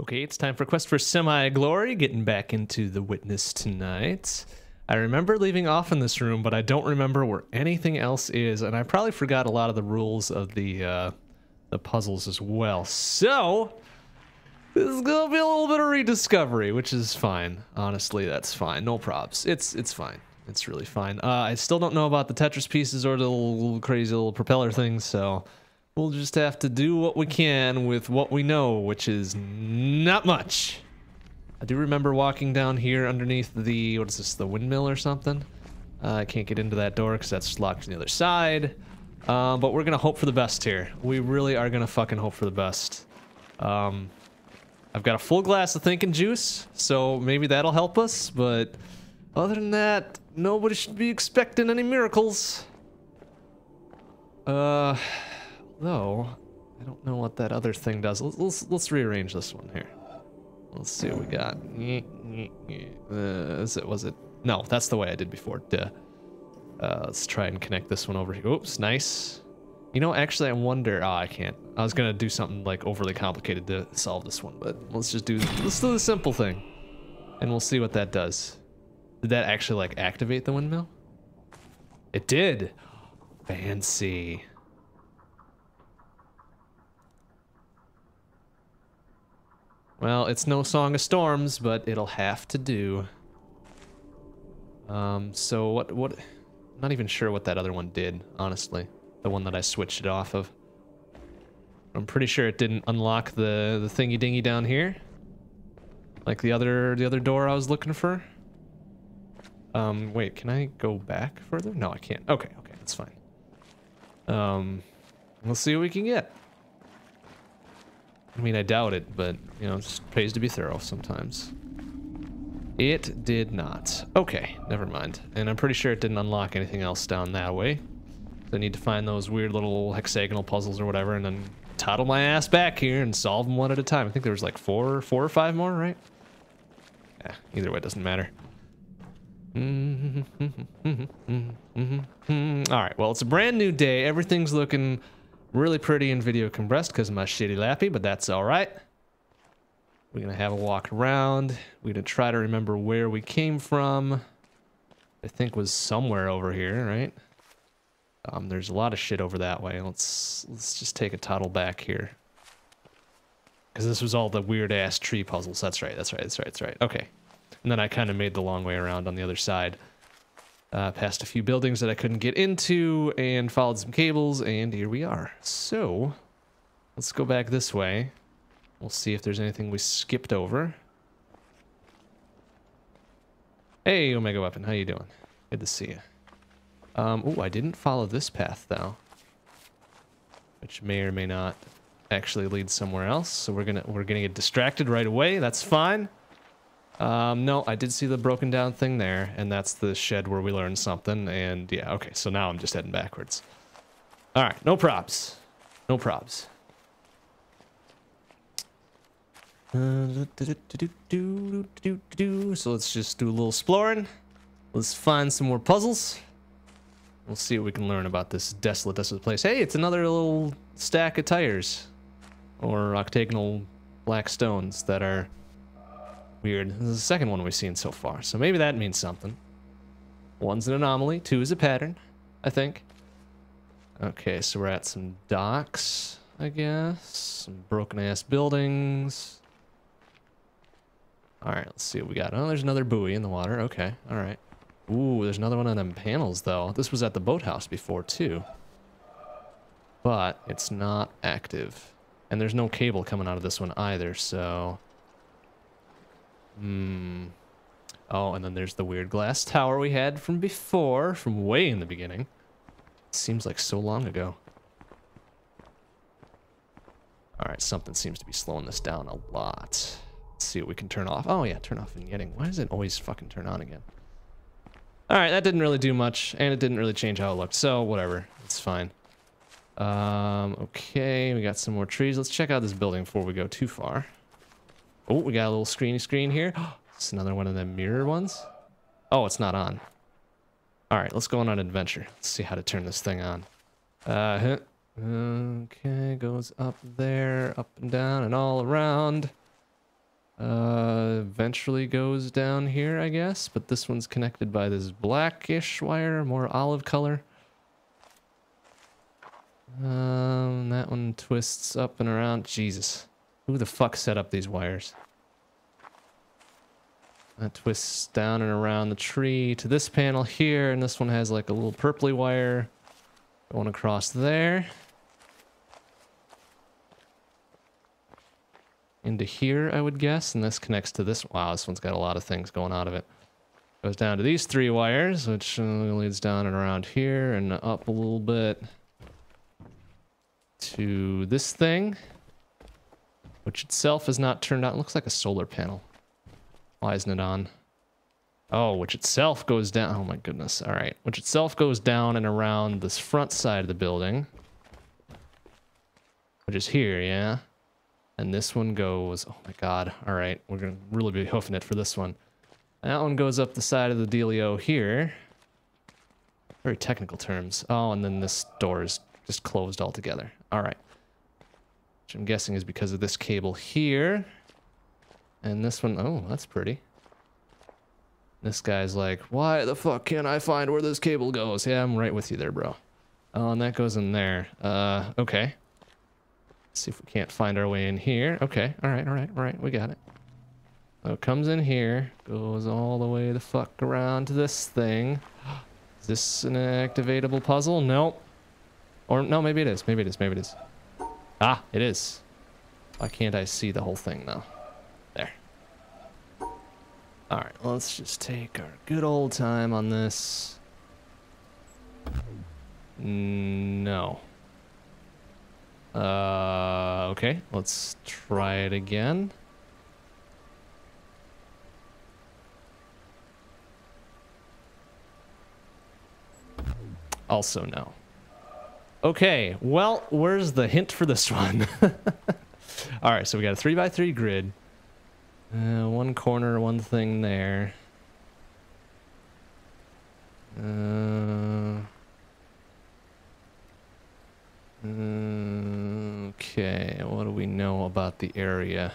Okay, it's time for Quest for Semi-Glory, getting back into the Witness tonight. I remember leaving off in this room, but I don't remember where anything else is, and I probably forgot a lot of the rules of the puzzles as well. So, this is gonna be a little bit of rediscovery, which is fine. Honestly, that's fine. No props. It's fine. It's really fine. I still don't know about the Tetris pieces or the little crazy little propeller things, so we'll just have to do what we can with what we know, which is not much. I do remember walking down here underneath the, what is this, the windmill or something? I can't get into that door because that's locked on the other side. But we're gonna hope for the best here. We really are gonna fucking hope for the best. I've got a full glass of thinking juice, so maybe that'll help us, but other than that, nobody should be expecting any miracles. Though, I don't know what that other thing does. Let's rearrange this one here. Let's see what we got. Was it? No, that's the way I did before. Duh. Let's try and connect this one over here. Oops, nice. You know, actually, I wonder. Oh, I can't. I was gonna do something like overly complicated to solve this one, but let's do the simple thing, and we'll see what that does. Did that actually like activate the windmill? It did. Fancy. Well, it's no Song of Storms, but it'll have to do. So what, I'm not even sure what that other one did, honestly. The one that I switched it off of. I'm pretty sure it didn't unlock the thingy dingy down here. Like the other door I was looking for. Wait, can I go back further? No, I can't. Okay, that's fine. We'll see what we can get. I mean, I doubt it, but, you know, it just pays to be thorough sometimes. It did not. Okay, never mind. And I'm pretty sure it didn't unlock anything else down that way. So I need to find those weird little hexagonal puzzles or whatever, and then toddle my ass back here and solve them one at a time. I think there was like four or five more, right? Yeah, either way, it doesn't matter. Alright, well, it's a brand new day. Everything's looking really pretty and video compressed because of my shitty lappy, but that's alright. We're gonna have a walk around. We're gonna try to remember where we came from. I think was somewhere over here, right? There's a lot of shit over that way. Let's just take a toddle back here. Because this was all the weird-ass tree puzzles. That's right. Okay. And then I kind of made the long way around on the other side. Past a few buildings that I couldn't get into, and followed some cables, and here we are. So, let's go back this way. We'll see if there's anything we skipped over. Hey, Omega Weapon, how you doing? Good to see you. Oh, I didn't follow this path, though. Which may or may not actually lead somewhere else, so we're gonna get distracted right away. That's fine. No, I did see the broken down thing there, and that's the shed where we learned something, and yeah, okay, so now I'm just heading backwards. Alright, no props. No props. So let's just do a little exploring. Let's find some more puzzles. We'll see what we can learn about this desolate place. Hey, it's another little stack of tires. Or octagonal black stones that are weird. This is the second one we've seen so far, so maybe that means something. One's an anomaly, two is a pattern, I think. Okay, so we're at some docks, I guess. Some broken-ass buildings. Alright, let's see what we got. Oh, there's another buoy in the water. Okay, alright. Ooh, there's another one of them panels, though. This was at the boathouse before, too. But it's not active. And there's no cable coming out of this one either, so... Oh, and then there's the weird glass tower we had from before, from way in the beginning. Seems like so long ago. Alright, something seems to be slowing this down a lot. Let's see what we can turn off. Oh yeah, turn off vignetting. Why does it always fucking turn on again? Alright, that didn't really do much, and it didn't really change how it looked, so whatever. It's fine. Okay, we got some more trees. Let's check out this building before we go too far. Oh, we got a little screen here. It's another one of them mirror ones. Oh, it's not on. Alright, let's go on an adventure. Let's see how to turn this thing on. Okay, goes up there, up and down, and all around. Eventually goes down here, I guess, but this one's connected by this blackish wire, more olive color. That one twists up and around. Jesus. Who the fuck set up these wires? That twists down and around the tree to this panel here, and this one has like a little purpley wire going across there. Into here, I would guess, and this connects to this. Wow, this one's got a lot of things going out of it. Goes down to these 3 wires, which leads down and around here and up a little bit to this thing, which itself is not turned on. It looks like a solar panel. Why isn't it on? Oh, which itself goes down. Oh my goodness. All right. Which itself goes down and around this front side of the building, which is here, yeah? And this one goes, oh my god. All right. We're going to really be hoofing it for this one. That one goes up the side of the dealio here. Very technical terms. Oh, and then this door is just closed altogether. All right. Which I'm guessing is because of this cable here. And this one, oh, that's pretty. This guy's like, why the fuck can't I find where this cable goes? Yeah, I'm right with you there, bro. Oh, and that goes in there. Okay. Let's see if we can't find our way in here. Okay, all right, we got it. So it comes in here, goes all the way the fuck around to this thing. Is this an activatable puzzle? Nope. Or, no, maybe it is, maybe it is. Ah, it is. Why can't I see the whole thing, though? There. Alright, let's just take our good old time on this. No. Okay, let's try it again. Also no. Okay, well, where's the hint for this one? Alright, so we got a 3x3 grid. One corner, one thing there. Okay, what do we know about the area?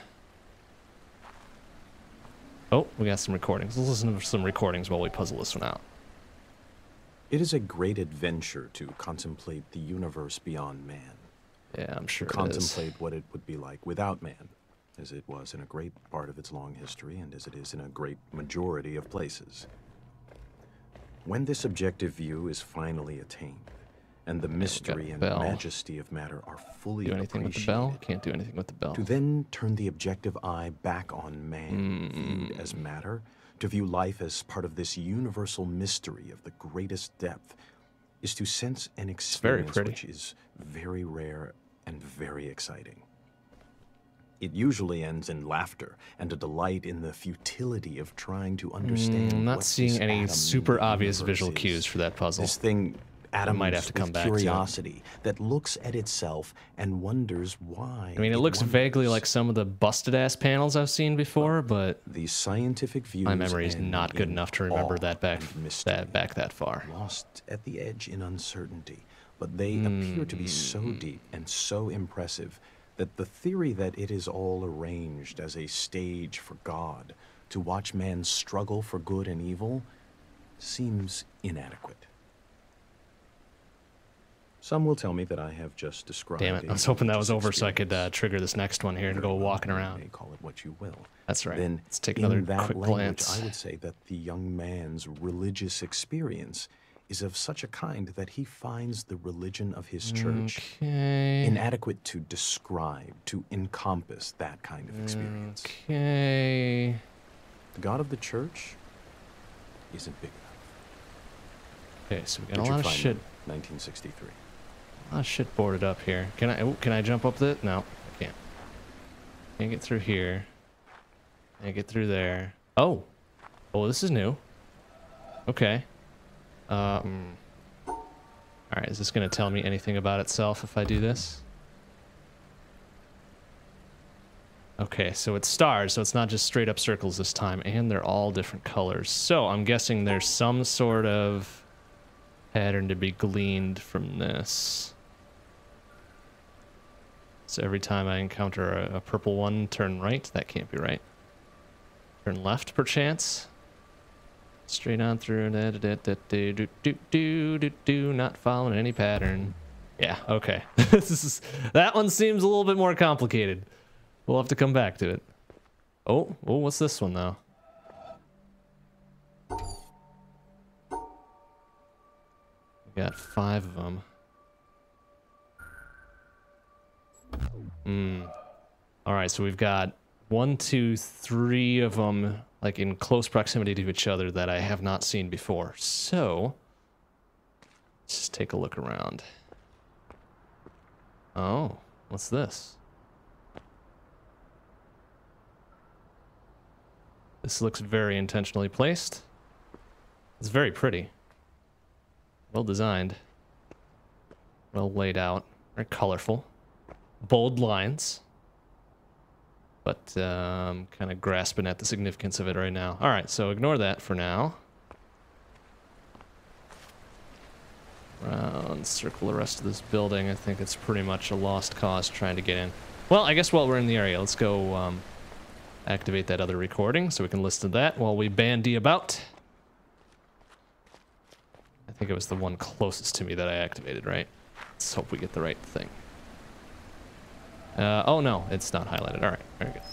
Oh, we got some recordings. Let's listen to some recordings while we puzzle this one out. It is a great adventure to contemplate the universe beyond man. Yeah, I'm sure to contemplate what it would be like without man, as it was in a great part of its long history and as it is in a great majority of places. When this objective view is finally attained, and the mystery and majesty of matter are fully appreciated. Do anything with the bell? Can't do anything with the bell. To then turn the objective eye back on man, viewed as matter, to view life as part of this universal mystery of the greatest depth, is to sense an experience which is very rare and very exciting. It usually ends in laughter and a delight in the futility of trying to understand. I'm not seeing any super obvious visual cues for that puzzle. This thing atoms might have to come back to curiosity that looks at itself and wonders why. I mean, it looks vaguely like some of the busted-ass panels I've seen before, but the scientific views my memory is not good enough to remember that back that far. Lost at the edge in uncertainty, but they appear to be so deep and so impressive that the theory that it is all arranged as a stage for God to watch man struggle for good and evil seems inadequate. Some will tell me that I have just described. Damn it! I was hoping that was over so I could trigger this next one here and go walking around. You may call it what you will. That's right. Then, let's take another quick glance. I would say that the young man's religious experience is of such a kind that he finds the religion of his church inadequate to describe, to encompass that kind of experience. Okay. The God of the church isn't big enough. Okay, so we got a lot of shit. 1963. A lot of shit boarded up here. Can I jump up it? No, I can't. Can't get through here. Can't get through there. Oh. Oh, this is new. Okay. Alright, is this gonna tell me anything about itself if I do this? Okay, so it's stars, so it's not just straight up circles this time, and they're all different colors. So I'm guessing there's some sort of pattern to be gleaned from this. So every time I encounter a purple one, turn right. That can't be right. Turn left, perchance. Straight on through. Not following any pattern. Yeah, okay. That one seems a little bit more complicated. We'll have to come back to it. Oh, what's this one though? We got 5 of them. All right, so we've got 1, 2, 3 of them, like in close proximity to each other that I have not seen before. So, let's just take a look around. Oh, what's this? This looks very intentionally placed. It's very pretty. Well designed. Well laid out. Very colorful. Bold lines. But kind of grasping at the significance of it right now. All right, so ignore that for now. Round, circle the rest of this building. I think it's pretty much a lost cause trying to get in. Well, I guess while we're in the area, let's go activate that other recording so we can listen to that while we bandy about. I think it was the one closest to me that I activated, right? Let's hope we get the right thing. Oh no, it's not highlighted. All right, very good.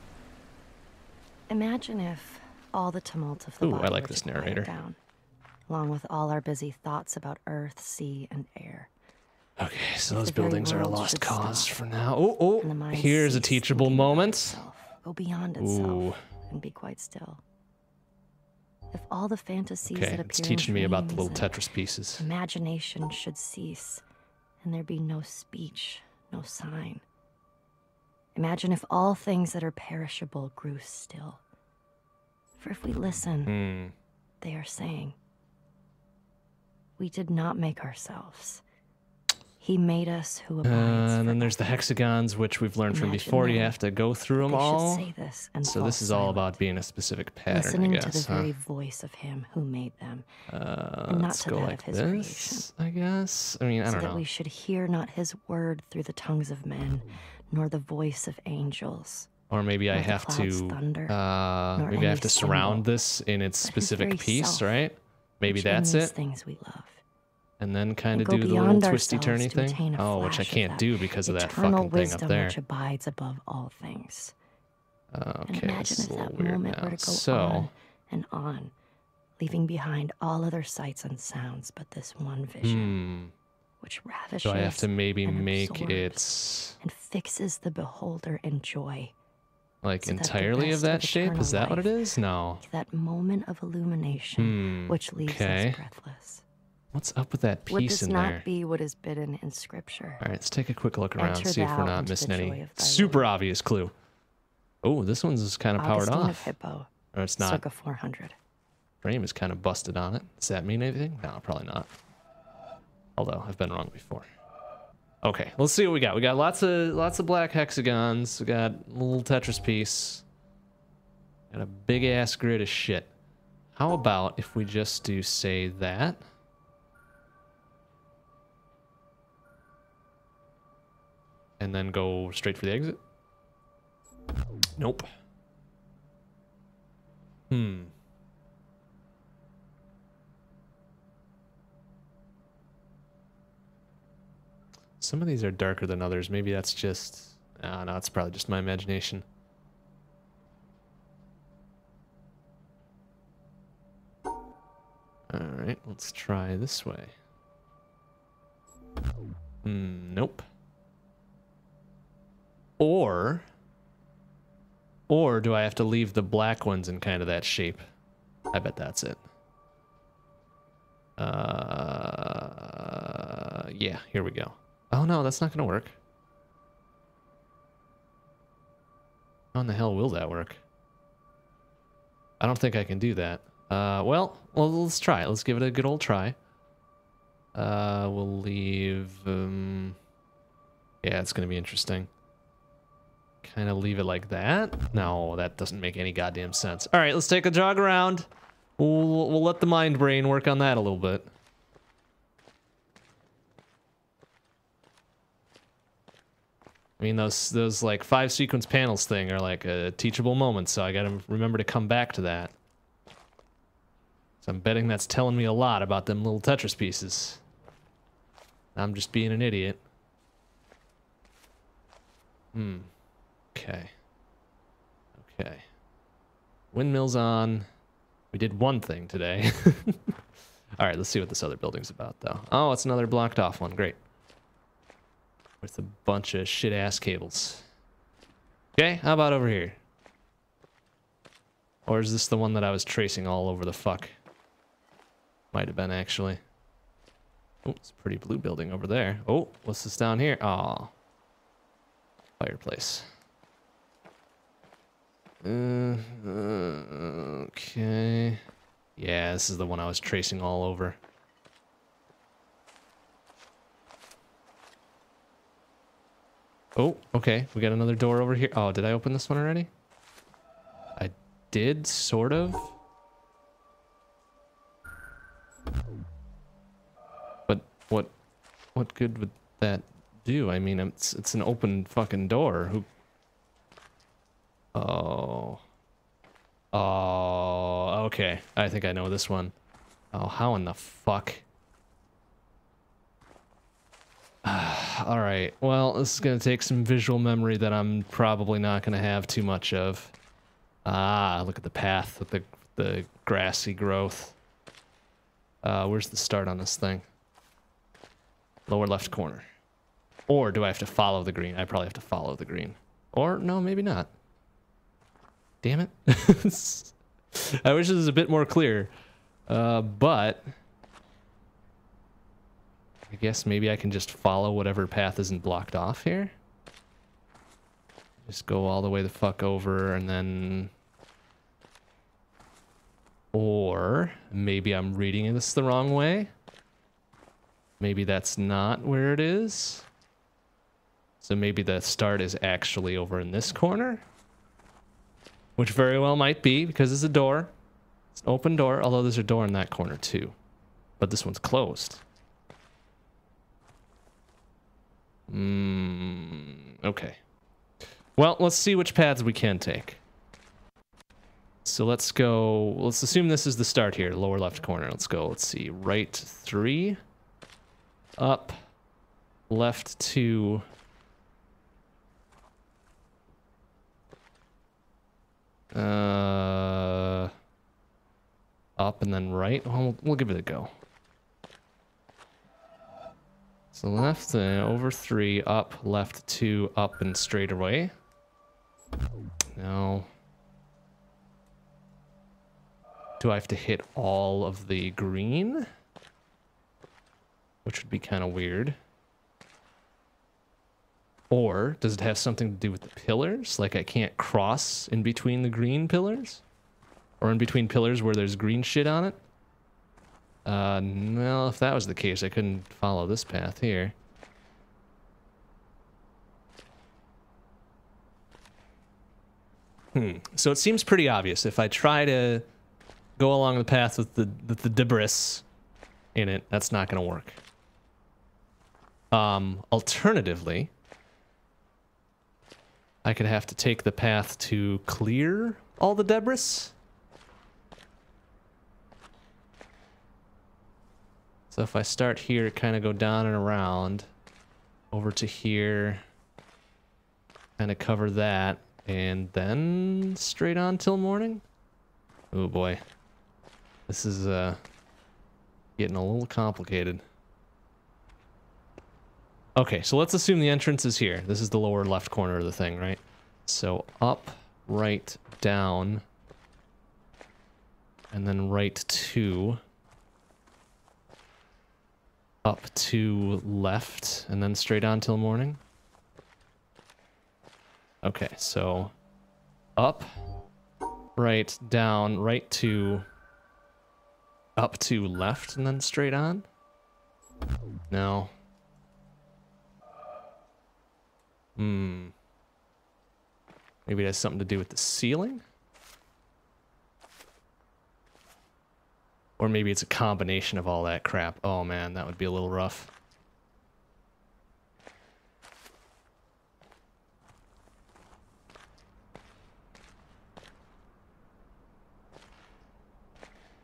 Imagine if all the tumult of the body I like were this to quiet narrator. down, along with all our busy thoughts about earth, sea, and air. Okay, so those the very buildings are a world lost should cause stop, for now. and the mind Here's a cease teachable thinking about moment. itself, go beyond itself and be quite still. If all the fantasies Okay, that it's appear teaching in me about the dreams little and Tetris pieces. imagination should cease, and there be no speech, no sign. Imagine if all things that are perishable grew still. For if we listen, they are saying, we did not make ourselves. He made us who abides And then there's the forever. hexagons, which we've learned from Imagine before. You then have to go through them they should all. say this and So fall this is all silent, about being a specific pattern, listening I to guess, the very voice of him who made them, and not let's to go that like of his this, I guess. I mean, I so don't that know. we should hear not his word through the tongues of men, nor the voice of angels. Or maybe I nor the have clouds' to, thunder, maybe I any have to surround symbol, this in its but his specific very piece, self, right? Maybe which in that's these it. things we love. And then kind of go do the little beyond twisty ourselves turny to thing. attain a Oh, which I flash of can't that do because of that eternal fucking thing wisdom up there. which abides above all things. And Okay, imagine this is if a little that weird moment now. were to go So, on and on, leaving behind all other sights and sounds but this one vision, which ravishes do I have to maybe and make absorbs it and fixes the beholder in joy. like so that the entirely of best that shape? eternal Is that what it life, is? No. that moment of illumination which leaves okay. us breathless. What's up with that Would piece this in not there? be what is bidden in Scripture? All right, let's take a quick look around, Enter see if we're thou not into missing the any joy of thy super Lord. obvious clue. Oh, this one's kind of powered Augustine of off. Hippo, Or it's not. circa 400. Frame is kind of busted on it. Does that mean anything? No, probably not. Although I've been wrong before. Okay, let's see what we got. We got lots of black hexagons. We got a little Tetris piece. Got a big ass grid of shit. How about if we just do say that? And then go straight for the exit? Nope. Some of these are darker than others. Maybe that's just... no, it's probably just my imagination. Alright, let's try this way. Nope. Or do I have to leave the black ones in kind of that shape? I bet that's it. Yeah, here we go. Oh no, that's not gonna work. How in the hell will that work? I don't think I can do that. Well, let's try it. Let's give it a good old try. We'll leave... yeah, it's gonna be interesting. Kind of leave it like that? No, that doesn't make any goddamn sense. All right, let's take a jog around. We'll let the mind brain work on that a little bit. I mean, those like 5 sequence panels thing are like a teachable moment, so I gotta remember to come back to that. So I'm betting that's telling me a lot about them little Tetris pieces. I'm just being an idiot. Okay. Okay. Windmill's on. We did one thing today. All right, let's see what this other building's about, though. Oh, it's another blocked off one. Great. With a bunch of shit-ass cables. Okay, how about over here? Or is this the one that I was tracing all over the fuck? Might have been, actually. Oh, it's a pretty blue building over there. Oh, what's this down here? Aw. Fireplace. Okay. Yeah, this is the one I was tracing all over. Oh, okay. We got another door over here. Oh, did I open this one already? I did, sort of. But what good would that do? I mean, it's an open fucking door. Who? Oh. Oh, okay. I think I know this one. Oh, how in the fuck? Alright, well, this is going to take some visual memory that I'm probably not going to have too much of. Ah, look at the path with the grassy growth. Where's the start on this thing? Lower left corner. Or do I have to follow the green? I probably have to follow the green. Or, no, maybe not. Damn it. I wish it was a bit more clear. But I guess maybe I can just follow whatever path isn't blocked off here. Just go all the way the fuck over and then... Or maybe I'm reading this the wrong way. Maybe that's not where it is. So maybe the start is actually over in this corner. Which very well might be, because it's a door. It's an open door, although there's a door in that corner too. But this one's closed. Okay. Well, let's see which paths we can take. So let's go, let's assume this is the start here, lower left corner. Let's go, let's see, right 3, up, left 2, up and then right. Well, we'll give it a go. So left, over 3, up, left 2, up and straight away. Now, do I have to hit all of the green? Which would be kind of weird. Or does it have something to do with the pillars? Like I can't cross in between the green pillars? Or in between pillars where there's green shit on it? Well, if that was the case, I couldn't follow this path here. So it seems pretty obvious. If I try to go along the path with the debris in it, that's not going to work. Alternatively, I could have to take the path to clear all the debris. So if I start here, kind of go down and around, over to here, kind of cover that, and then straight on till morning? Oh boy. This is getting a little complicated. Okay, so let's assume the entrance is here. This is the lower left corner of the thing, right? So up, right, down, and then right 2. Up to left, and then straight on till morning. Okay, so up, right, down, right 2, up to left, and then straight on? No. Maybe it has something to do with the ceiling? Or maybe it's a combination of all that crap. Oh man, that would be a little rough.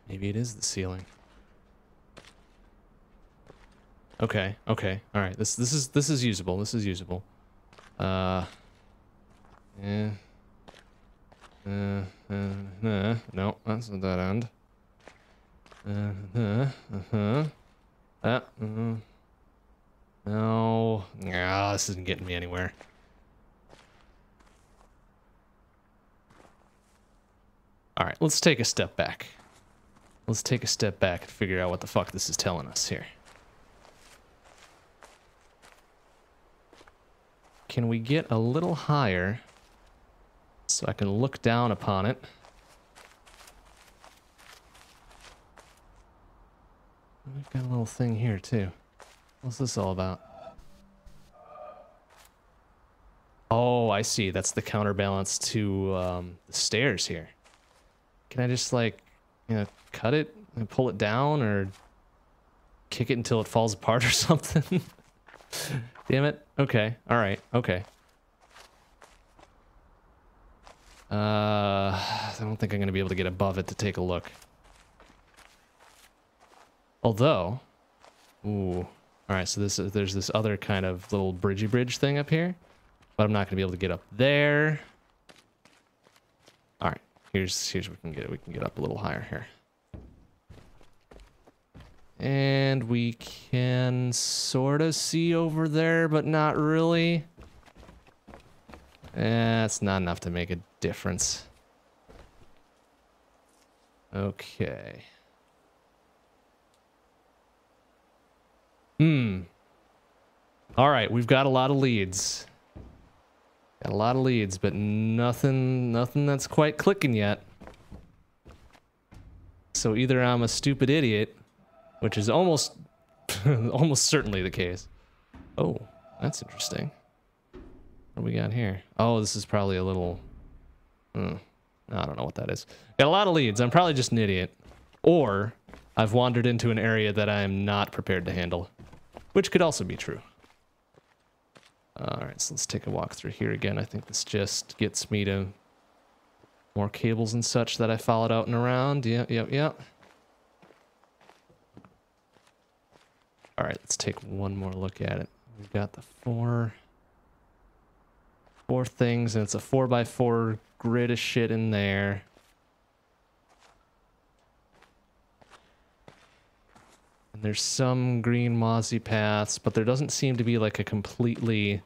Maybe it is the ceiling. Okay, okay. All right. This is usable. This is usable. Yeah. No, that's not that end. No. Yeah, this isn't getting me anywhere. All right, let's take a step back. Let's take a step back and figure out what the fuck this is telling us here. Can we get a little higher so I can look down upon it? We've got a little thing here too. What's this all about? Oh, I see. That's the counterbalance to the stairs here. Can I just like, you know, cut it and pull it down or kick it until it falls apart or something? Damn it. Okay. All right. Okay. I don't think I'm going to be able to get above it to take a look. Although, ooh. All right, so there's this other kind of little bridgey bridge thing up here, but I'm not going to be able to get up there. All right, here's what we can get. We can get up a little higher here. And we can sort of see over there, but not really. It's not enough to make a difference. Okay. All right, we've got a lot of leads. Got a lot of leads, but nothing that's quite clicking yet. So either I'm a stupid idiot, which is almost almost certainly the case. Oh, that's interesting. What do we got here? Oh, this is probably a little... I don't know what that is. Got a lot of leads. I'm probably just an idiot. Or I've wandered into an area that I am not prepared to handle. Which could also be true. Alright, so let's take a walk through here again. I think this just gets me to more cables and such that I followed out and around. Yep. Alright, let's take one more look at it. We've got the four things, and it's a 4x4 grid of shit in there. And there's some green mossy paths, but there doesn't seem to be like a completely...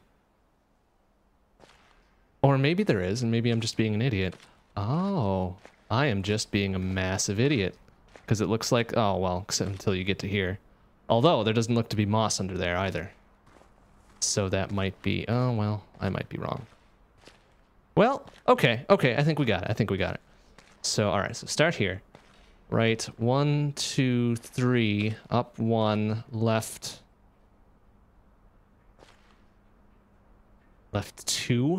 Or maybe there is, and maybe I'm just being an idiot. Oh, I am just being a massive idiot. Because it looks like... Oh, well, except until you get to here. Although, there doesn't look to be moss under there either. So that might be... Oh, well, I might be wrong. Well, okay, I think we got it. So, alright, so start here. Right, 1, 2, 3, up 1, left 2,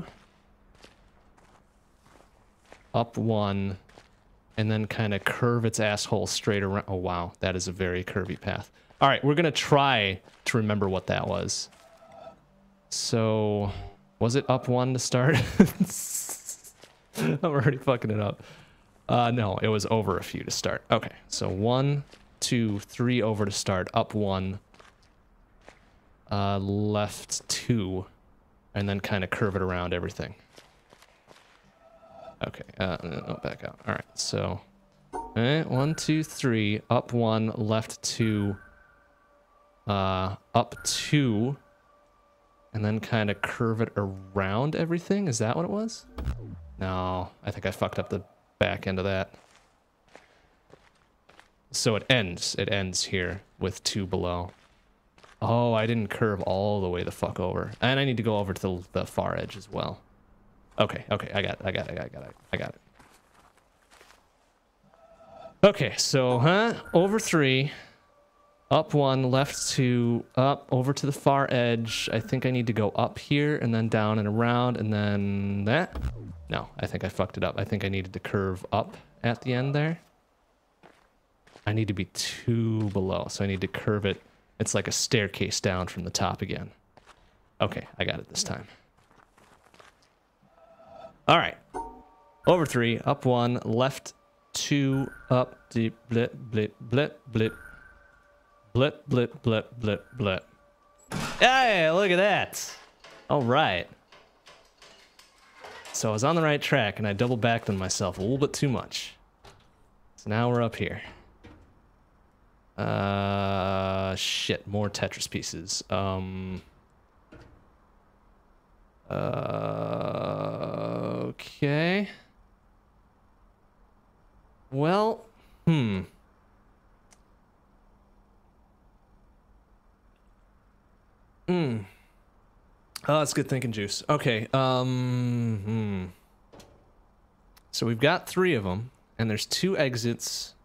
up 1, and then kind of curve its asshole straight around. Oh, wow, that is a very curvy path. All right, we're going to try to remember what that was. So, was it up 1 to start? I'm already fucking it up. No, it was over a few to start. Okay, so 1, 2, 3 over to start, up 1, left 2, and then kind of curve it around everything. Okay, no, back out. All right, so 1, 2, 3, up 1, left 2, up 2, and then kind of curve it around everything. Is that what it was? No, I think I fucked up the back end of that. So it ends here with 2 below. Oh, I didn't curve all the way the fuck over. And I need to go over to the far edge as well. Okay, I got it. Okay, so, over 3, up 1, left 2, up, over to the far edge. I think I need to go up here, and then down and around, and then that. No, I think I fucked it up. I think I needed to curve up at the end there. I need to be 2 below, so I need to curve it. It's like a staircase down from the top again. Okay, I got it this time. All right. Over 3, up 1, left 2 up, deep, blip, blip, blip, blip. Blip, blip, blip, blip, blip. Hey, look at that. All right. So I was on the right track and I double backed on myself a little bit too much. So now we're up here. Shit, more Tetris pieces. Okay. Well, Oh, that's good thinking, Juice. Okay, So we've got 3 of them, and there's 2 exits.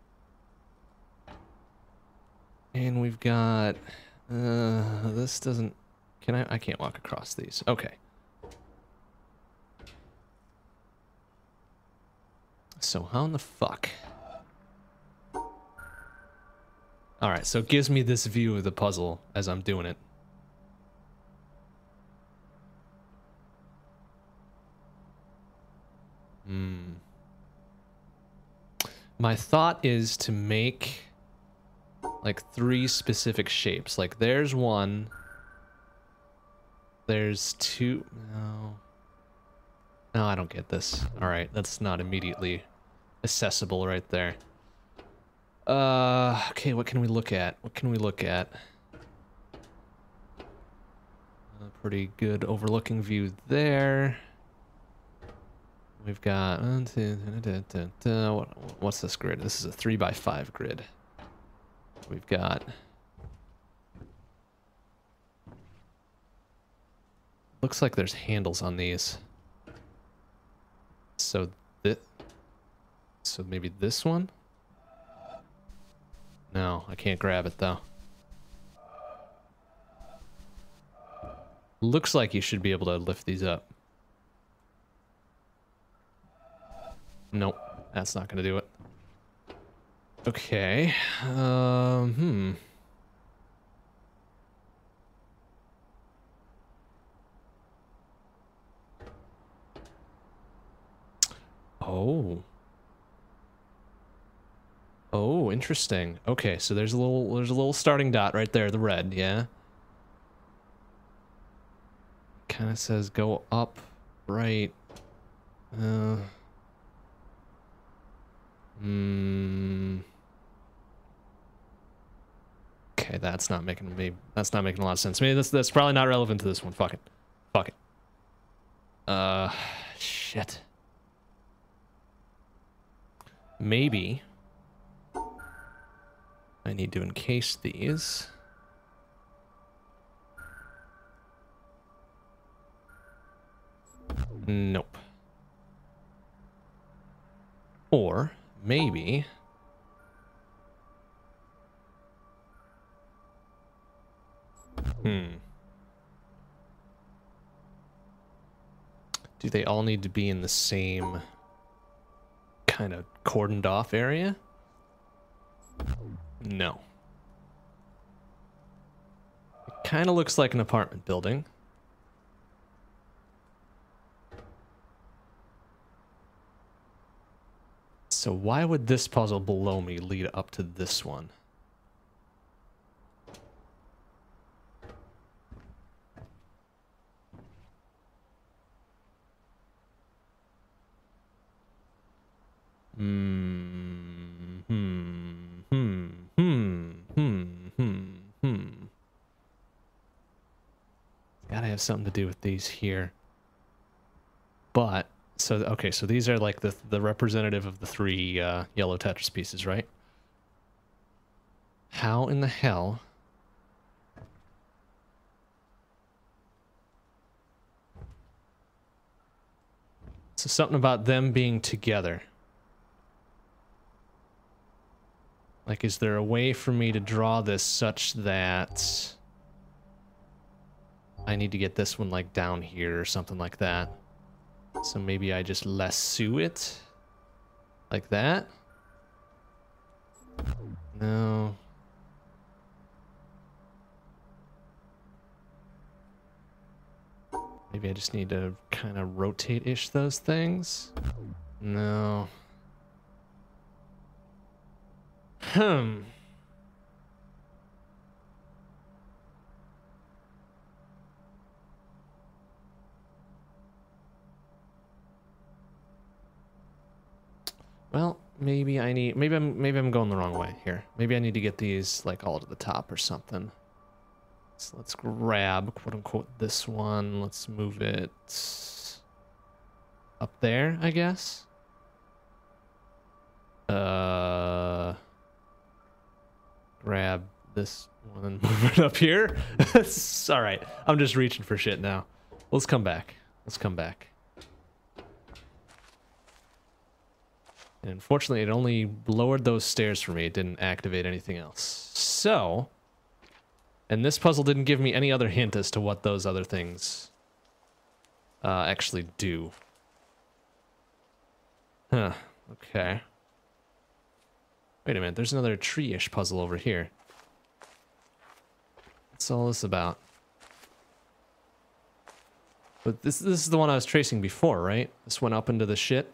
And we've got... this doesn't... Can I can't walk across these. Okay. So how in the fuck? Alright, so it gives me this view of the puzzle as I'm doing it. My thought is to make like 3 specific shapes. Like there's 1. There's 2. No, I don't get this. Alright, that's not immediately accessible right there. Okay, what can we look at? What can we look at? A pretty good overlooking view there. We've got... What's this grid? This is a 3x5 grid. We've got... Looks like there's handles on these. So maybe this one? No, I can't grab it though. Looks like you should be able to lift these up. Nope, that's not gonna do it. Okay, Oh, interesting. Okay, so there's a little starting dot right there, the red, yeah. Kind of says go up, right. Okay, that's not making a lot of sense. Maybe that's probably not relevant to this one. Fuck it. Fuck it. Shit. Maybe I need to encase these. Nope. Or maybe do they all need to be in the same kind of cordoned off area? No. It kind of looks like an apartment building. So why would this puzzle below me lead up to this one? Gotta have something to do with these here. But so okay, so these are like the representative of the 3 yellow Tetris pieces, right? How in the hell? So something about them being together. Like, is there a way for me to draw this such that I need to get this one like down here or something like that? So maybe I just lasso it like that? No. Maybe I just need to kind of rotate-ish those things? No. Well, maybe I'm going the wrong way here. Maybe I need to get these like all to the top or something. So let's grab, quote unquote, this one. Let's move it up there, I guess. Grab this one and move it up here. All right, I'm just reaching for shit now. Let's come back. Let's come back. And unfortunately, it only lowered those stairs for me. It didn't activate anything else. So, and this puzzle didn't give me any other hint as to what those other things actually do. Huh, okay. Wait a minute, there's another tree-ish puzzle over here. What's all this about? But this is the one I was tracing before, right? This went up into the shit?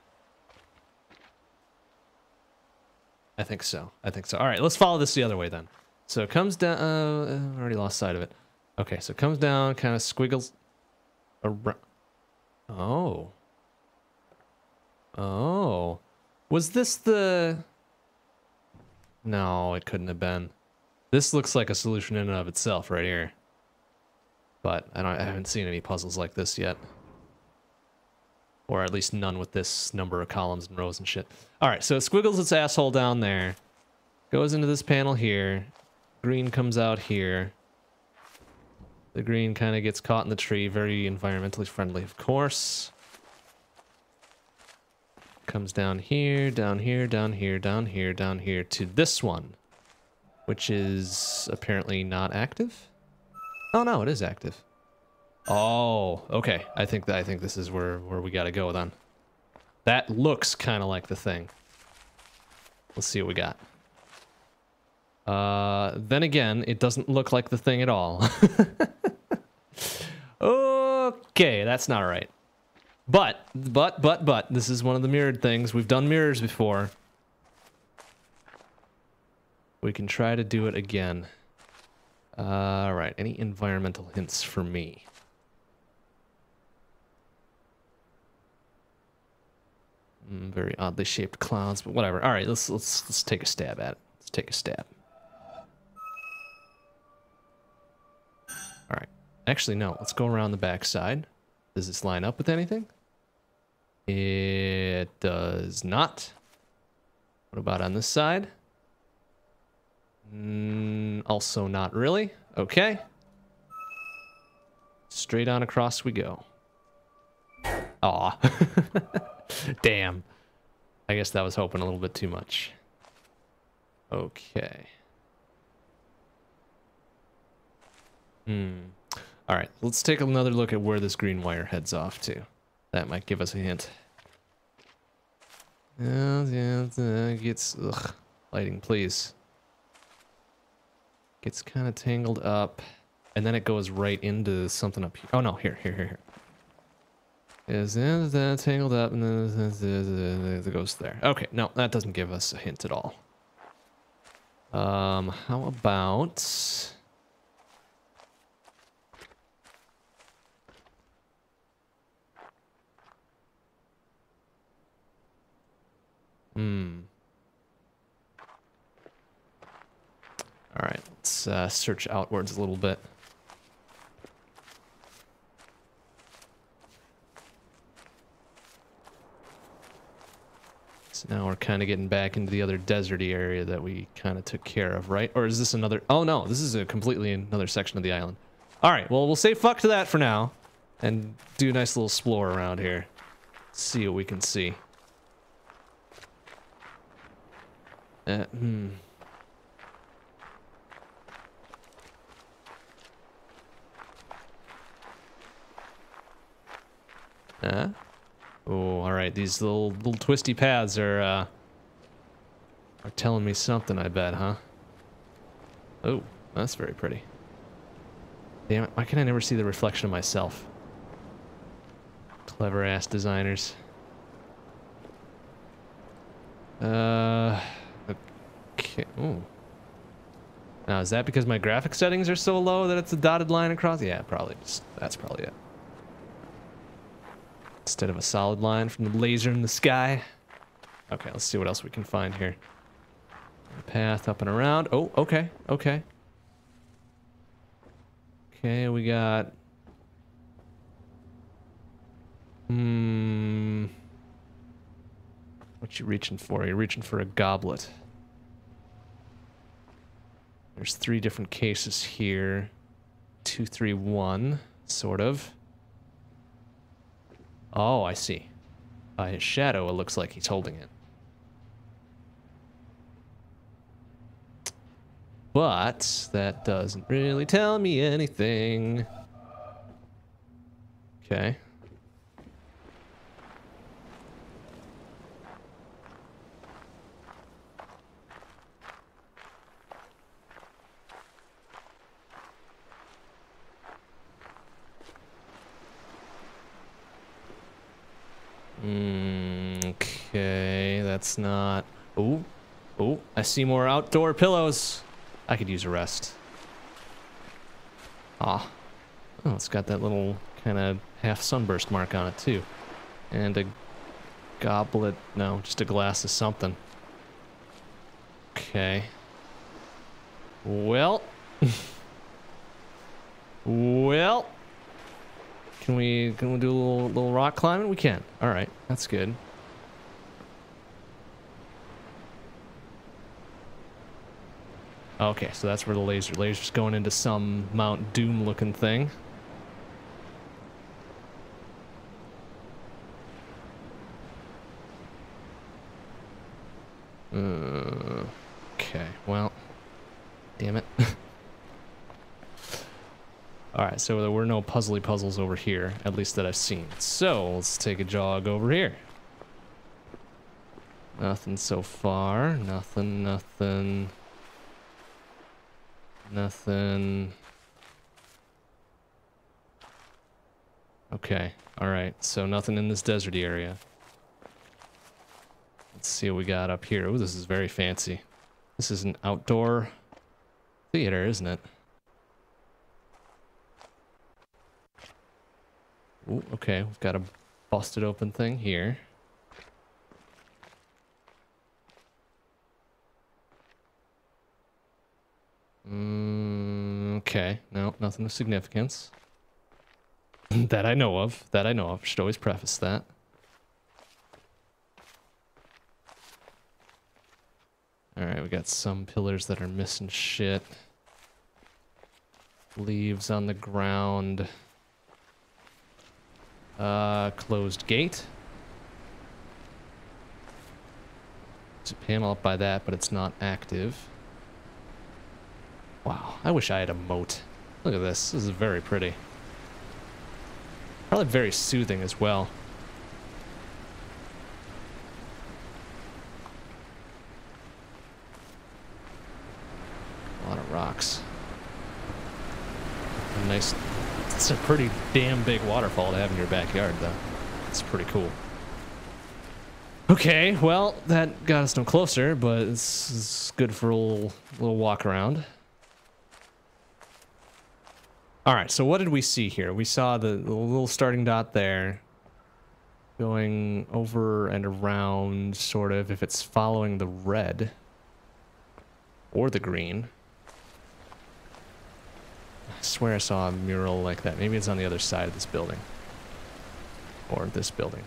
I think so. I think so. All right, let's follow this the other way then. So it comes down. I already lost sight of it. Okay, so it comes down, kind of squiggles around. Oh. Oh. Was this the... No, it couldn't have been. This looks like a solution in and of itself right here. But I haven't seen any puzzles like this yet. Or at least none with this number of columns and rows and shit. Alright, so it squiggles its asshole down there. Goes into this panel here. Green comes out here. The green kind of gets caught in the tree. Very environmentally friendly, of course. Comes down here, down here, down here, down here, down here to this one. Which is apparently not active? Oh no, it is active. Oh, okay. I think this is where we gotta go then. That looks kind of like the thing. Let's see what we got. Then again, it doesn't look like the thing at all. Okay, that's not right. But, this is one of the mirrored things. We've done mirrors before. We can try to do it again. Alright, any environmental hints for me? Very oddly shaped clouds, but whatever. All right, let's take a stab at it. Let's take a stab. All right. Actually, no. Let's go around the back side. Does this line up with anything? It does not. What about on this side? Also not really. Okay. Straight on across we go. Aw. Damn. I guess that was hoping a little bit too much. Okay. Alright, let's take another look at where this green wire heads off to. That might give us a hint. Gets... Ugh. Lighting, please. Gets kind of tangled up. And then it goes right into something up here. Oh no, here. Is that tangled up and then it goes there. Okay, no, that doesn't give us a hint at all. How about... Alright, let's search outwards a little bit. So now we're kind of getting back into the other deserty area that we kind of took care of, right? Or is this another... Oh no, this is a completely another section of the island. Alright, well we'll say fuck to that for now. And do a nice little explore around here. See what we can see. Oh, all right. These little twisty paths are telling me something, I bet, huh? Oh, that's very pretty. Damn it! Why can I never see the reflection of myself? Clever ass designers. Okay. Okay. Ooh. Now, is that because my graphic settings are so low that it's a dotted line across? Yeah, probably. That's probably it. Instead of a solid line from the laser in the sky. Okay, let's see what else we can find here. Path up and around. Oh, okay, okay. Okay, we got... What you reaching for? You're reaching for a goblet. There's 3 different cases here. 2, 3, 1, sort of. Oh, I see. By his shadow, it looks like he's holding it. But that doesn't really tell me anything. Okay. Okay, that's not... Oh, oh, I see more outdoor pillows. I could use a rest. Ah. Oh, it's got that little kind of half sunburst mark on it, too. And a goblet. No, just a glass of something. Okay. Well. Well. Can we do a little rock climbing? We can. All right, that's good. Okay, so that's where the laser's going into some Mount Doom looking thing. Okay, well, damn it. Alright, so there were no puzzly puzzles over here, at least that I've seen. So, let's take a jog over here. Nothing so far. Nothing, nothing. Nothing. Okay, alright, so nothing in this desert area. Let's see what we got up here. Oh, this is very fancy. This is an outdoor theater, isn't it? Ooh, okay, we've got a busted open thing here. Okay, no, nothing of significance. That I know of. That I know of. Should always preface that. Alright, we got some pillars that are missing shit. Leaves on the ground. Closed gate. There's a panel up by that, but it's not active. Wow, I wish I had a moat. Look at this. This is very pretty. Probably very soothing as well. A lot of rocks. A nice... It's a pretty damn big waterfall to have in your backyard, though. It's pretty cool. Okay, well, that got us no closer, but it's good for a little walk around. Alright, so what did we see here? We saw the little starting dot there. Going over and around, sort of, if it's following the red. Or the green. I swear I saw a mural like that. Maybe it's on the other side of this building. Or this building.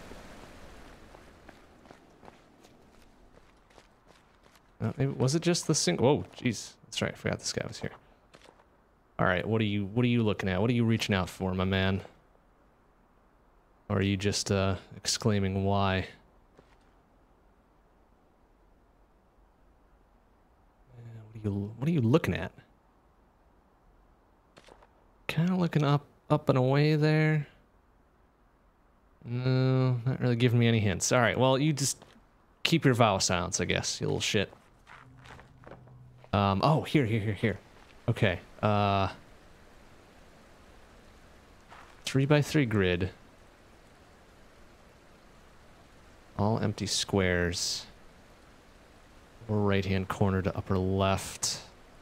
Maybe, was it just the single? Whoa, jeez. That's right, I forgot this guy was here. Alright, what are you looking at? What are you reaching out for, my man? Or are you just exclaiming why? What are you looking at? Kind of looking up and away there. No, not really giving me any hints. Alright, well, you just keep your vow of silence, I guess, you little shit. Oh, here. Okay, 3x3 grid. All empty squares. right-hand corner to upper left.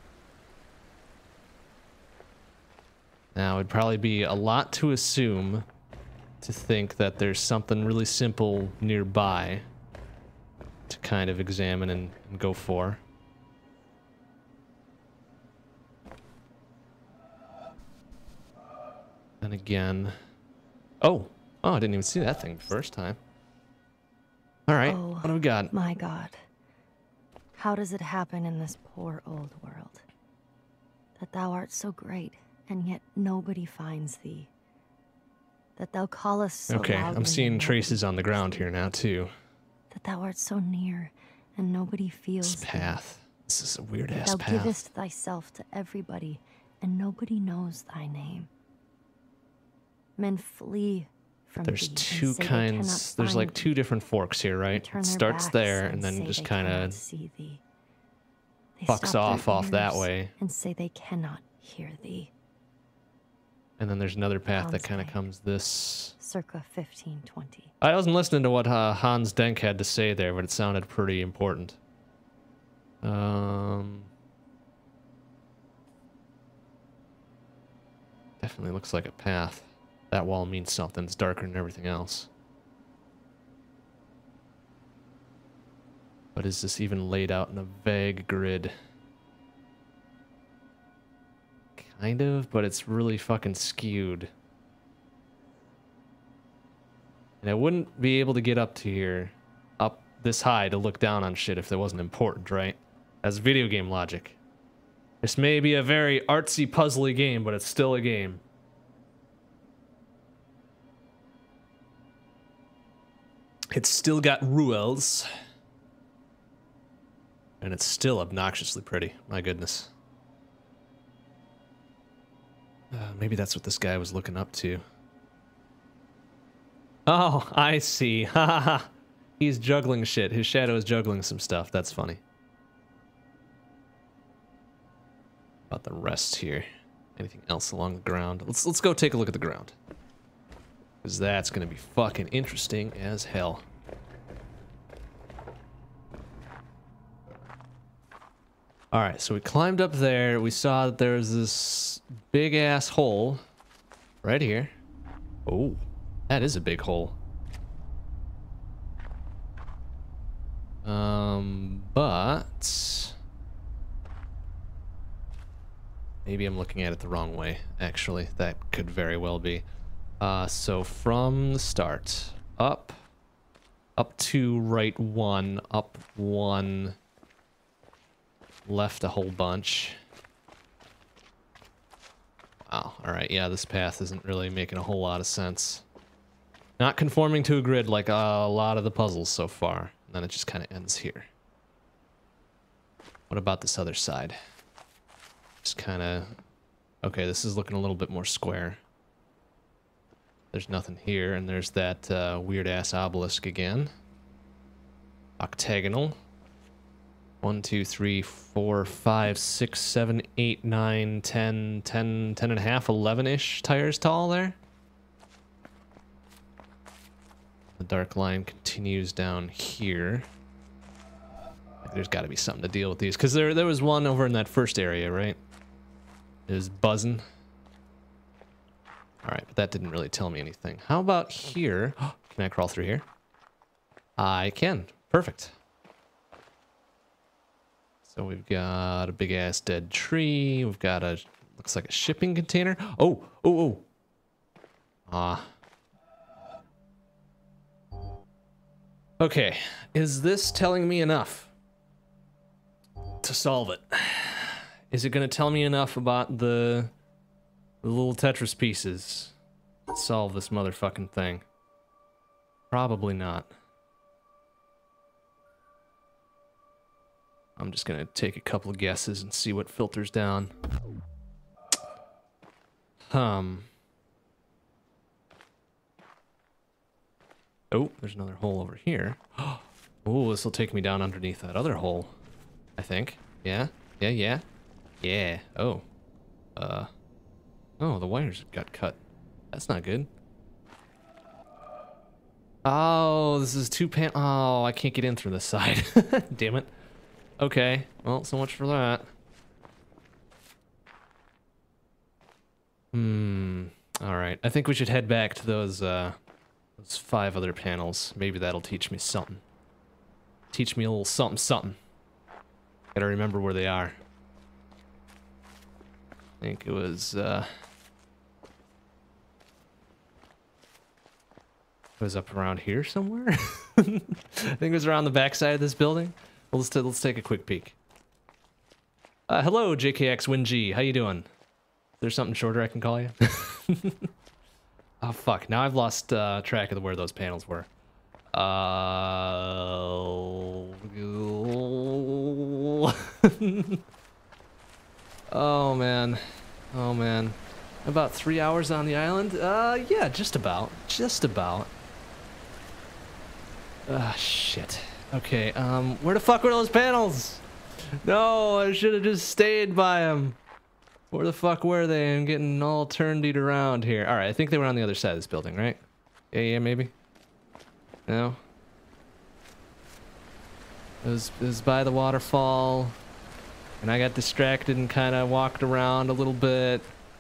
Now, it'd probably be a lot to assume to think that there's something really simple nearby to kind of examine and go for. And again... Oh! Oh, I didn't even see that thing the first time. Alright, Oh, what do we got? My God. How does it happen in this poor old world? That thou art so great, and yet nobody finds thee. That thou callest so Okay, loudly I'm seeing and traces nobody on the ground hears here now, too. that thou art so near, and nobody feels This path. This is a thee. weird-ass Thou path. givest thyself to everybody, and nobody knows thy name. Men flee from There's thee and two say they kinds. cannot There's like find two different forks here, right? turn It their starts backs there and say then just they kind cannot of see thee. They fucks stop their off that ears way. and say they cannot hear thee. And then there's another path that Hans kind of Denk. comes this. Circa 1520. I wasn't listening to what Hans Denk had to say there, but it sounded pretty important. Definitely looks like a path. That wall means something. It's darker than everything else. But is this even laid out in a vague grid? Kind of, but it's really fucking skewed. And I wouldn't be able to get up to here, up this high to look down on shit if it wasn't important, right? That's video game logic. This may be a very artsy, puzzly game, but it's still a game. It's still got rules. And it's still obnoxiously pretty. My goodness. Maybe that's what this guy was looking up to. Oh, I see. Ha ha ha. He's juggling shit. His shadow is juggling some stuff. That's funny. About the rest here. Anything else along the ground? Let's go take a look at the ground. Because that's going to be fucking interesting as hell. Alright, so we climbed up there. We saw that there was this big-ass hole right here. Oh, that is a big hole. But... maybe I'm looking at it the wrong way, actually. That could very well be. So from the start, up to right one, up one, left a whole bunch. Wow, alright, yeah, this path isn't really making a whole lot of sense. Not conforming to a grid like a lot of the puzzles so far. And then it just kind of ends here. What about this other side? Just kind of... okay, this is looking a little bit more square. There's nothing here, and there's that weird-ass obelisk again. Octagonal. 1, 2, 3, 4, 5, 6, 7, 8, 9, 10, 10, 10 and a half, 11-ish tires tall there. The dark line continues down here. There's got to be something to deal with these, because there was one over in that first area, right? It was buzzing. Alright, but that didn't really tell me anything. How about here? Can I crawl through here? I can. Perfect. So we've got a big-ass dead tree. We've got a... looks like a shipping container. Oh! Oh, oh! Okay. Is this telling me enough to solve it? Is it going to tell me enough about the little Tetris pieces to solve this motherfucking thing? Probably not. I'm just going to take a couple of guesses and see what filters down. Oh, there's another hole over here. Oh, this will take me down underneath that other hole, I think. Yeah, yeah, yeah. Yeah. Oh. Oh, the wires got cut. That's not good. Oh, this is oh, I can't get in through this side. Damn it. Okay, well, so much for that. Alright, I think we should head back to those 5 other panels. Maybe that'll teach me something. Teach me a little something something. Gotta remember where they are. I think it was, up around here somewhere? I think it was around the backside of this building. Well, let's take a quick peek. Hello, JKX WinG. How you doing? Is there something shorter I can call you? Oh, fuck. Now I've lost track of where those panels were. Oh, man. Oh, man. About 3 hours on the island? Yeah, just about. Just about. Ah, shit. Okay, where the fuck were those panels? No, I should have just stayed by them. Where the fuck were they? I'm getting all turned around here. Alright, I think they were on the other side of this building, right? Yeah, maybe? No? It was by the waterfall. And I got distracted and kind of walked around a little bit.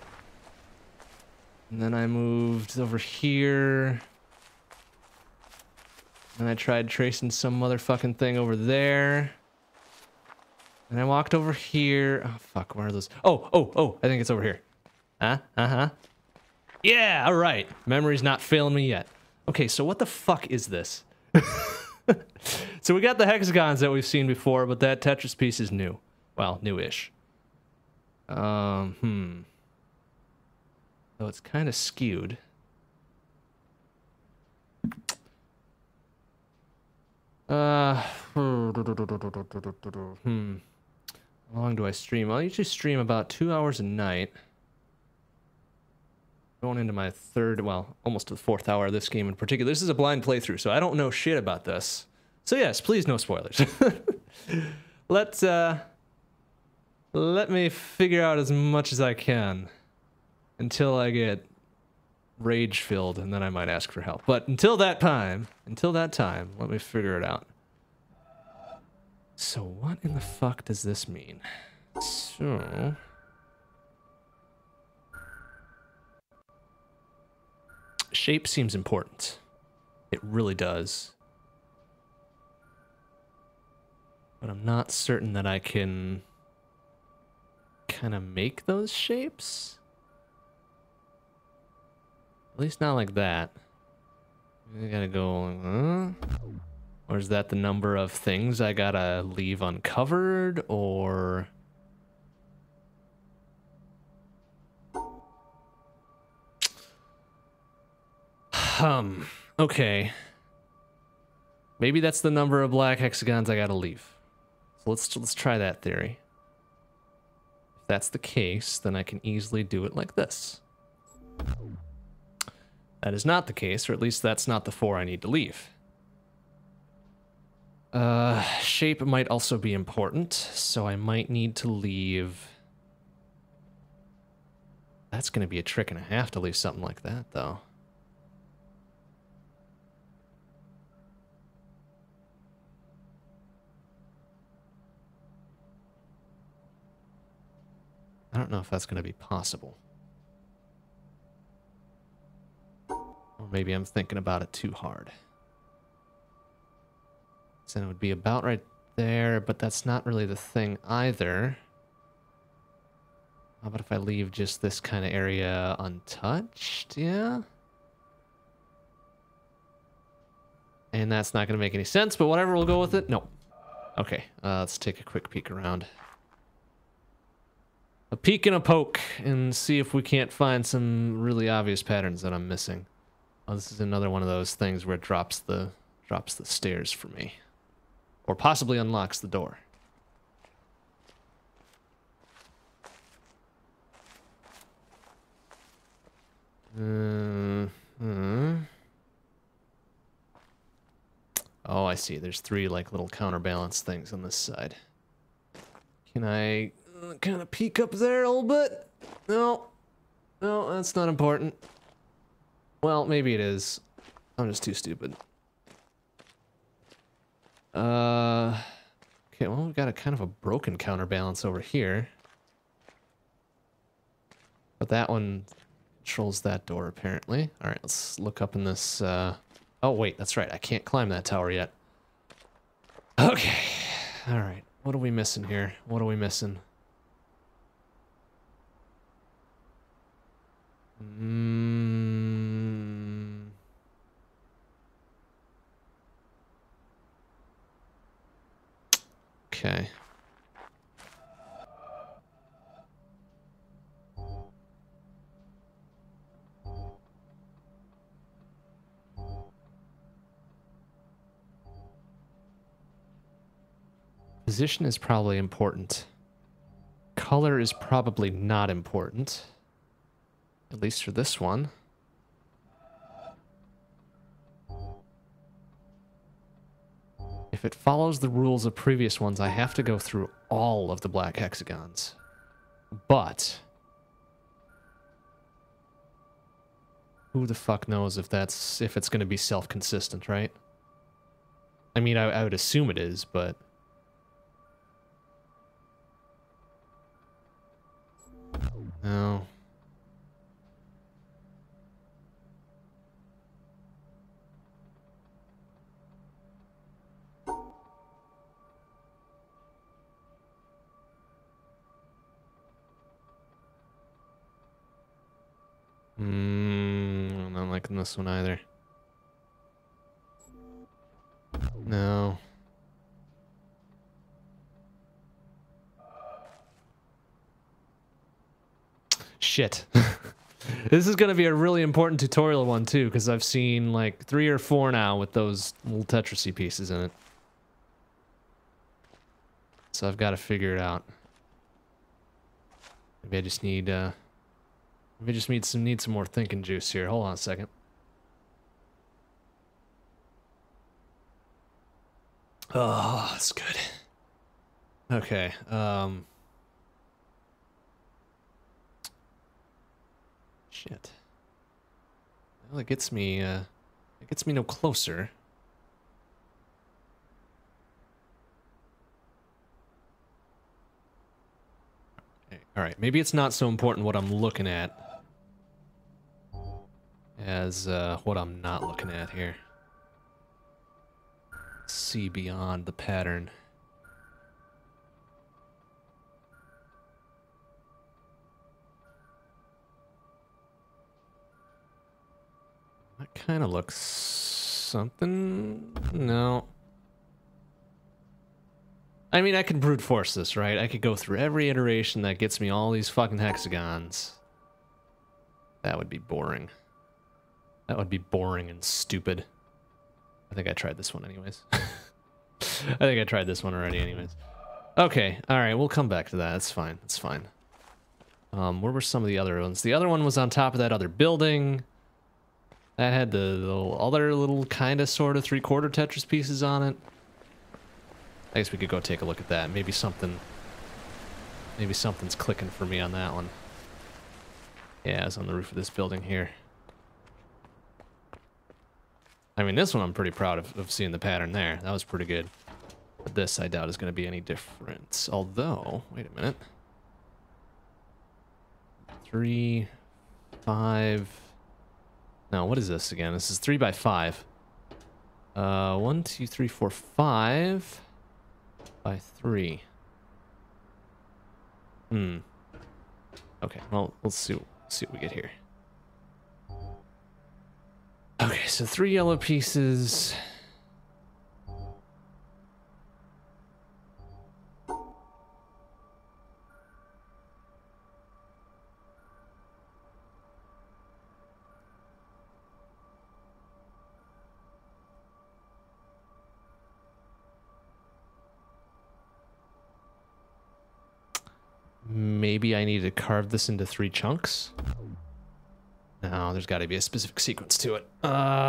And then I moved over here. And I tried tracing some motherfucking thing over there. And I walked over here. Oh, fuck, where are those? Oh, I think it's over here. Uh-huh. Yeah, all right. Memory's not failing me yet. Okay, so what the fuck is this? So we got the hexagons that we've seen before, but that Tetris piece is new. Well, newish. So it's kind of skewed. How long do I stream? I usually stream about 2 hours a night. Going into my third, well, almost to the 4th hour of this game in particular. This is a blind playthrough, so I don't know shit about this. So yes, please no spoilers. Let me figure out as much as I can until I get rage filled, and then I might ask for help. But until that time, let me figure it out. So what in the fuck does this mean? So shape seems important. It really does. But I'm not certain that I can kind of make those shapes. At least not like that. I gotta go, or is that the number of things I gotta leave uncovered, or... Okay. Maybe that's the number of black hexagons I gotta leave. So let's try that theory. If that's the case, then I can easily do it like this. That is not the case, or at least that's not the 4 I need to leave. Shape might also be important, so I might need to leave... That's gonna be a trick and a half to leave something like that, though. I don't know if that's gonna be possible. Or maybe I'm thinking about it too hard. So it would be about right there, but that's not really the thing either. How about if I leave just this kind of area untouched? Yeah? And that's not going to make any sense, but whatever, we'll go with it. No. Okay, let's take a quick peek around. A peek and a poke, and see if we can't find some really obvious patterns that I'm missing. Oh, this is another one of those things where it drops the stairs for me. Or possibly unlocks the door. Oh, I see. There's 3 like little counterbalance things on this side. Can I kind of peek up there a little bit? No. No, that's not important. Well, maybe it is. I'm just too stupid. Okay, Okay, well, we've got a kind of a broken counterbalance over here. But that one controls that door, apparently. Alright, let's look up in this, Oh, wait, that's right. I can't climb that tower yet. Okay. Alright, what are we missing here? What are we missing? Okay. Position is probably important. Color is probably not important. At least for this one. If it follows the rules of previous ones, I have to go through all of the black hexagons. But who the fuck knows if it's going to be self-consistent, right? I mean, I would assume it is, but no. I'm not liking this one either. No. Shit. This is going to be a really important tutorial one too, because I've seen like 3 or 4 now with those little Tetrisy pieces in it. So I've got to figure it out. Maybe I just need need some more thinking juice here. Hold on a second. Oh, that's good. Okay. Shit. Well, it gets me no closer. Okay. All right. Maybe it's not so important what I'm looking at as what I'm not looking at here. See beyond the pattern. That kind of looks something. No. I mean, I can brute force this, right? I could go through every iteration that gets me all these fucking hexagons. That would be boring. That would be boring and stupid. I think I tried this one anyways. I think I tried this one already anyways. Okay, alright, we'll come back to that. That's fine, that's fine. Where were some of the other ones? The other one was on top of that other building. That had the other little kind of sort of 3/4 Tetris pieces on it. I guess we could go take a look at that. Maybe something's clicking for me on that one. Yeah, it's on the roof of this building here. I mean, this one I'm pretty proud of seeing the pattern there. That was pretty good. But this, I doubt, is going to be any different. Although, wait a minute. 3, 5... No, what is this again? This is 3 by 5. 1, 2, 3, 4, 5 by 3. Okay, well, let's see what we get here. Okay, so 3 yellow pieces. Maybe I need to carve this into 3 chunks. No, there's got to be a specific sequence to it.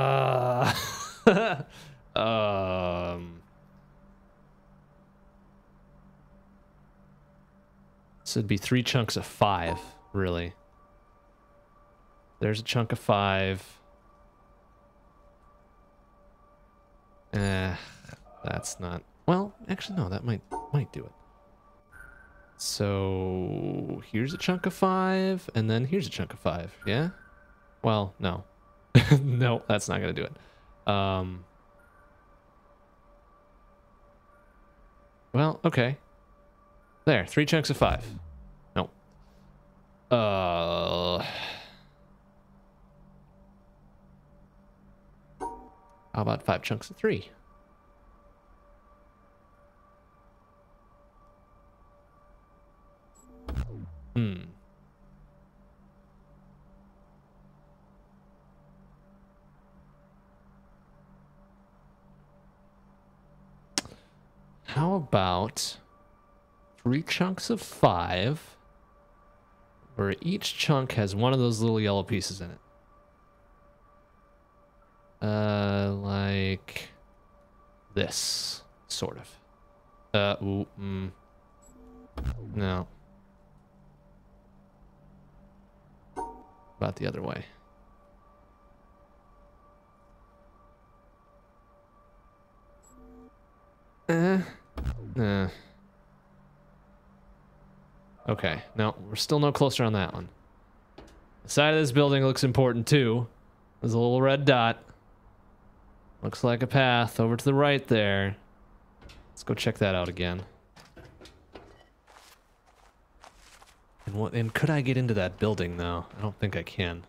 So it'd be 3 chunks of 5, really. There's a chunk of 5. That's not Well, actually, no, that might do it. So here's a chunk of 5, and then here's a chunk of 5. Yeah? Well, no. No, that's not gonna do it. Well, okay. There, 3 chunks of 5. No. How about 5 chunks of 3? How about 3 chunks of 5, where each chunk has one of those little yellow pieces in it? Like this, sort of. No. About the other way. Okay, no, we're still no closer on that one. The side of this building looks important too. There's a little red dot. Looks like a path over to the right there. Let's go check that out again. And could I get into that building though? I don't think I can.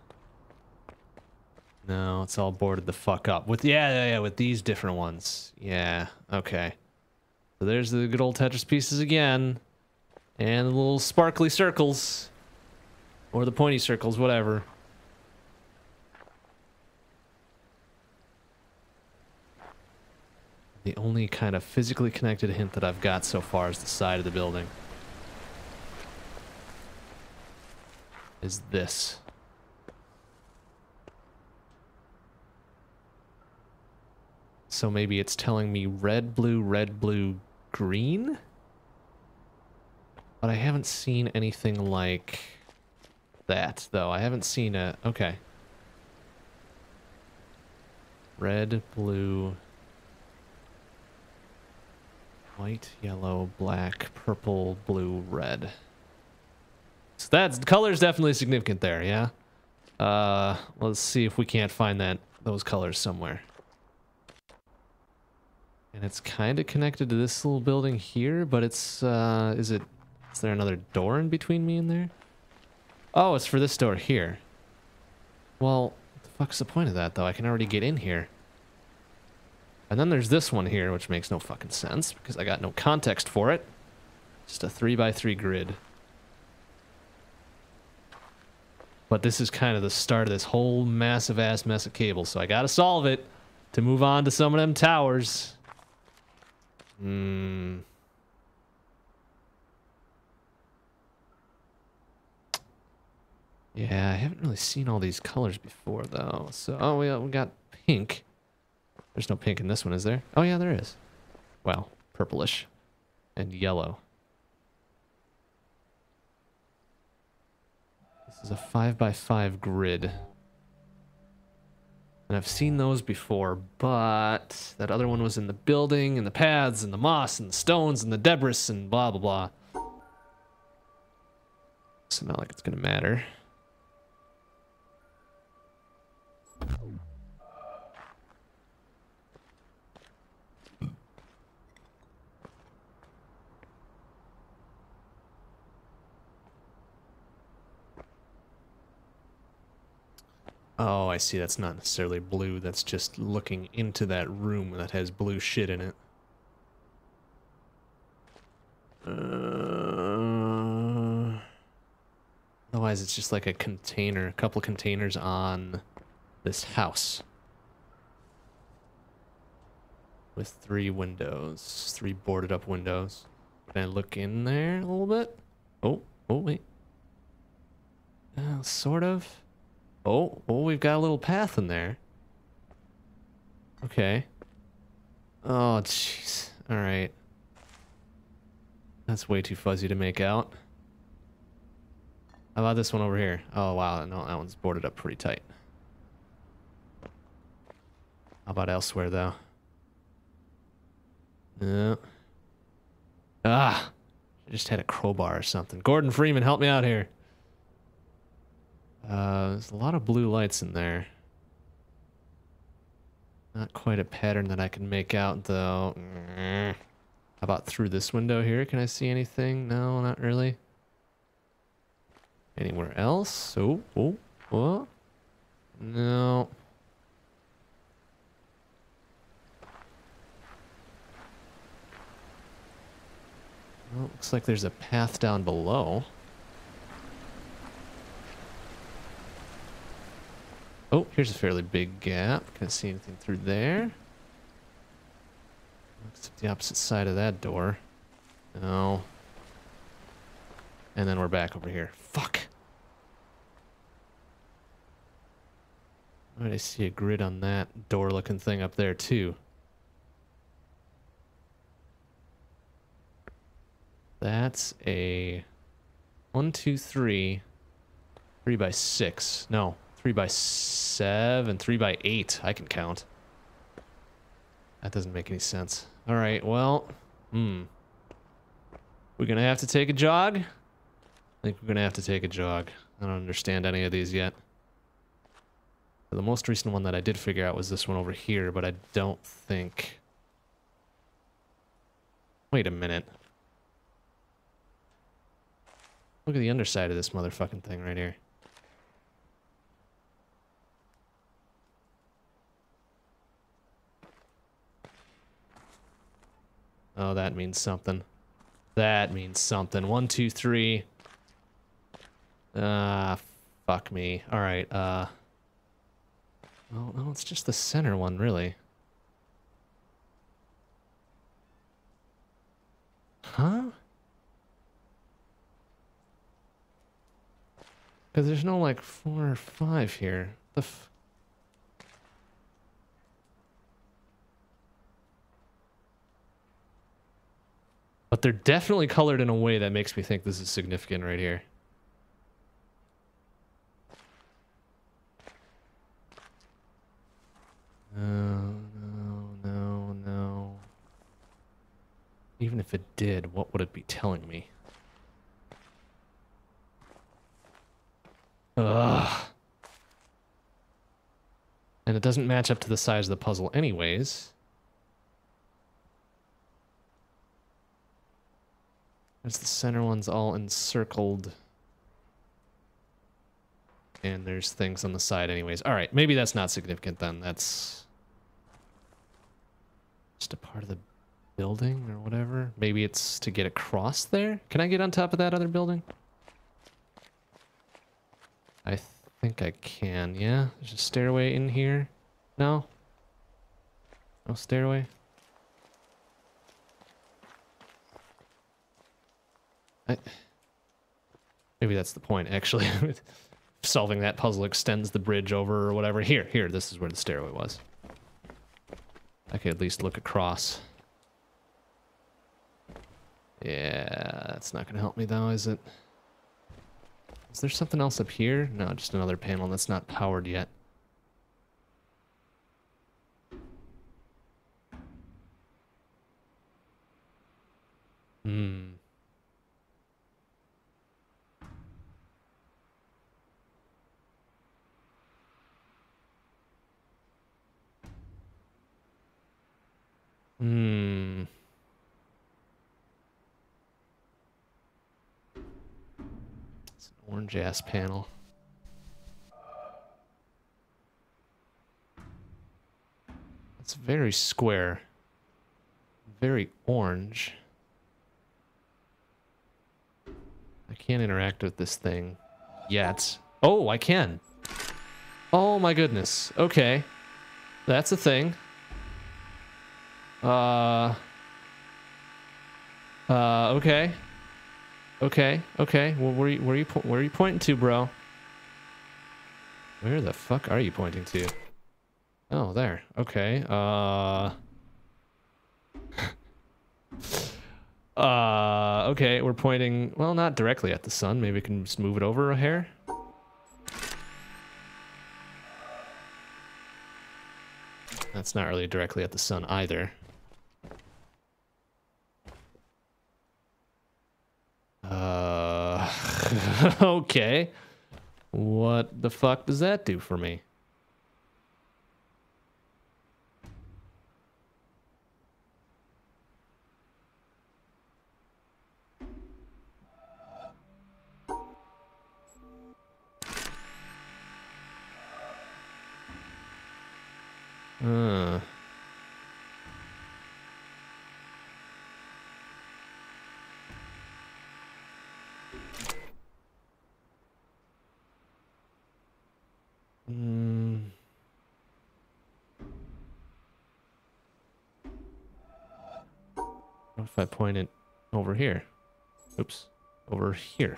No, it's all boarded the fuck up. With with these different ones. Yeah, okay. So there's the good old Tetris pieces again. And the little sparkly circles. Or the pointy circles, whatever. The only kind of physically connected hint that I've got so far is the side of the building. Is this. So maybe it's telling me red, blue, green? But I haven't seen anything like that, though. I haven't seen a... Okay. Red, blue... White, yellow, black, purple, blue, red. So that's... Color's definitely significant there, yeah? Let's see if we can't find those colors somewhere. And it's kind of connected to this little building here, but it's, is there another door in between me and there? Oh, it's for this door here. Well, what the fuck's the point of that, though? I can already get in here. And then there's this one here, which makes no fucking sense, because I got no context for it. Just a 3x3 grid. But this is kind of the start of this whole massive-ass mess of cables, so I gotta solve it to move on to some of them towers. Yeah, I haven't really seen all these colors before, though. So, oh, we got pink. There's no pink in this one, is there? Oh, yeah, there is. Well, purplish. And yellow. This is a 5x5 grid. And I've seen those before, but that other one was in the building, and the paths, and the moss, and the stones, and the debris, and blah, blah, blah. So not like it's gonna matter. Oh, I see. That's not necessarily blue. That's just looking into that room that has blue shit in it. Otherwise, it's just like a container, a couple containers on this house. With 3 windows, 3 boarded up windows. Can I look in there a little bit? Oh, wait. Sort of. Oh, we've got a little path in there. Okay. Oh, jeez. Alright. That's way too fuzzy to make out. How about this one over here? Oh, wow. No, that one's boarded up pretty tight. How about elsewhere, though? Yeah. Ah! I just had a crowbar or something. Gordon Freeman, help me out here. There's a lot of blue lights in there. Not quite a pattern that I can make out, though. How about through this window here? Can I see anything? No, not really. Anywhere else? Oh, what? No. Well, looks like there's a path down below. Oh, here's a fairly big gap. Can't see anything through there. Looks at the opposite side of that door. No. And then we're back over here. Fuck. Why did I see a grid on that door-looking thing up there, too? That's a 1, 2, 3, 3 by 6. No, 3 by 7, 3 by 8. I can count. That doesn't make any sense. All right, well, we're gonna have to take a jog. I think we're gonna have to take a jog. I don't understand any of these yet. The most recent one that I did figure out was this one over here, but I don't think... Wait a minute. Look at the underside of this motherfucking thing right here. Oh, that means something. That means something. 1, 2, 3. Fuck me. Alright, Oh, no, it's just the center one, really. Huh? Because there's no, like, 4 or 5 here. The f... But they're definitely colored in a way that makes me think this is significant right here. No. Even if it did, what would it be telling me? Ugh. And it doesn't match up to the size of the puzzle anyways. There's the center ones all encircled. And there's things on the side anyways. Alright, maybe that's not significant then. That's just a part of the building or whatever. Maybe it's to get across there? Can I get on top of that other building? I think I can, yeah? There's a stairway in here. No? No stairway? Maybe that's the point, actually. Solving that puzzle extends the bridge over or whatever. Here, this is where the stairway was. I could at least look across. Yeah, that's not gonna help me though, is it? Is there something else up here? No, just another panel that's not powered yet. It's an orange ass panel. It's very square. Very orange. I can't interact with this thing yet. Oh, I can. Oh my goodness. Okay. That's a thing. Okay. Okay. Well, where are you pointing to, bro? Where the fuck are you pointing to? Oh, there. Okay. Okay, we're pointing, well, not directly at the sun. Maybe we can just move it over a hair. That's not really directly at the sun either. Okay. What the fuck does that do for me? What if I point it over here? Oops. Over here.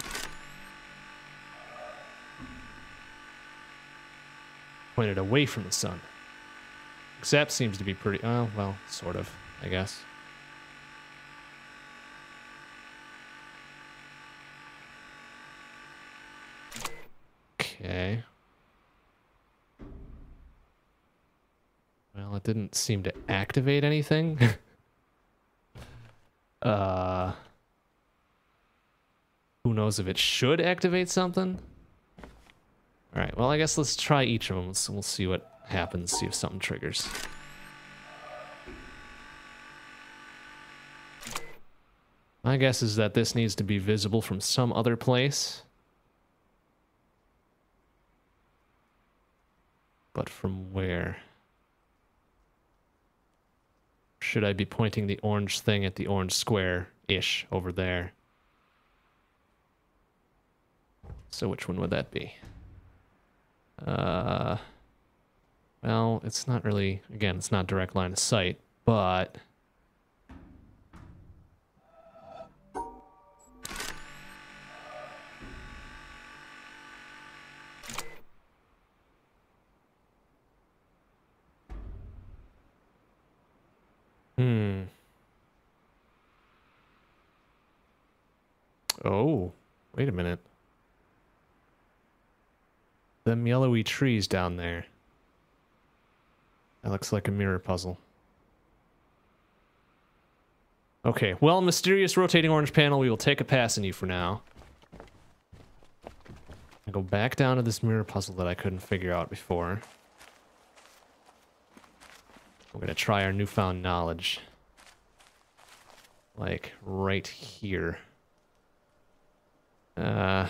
Point it away from the sun. Except seems to be pretty... Oh, well, sort of, I guess. Okay. Well, it didn't seem to activate anything. Who knows if it should activate something? Alright, well, I guess let's try each of them. We'll see what happens, see if something triggers. My guess is that this needs to be visible from some other place. But from where? Should I be pointing the orange thing at the orange square-ish over there? So which one would that be? Well, it's not really... Again, it's not direct line of sight, but... Oh, wait a minute. Them yellowy trees down there. That looks like a mirror puzzle. Okay, well, mysterious rotating orange panel, we will take a pass on you for now. I go back down to this mirror puzzle that I couldn't figure out before. We're gonna try our newfound knowledge. Like, right here. Well,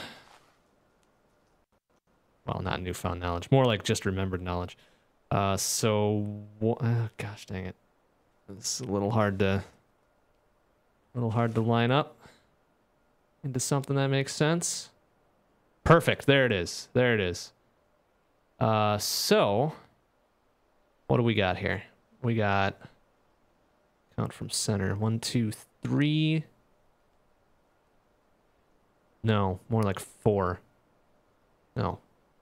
not newfound knowledge. More like just remembered knowledge. Gosh dang it. It's a little hard to line up into something that makes sense. Perfect. There it is. There it is. So what do we got here? We got, count from center, 1, 2, 3. No, more like 4. No.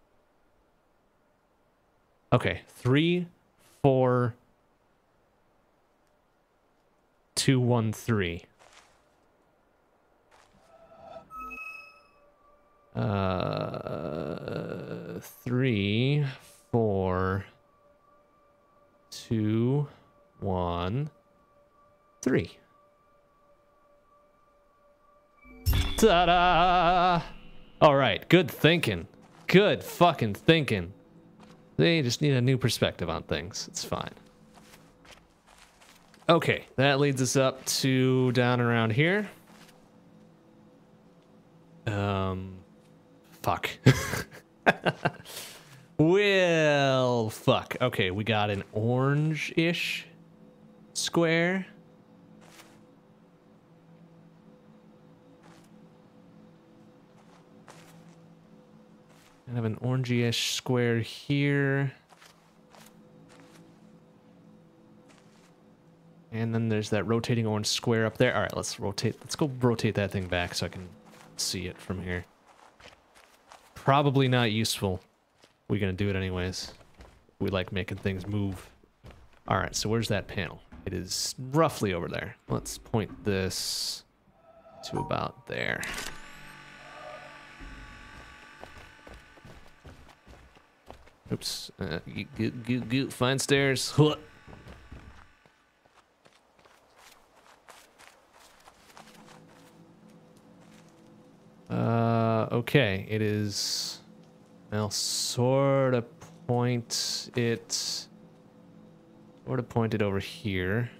Okay, 3, 4, 2, 1, 3. 3, 4, 2, 1, 3. Ta-da! All right, good thinking. Good fucking thinking. They just need a new perspective on things. It's fine. Okay, that leads us up to down around here. Fuck. Well, fuck. Okay, we got an orange-ish square. I have an orangey-ish square here. And then there's that rotating orange square up there. All right, let's rotate. Let's go rotate that thing back so I can see it from here. Probably not useful. We're gonna do it anyways. We like making things move. All right, so where's that panel? It is roughly over there. Let's point this to about there. Oops. Find stairs. Okay, it is... I'll sort of point it... Sort of point it over here.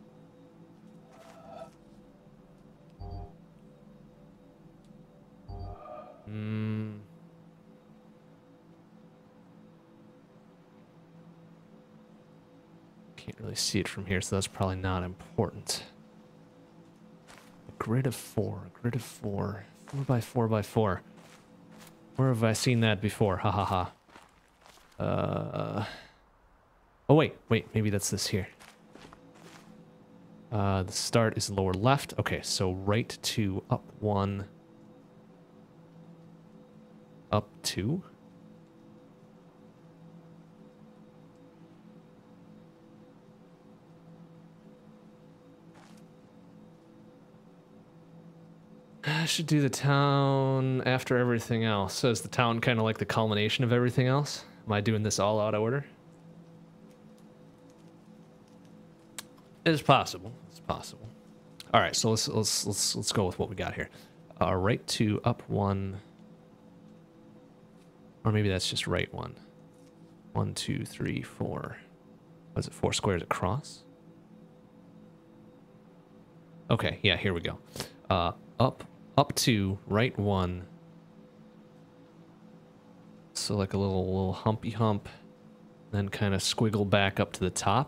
Can't really see it from here, so that's probably not important. A grid of 4, a grid of 4, 4 by 4 by 4. Where have I seen that before? Ha ha ha. Oh wait, maybe that's this here. The start is lower left. Okay, so right 2, up 1, up 2. I should do the town after everything else. So is the town kind of like the culmination of everything else? Am I doing this all out of order? It's possible. It's possible. All right, so let's go with what we got here. Right 2, up 1, or maybe that's just right 1. 1, 2, 3, 4. What is it? 4 squares across. Okay, yeah, here we go. Up 2, right 1. So like a little humpy hump, then kind of squiggle back up to the top,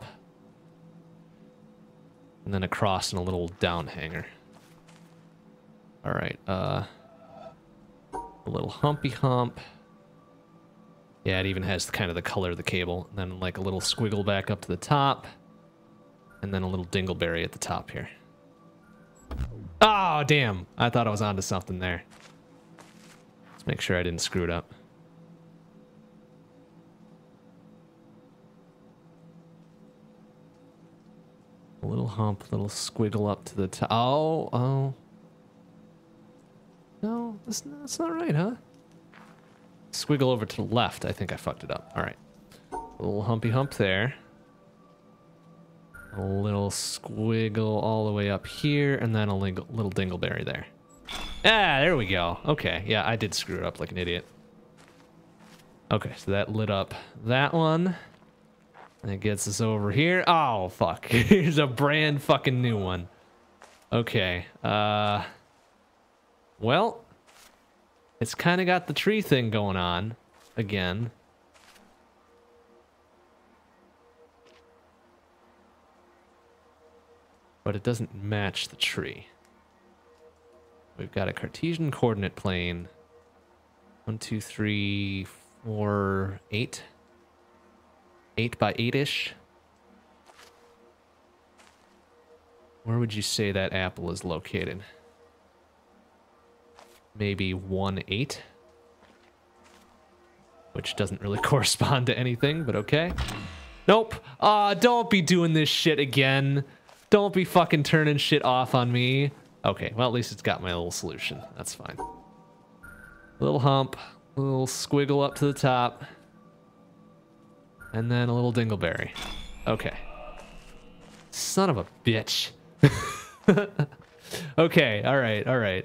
and then across in a little down hanger. All right, a little humpy hump. Yeah, it even has kind of the color of the cable, and then like a little squiggle back up to the top, and then a little dingleberry at the top here. Oh, damn. I thought I was onto something there. Let's make sure I didn't screw it up. A little hump, little squiggle up to the top. Oh. No, that's not right, huh? Squiggle over to the left. I think I fucked it up. All right. A little humpy hump there. A little squiggle all the way up here, and then a little dingleberry there. Ah, there we go. Okay, yeah, I did screw it up like an idiot. Okay, so that lit up that one. And it gets us over here. Oh, fuck. Here's a brand fucking new one. Okay, well, it's kind of got the tree thing going on again. But it doesn't match the tree. We've got a Cartesian coordinate plane. 1, 2, 3, 4, 8. 8 by 8-ish. Where would you say that apple is located? Maybe 1, 8. Which doesn't really correspond to anything, but okay. Nope. Don't be doing this shit again. Don't be fucking turning shit off on me. Okay, well, at least it's got my little solution. That's fine. A little hump, a little squiggle up to the top, and then a little dingleberry. Okay. Son of a bitch. Okay, alright.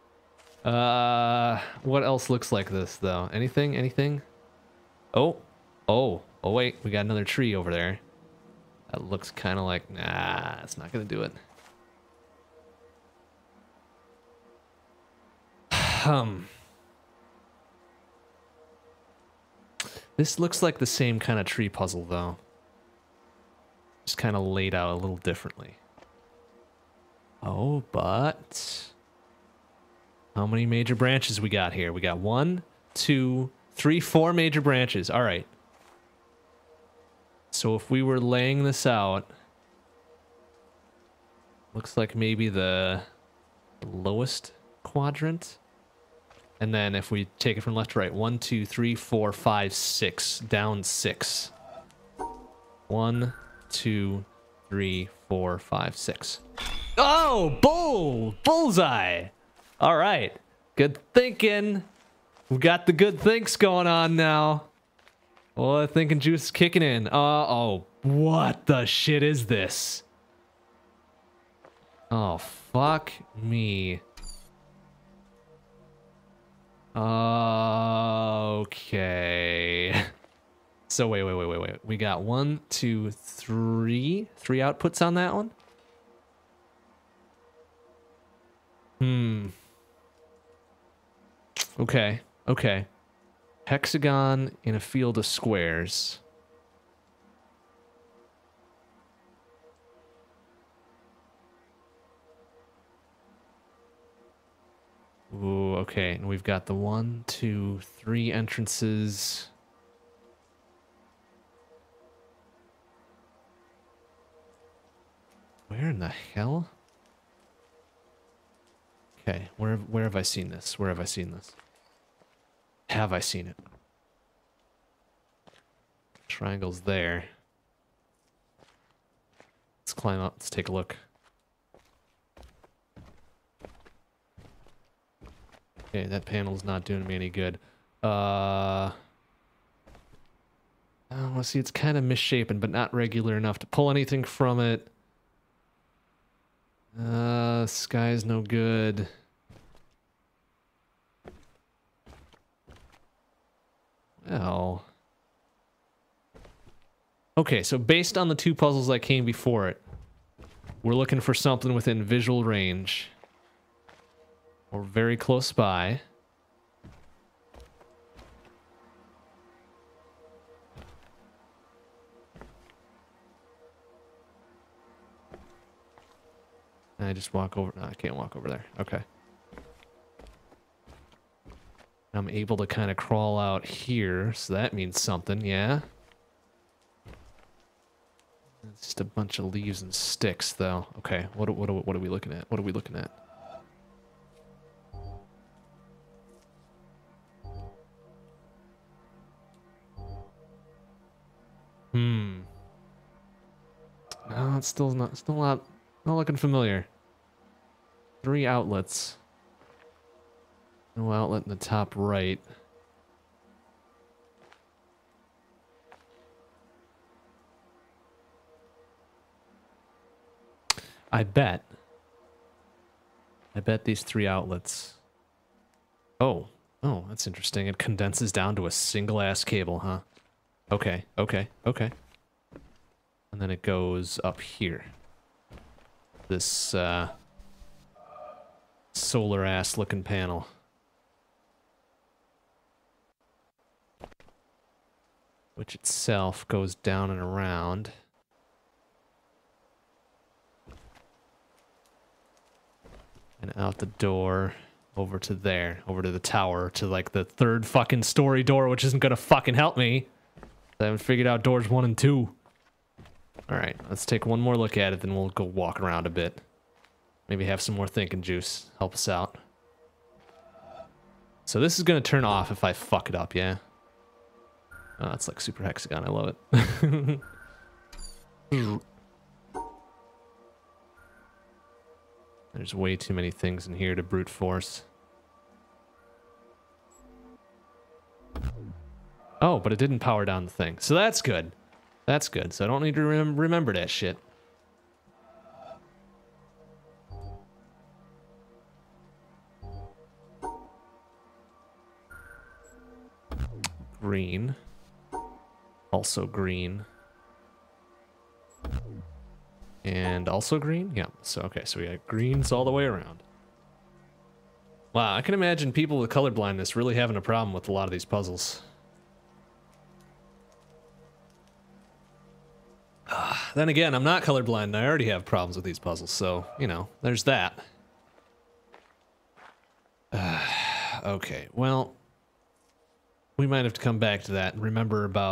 What else looks like this, though? Anything? Oh, wait, we got another tree over there. That looks kind of like, nah, it's not going to do it. This looks like the same kind of tree puzzle, though. Just kind of laid out a little differently. Oh, but... how many major branches we got here? We got 1, 2, 3, 4 major branches. All right. So if we were laying this out, looks like maybe the lowest quadrant. And then if we take it from left to right, 1, 2, 3, 4, 5, 6, down 6. 1, 2, 3, 4, 5, 6. Oh, bullseye. All right, good thinking. We got the good thinks going on now. Oh, the thinking juice is kicking in. Oh, what the shit is this? Oh, fuck me. Okay. So wait. We got 1, 2, 3 outputs on that one. Okay. Hexagon in a field of squares. Ooh, okay. And we've got the 1, 2, 3 entrances. Where in the hell? Okay, where have I seen this? Have I seen it? Triangle's there. Let's climb up. Let's take a look. Okay, that panel's not doing me any good. Oh, see, it's kind of misshapen, but not regular enough to pull anything from it. Sky's no good. Well. Okay, so based on the 2 puzzles that came before it, we're looking for something within visual range. Or very close by. I just walk over. No, I can't walk over there. Okay. I'm able to kind of crawl out here, so that means something, yeah? It's just a bunch of leaves and sticks, though. Okay, what are we looking at? What are we looking at? No, it's still not looking familiar. 3 outlets. No outlet in the top right. I bet these 3 outlets. Oh, that's interesting. It condenses down to a single ass cable, huh? Okay. And then it goes up here. This solar ass looking panel. Which itself goes down and around. And out the door, over to there, over to the tower, to like the 3rd fucking story door, which isn't gonna fucking help me. I haven't figured out doors 1 and 2. Alright, let's take one more look at it, then we'll go walk around a bit. Maybe have some more thinking juice. Help us out. So this is gonna turn off if I fuck it up, yeah? Oh, it's like Super Hexagon, I love it. There's way too many things in here to brute force. Oh, but it didn't power down the thing. So that's good. That's good. So I don't need to remember that shit. Green. Also green. And also green? Yeah. So, okay. So we got greens all the way around. Wow. I can imagine people with color blindness really having a problem with a lot of these puzzles. Then again, I'm not colorblind and I already have problems with these puzzles. So, you know, there's that. Okay. Well, we might have to come back to that and remember about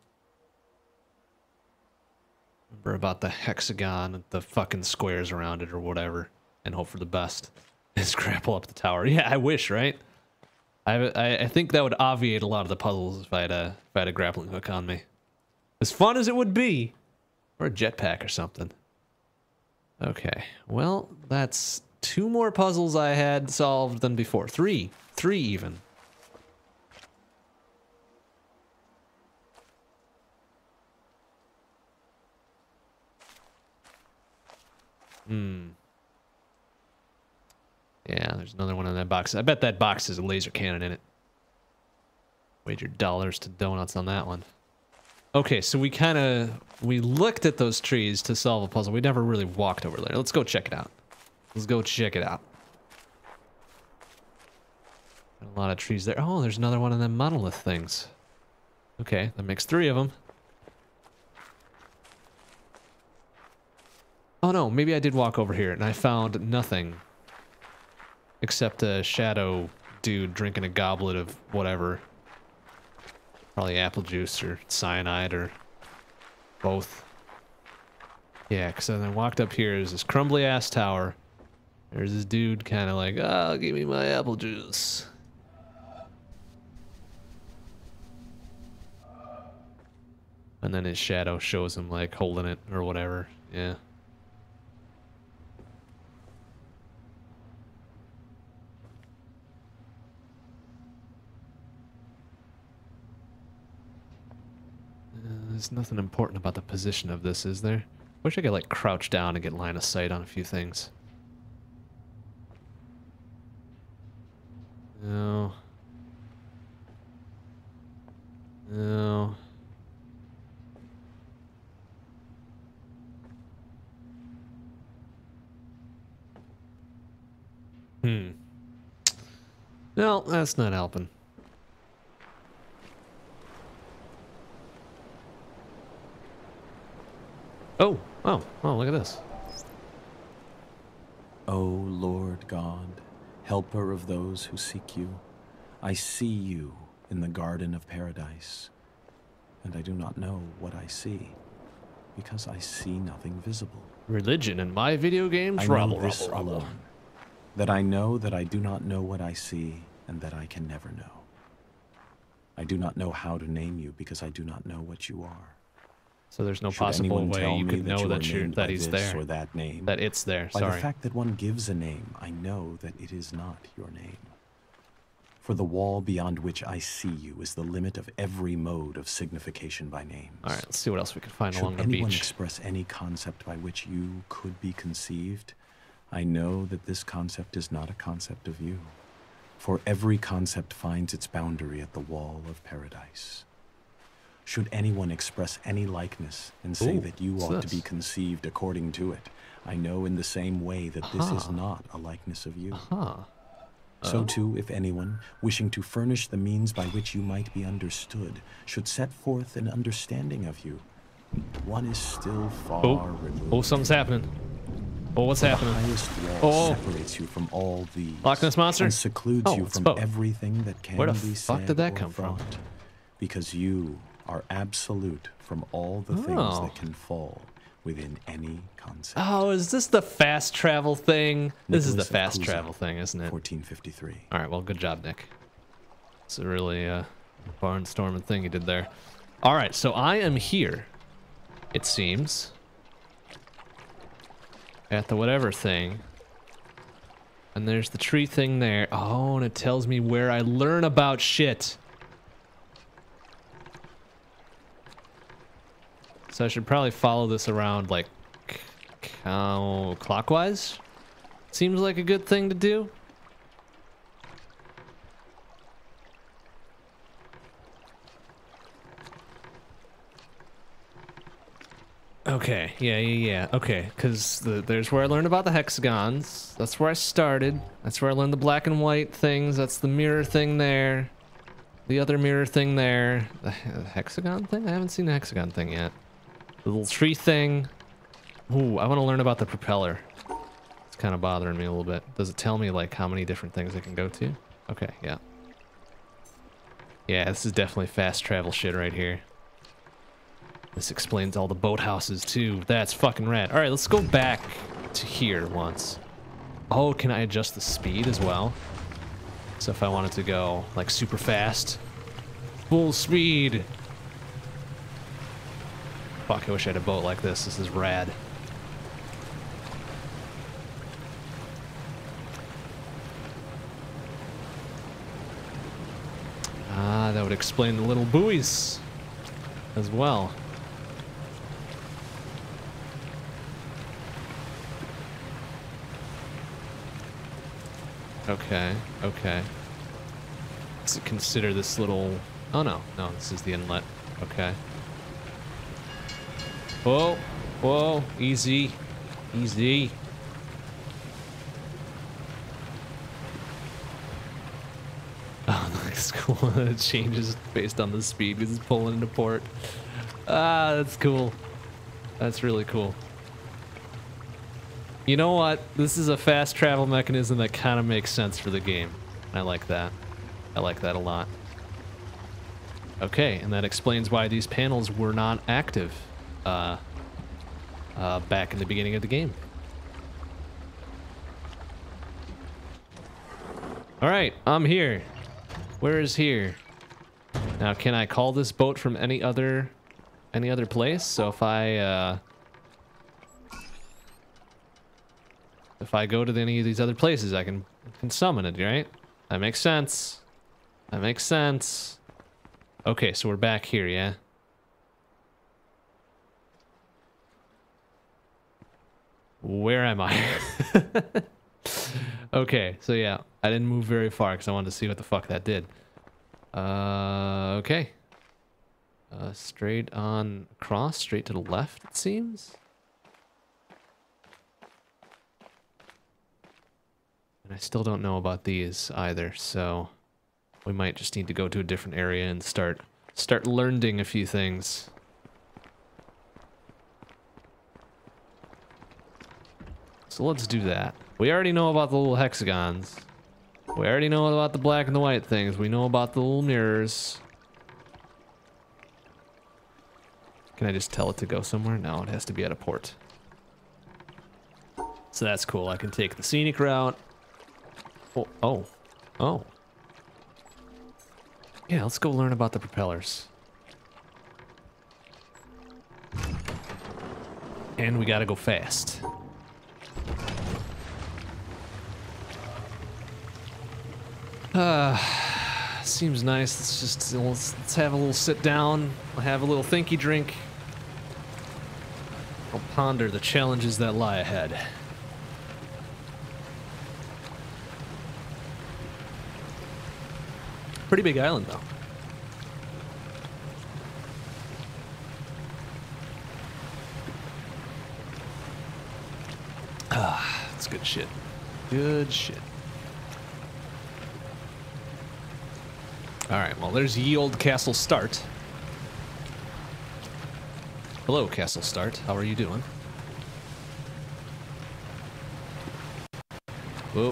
the hexagon and the fucking squares around it or whatever, and hope for the best. And scrapple up the tower. Yeah, I wish, right? I think that would obviate a lot of the puzzles if I had a grappling hook on me. As fun as it would be, or a jetpack or something. Okay, well, that's 2 more puzzles I had solved than before. 3 even. Yeah, there's another one in that box. I bet that box has a laser cannon in it. Wager dollars to donuts on that one. Okay, so we looked at those trees to solve a puzzle. We never really walked over there. Let's go check it out. Let's go check it out. A lot of trees there. Oh, there's another one of them monolith things. Okay, that makes 3 of them. Oh no, maybe I did walk over here and I found nothing. Except a shadow dude drinking a goblet of whatever. Probably apple juice or cyanide or both. Yeah, because then I walked up here. There's this crumbly ass tower. There's this dude kind of like, oh, give me my apple juice. And then his shadow shows him like holding it or whatever. Yeah. There's nothing important about the position of this, is there? Wish I could like crouch down and get line of sight on a few things. No. No. No, that's not helping. Oh, look at this. O Lord God, helper of those who seek you, I see you in the garden of paradise, and I do not know what I see, because I see nothing visible. Religion in my video games? I know this alone, that I know that I do not know what I see, and that I can never know. I do not know how to name you, because I do not know what you are. So there's no possible way you could know that he's there. Or that name. That it's there, By sorry. the fact that one gives a name, I know that it is not your name. For the wall beyond which I see you is the limit of every mode of signification by names. Alright, let's see what else we can find along the beach. Should anyone beach. express any concept by which you could be conceived, I know that this concept is not a concept of you. For every concept finds its boundary at the wall of paradise. Should anyone express any likeness and say that you ought to be conceived according to it, I know in the same way that this is not a likeness of you. So too, if anyone, wishing to furnish the means by which you might be understood, should set forth an understanding of you, one is still far removed. Oh, something's happening. Oh, what's happening? The highest wall separates you from all these. Loch Ness Monster? And secludes you from everything that can be said. Where the fuck did that come from? Because you are absolute from all the things that can fall within any concept. Oh, is this the fast travel thing? This is the fast travel thing, isn't it? 1453. All right, well, good job, Nick. It's a really barnstorming thing you did there. All right, so I am here, it seems, at the whatever thing. And there's the tree thing there. Oh, and it tells me where I learn about shit. So I should probably follow this around like clockwise. Seems like a good thing to do. Okay, yeah. Okay, because there's where I learned about the hexagons. That's where I started. That's where I learned the black and white things. That's the mirror thing there. The other mirror thing there. The hexagon thing? I haven't seen the hexagon thing yet. The little tree thing. Ooh, I want to learn about the propeller. It's kind of bothering me a little bit. Does it tell me like how many different things I can go to? Okay, yeah. Yeah, this is definitely fast travel shit right here. This explains all the boathouses too. That's fucking rad. All right, let's go back to here once. Oh, can I adjust the speed as well? So if I wanted to go like super fast, full speed. Fuck, I wish I had a boat like this. This is rad. Ah, that would explain the little buoys as well. Okay, okay. Let's consider this little... Oh, no. No, this is the inlet. Okay. Whoa. Whoa. Easy. Easy. Oh, that's cool. It changes based on the speed because it's pulling into port. Ah, that's cool. That's really cool. You know what? This is a fast travel mechanism that kind of makes sense for the game. I like that. I like that a lot. Okay, and that explains why these panels were not active back in the beginning of the game. All right, I'm here. Where is here? Now, can I call this boat from any other place? So if I go to any of these other places, I can summon it, right? That makes sense. That makes sense. Okay, so we're back here, yeah? Where am I? Okay, so yeah, I didn't move very far because I wanted to see what the fuck that did. Okay. Straight on across, straight to the left, it seems. And I still don't know about these either, so we might just need to go to a different area and start learning a few things. So let's do that. We already know about the little hexagons. We already know about the black and the white things. We know about the little mirrors. Can I just tell it to go somewhere? No, it has to be at a port. So that's cool. I can take the scenic route. Oh. Yeah, let's go learn about the propellers. And we gotta go fast. Seems nice. Let's have a little sit down. We'll have a little thinky drink. I'll ponder the challenges that lie ahead. Pretty big island, though. That's good shit. Good shit. Alright, well, there's ye old Castle Start. Hello, Castle Start. How are you doing? Whoa.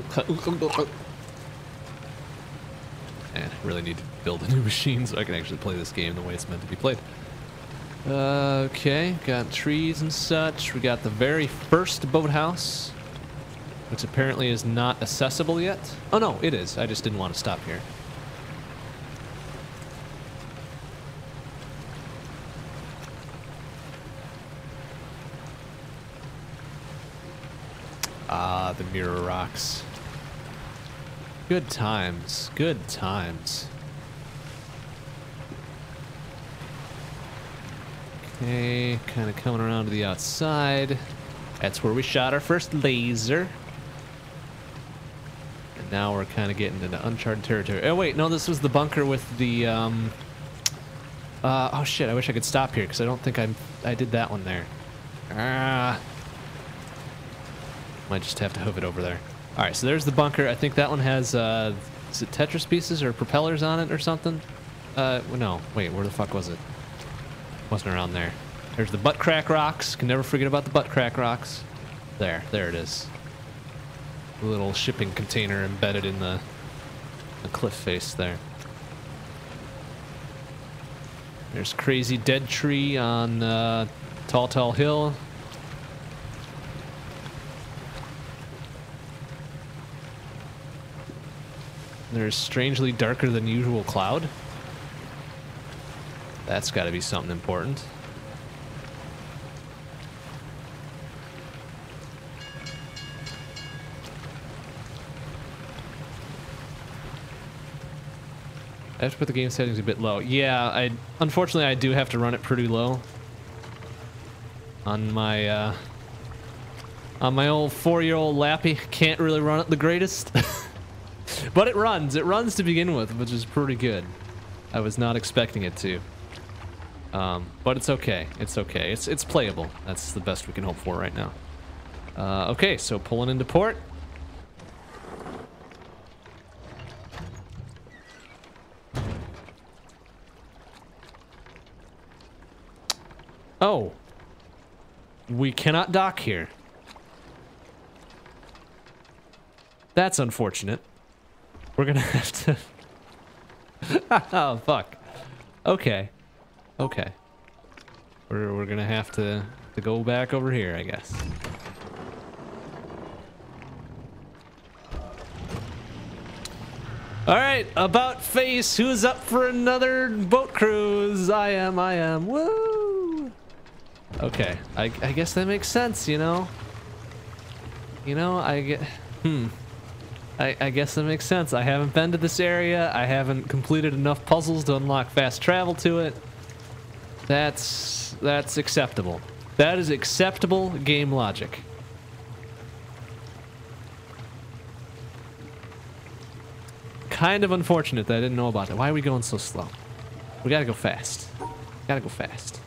Man, I really need to build a new machine so I can actually play this game the way it's meant to be played. Okay, got trees and such. We got the very first boathouse, which apparently is not accessible yet. Oh no, it is. I just didn't want to stop here. Ah, the mirror rocks. Good times. Good times. Okay, kind of coming around to the outside. That's where we shot our first laser. And now we're kind of getting into uncharted territory. Oh wait, no, this was the bunker with the oh shit, I wish I could stop here because I don't think I did that one there. Might just have to hoof it over there. All right, so there's the bunker. I think that one has, is it Tetris pieces or propellers on it or something? No, wait, where the fuck was it? Wasn't around there. There's the butt crack rocks. Can never forget about the butt crack rocks. There it is. A little shipping container embedded in the cliff face there. There's Crazy Dead Tree on Tall Hill. There's Strangely Darker Than Usual Cloud. That's got to be something important. I have to put the game settings a bit low. Yeah, unfortunately I do have to run it pretty low on my old 4-year-old Lappy. Can't really run it the greatest. But it runs to begin with, which is pretty good. I was not expecting it to. But it's okay. It's okay. It's playable. That's the best we can hope for right now. Okay, so pulling into port. Oh. We cannot dock here. That's unfortunate. We're gonna have to... Oh, fuck. Okay. Okay. We're gonna have to go back over here, I guess. Alright, about face. Who's up for another boat cruise? I am. Woo! Okay, I guess that makes sense, you know? You know, I guess that makes sense. I haven't been to this area. I haven't completed enough puzzles to unlock fast travel to it. That's acceptable. That is acceptable game logic. Kind of unfortunate that I didn't know about that. Why are we going so slow? We gotta go fast. Gotta go fast.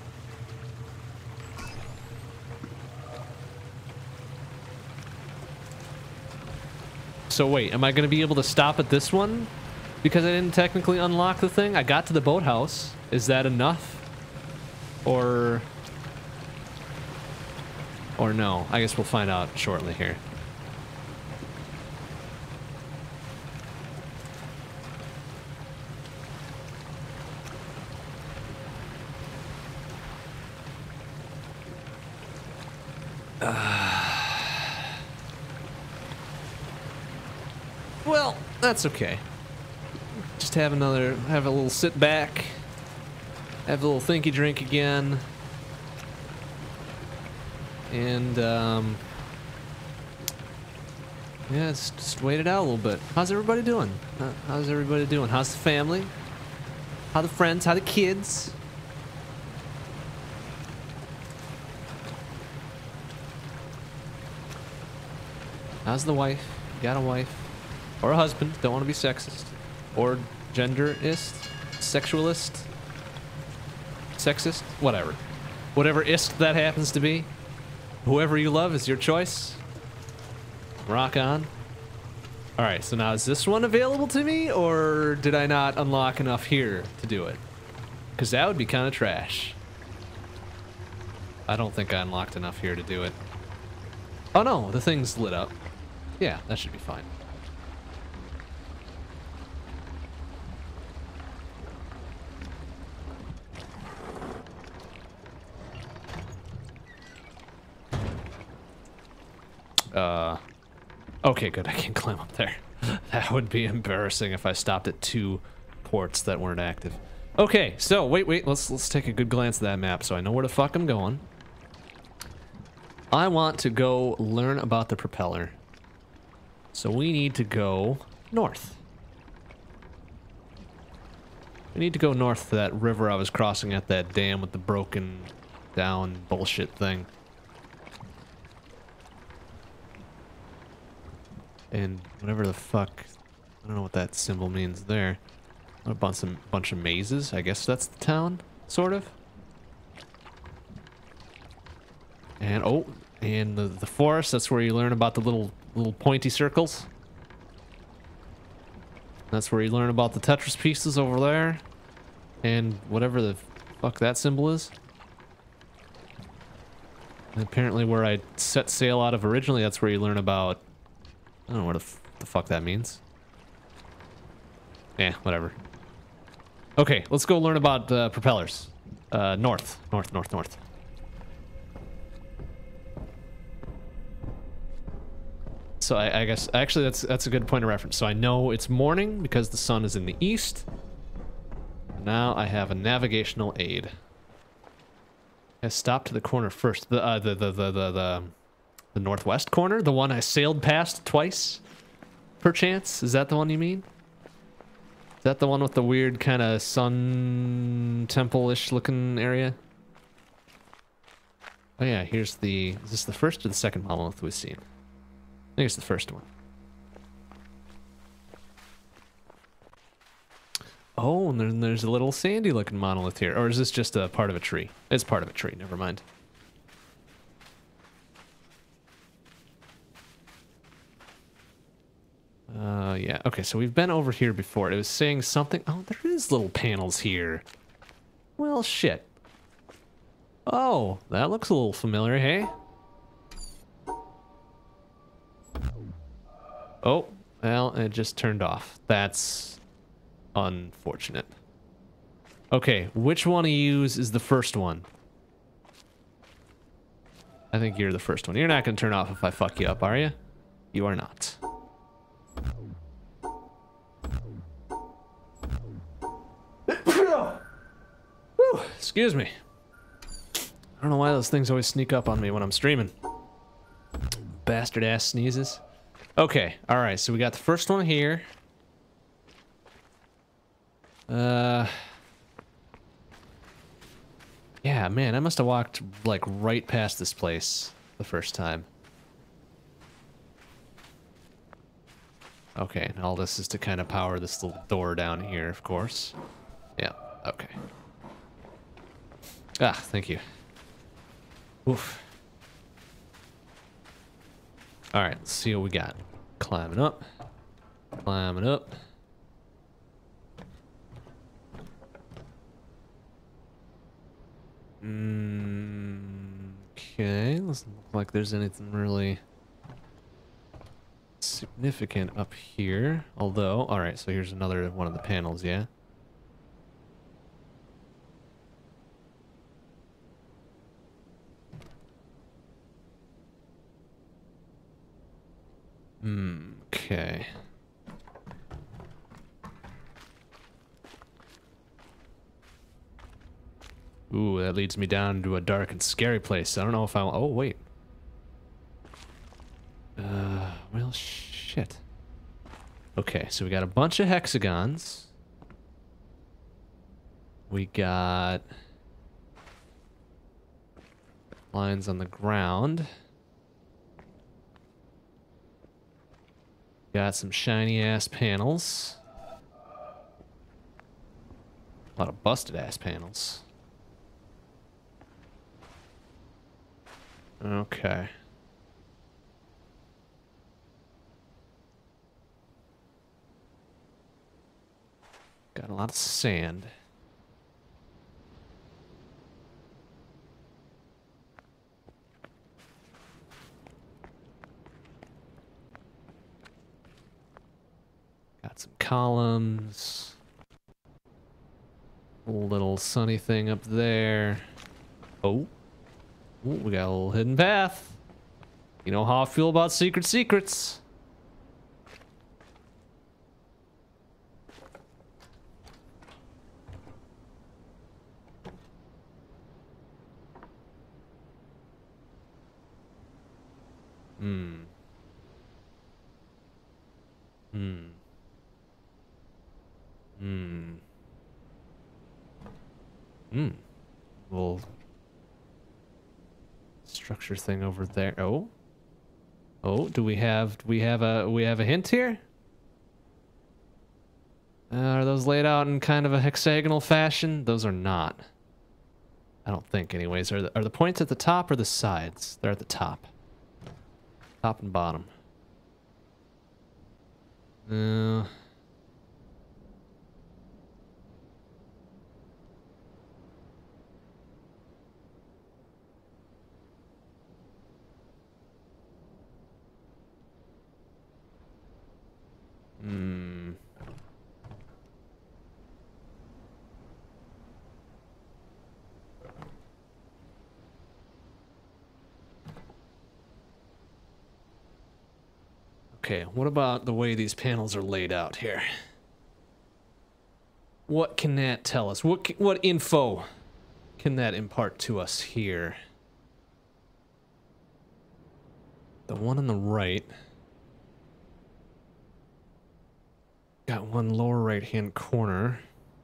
So wait, am I gonna be able to stop at this one? Because I didn't technically unlock the thing? I got to the boathouse. Is that enough? Or no? I guess we'll find out shortly here. Well, that's okay. Just have a little sit back. Have a little thinky drink again. And, yeah, just wait it out a little bit. How's everybody doing? How's everybody doing? How's the family? How the friends? How the kids? How's the wife? You got a wife? Or a husband? Don't want to be sexist. Or genderist? Sexualist? Sexist? Whatever. Whatever ist that happens to be. Whoever you love is your choice. Rock on. Alright, so now is this one available to me, or did I not unlock enough here to do it? Because that would be kind of trash. I don't think I unlocked enough here to do it. Oh no, the thing's lit up. Yeah, that should be fine. Okay, good. I can climb up there. That would be embarrassing if I stopped at 2 ports that weren't active. Okay, so wait. Let's take a good glance at that map so I know where the fuck I'm going. I want to go learn about the propeller. So we need to go north. We need to go north to that river I was crossing at that dam with the broken down bullshit thing. And whatever the fuck, I don't know what that symbol means there. A bunch of mazes. I guess that's the town, sort of. And oh, and the forest. That's where you learn about the little pointy circles. That's where you learn about the Tetris pieces over there, and whatever the fuck that symbol is. And apparently, where I set sail out of originally, that's where you learn about. I don't know what the fuck that means. Yeah, whatever. Okay, let's go learn about propellers. North. So I guess actually that's a good point of reference. So I know it's morning because the sun is in the east. Now I have a navigational aid. I stopped to the corner first. The northwest corner, the one I sailed past twice, perchance. Is that the one you mean? Is that the one with the weird kind of sun temple-ish looking area? Oh yeah, here's the... Is this the first or the second monolith we've seen? I think it's the first one. Oh, and then there's a little sandy looking monolith here. Or is this just a part of a tree? It's part of a tree, never mind. Yeah, okay, so we've been over here before. It was saying something. Oh, there is little panels here. Well, shit. Oh, that looks a little familiar, hey? Oh, well, it just turned off. That's unfortunate. Okay, which one of you is the first one? I think you're the first one. You're not going to turn off if I fuck you up, are you? You are not. Excuse me. I don't know why those things always sneak up on me when I'm streaming. Bastard ass sneezes. Okay, alright, so we got the first one here. Yeah, man, I must have walked, like, right past this place the first time. Okay, and all this is to kind of power this little door down here, of course. Yeah, okay. Ah, thank you. Oof. Alright, let's see what we got. Climbing up. Climbing up. Okay, doesn't look like there's anything really significant up here. Although, alright, so here's another one of the panels, yeah? Okay. Ooh, that leads me down to a dark and scary place. I don't know if I... Oh, wait. Well, shit. Okay, so we got a bunch of hexagons. We got... lines on the ground. Got some shiny-ass panels. A lot of busted-ass panels. Okay. Got a lot of sand. Got some columns. A little sunny thing up there. Oh. Ooh, we got a little hidden path. You know how I feel about secret secrets. Little structure thing over there. Oh. Oh, do we have a hint here? Are those laid out in kind of a hexagonal fashion? Those are not. I don't think anyways. Are the points at the top or the sides? They're at the top. Top and bottom. Okay, what about the way these panels are laid out here? What can that tell us? What info can that impart to us here? The one on the right. Got one lower right-hand corner.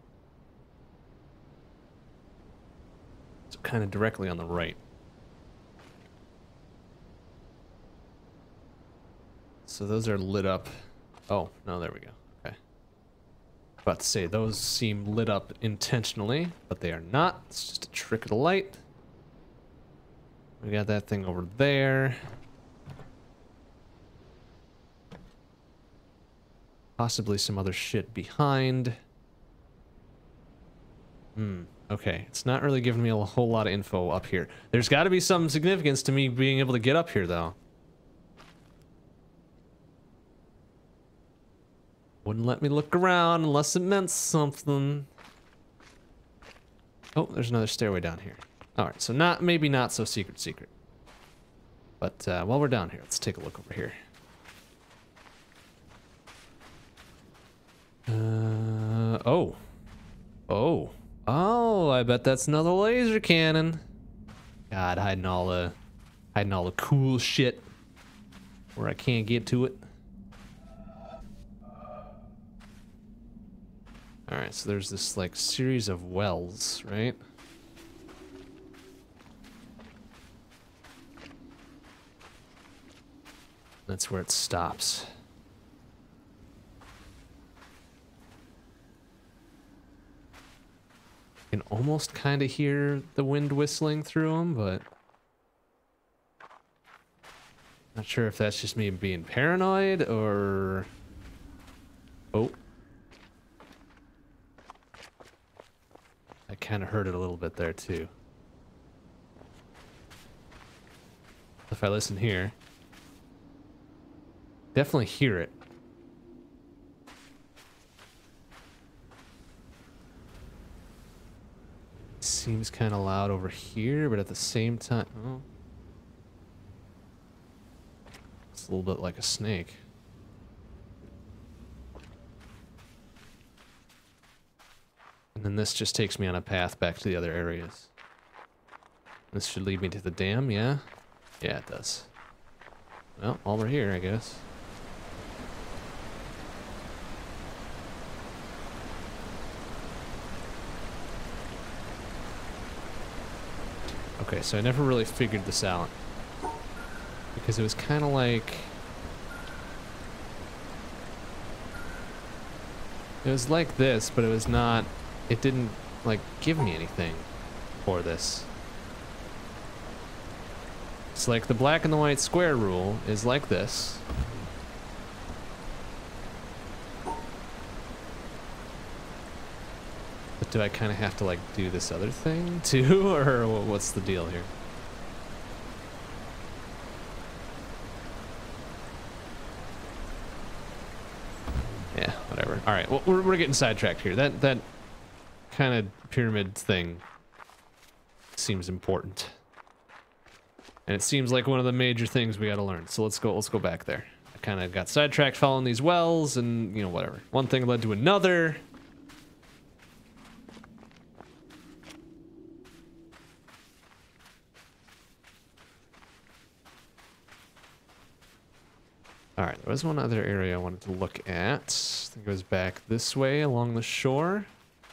So kind of directly on the right. So those are lit up. Oh, no, there we go. Okay. About to say, those seem lit up intentionally, but they are not. It's just a trick of the light. We got that thing over there. Possibly some other shit behind. Okay. It's not really giving me a whole lot of info up here. There's got to be some significance to me being able to get up here, though. Wouldn't let me look around unless it meant something. Oh, there's another stairway down here. Alright, so maybe not so secret. But while we're down here, let's take a look over here. Oh, I bet that's another laser cannon. God, hiding all the cool shit where I can't get to it. Alright, so there's this, like, series of wells, right? That's where it stops. You can almost kind of hear the wind whistling through them, but... not sure if that's just me being paranoid, or... Oh. I kind of heard it a little bit there too. If I listen here, definitely hear it. Seems kind of loud over here, but at the same time, oh, it's a little bit like a snake. And then this just takes me on a path back to the other areas. This should lead me to the dam, yeah? Yeah, it does. Well, while we're here, I guess. Okay, so I never really figured this out. Because it was kind of like... it was like this, but it was not... it didn't, like, give me anything for this. It's like the black and the white square rule is like this. But do I kind of have to, like, do this other thing too, or what's the deal here? Yeah, whatever. All right, well, we're getting sidetracked here. That kind of pyramid thing seems important, and it seems like one of the major things we got to learn. So let's go back there. I kind of got sidetracked following these wells, and you know, whatever. One thing led to another. Alright, there was one other area I wanted to look at. I think it was back this way along the shore.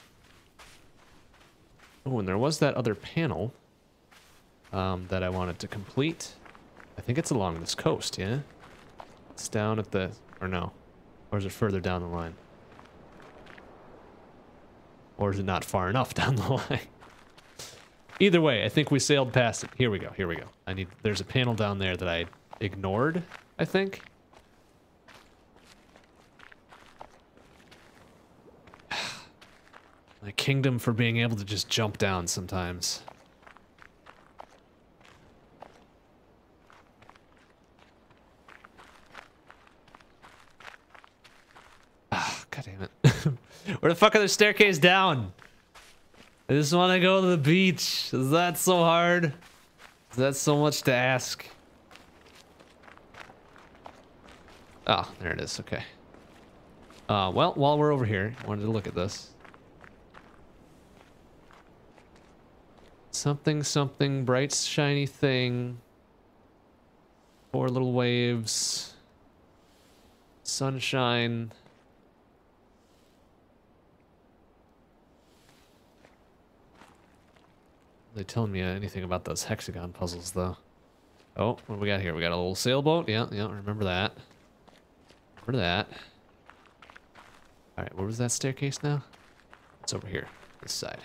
Oh, and there was that other panel that I wanted to complete. I think it's along this coast, yeah? It's down at the... or no. Or is it further down the line? Or is it not far enough down the line? Either way, I think we sailed past it. Here we go, here we go. There's a panel down there that I ignored, I think. My kingdom for being able to just jump down sometimes. Ah, God damn it. Where the fuck are the staircase down? I just want to go to the beach. Is that so hard? Is that so much to ask? Oh, there it is. Okay. Well, while we're over here, I wanted to look at this. Something, bright, shiny thing. 4 little waves. Sunshine. Are they telling me anything about those hexagon puzzles, though? Oh, what do we got here? We got a little sailboat. Yeah, remember that. Remember that. Alright, where was that staircase now? It's over here, this side.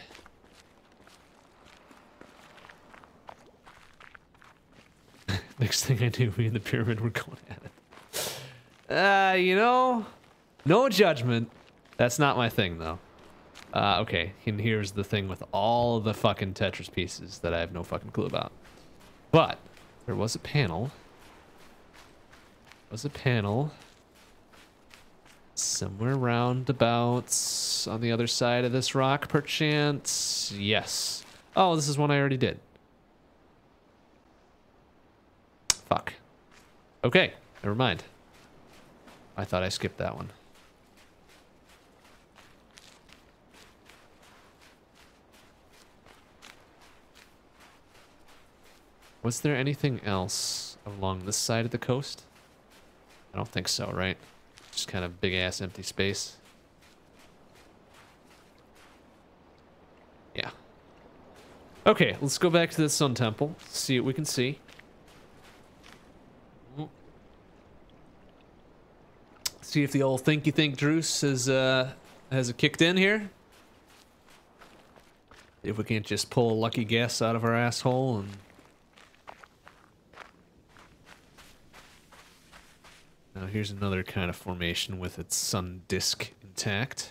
Next thing I knew, me and the pyramid were going at it. You know, no judgment. That's not my thing, though. Okay, and here's the thing with all of the fucking Tetris pieces that I have no fucking clue about. But there was a panel. Somewhere roundabouts on the other side of this rock, perchance. Yes. Oh, this is one I already did. Fuck. Okay, never mind. I thought I skipped that one. Was there anything else along this side of the coast? I don't think so, right? Just kind of big ass empty space. Yeah. Okay, let's go back to the Sun Temple. See what we can see. See if the old thinky think Druce has kicked in here. If we can't just pull a lucky guess out of our asshole and. Now here's another kind of formation with its sun disk intact.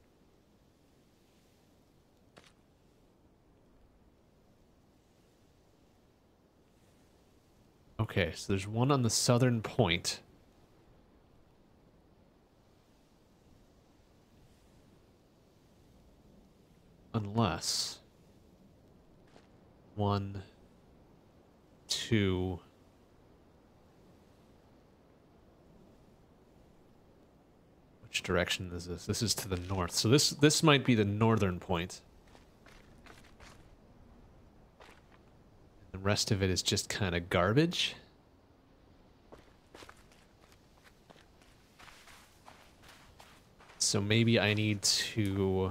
Okay, so there's one on the southern point. Unless 1, 2. Which direction is this? This is to the north. So this might be the northern point. The rest of it is just kind of garbage. So maybe I need to.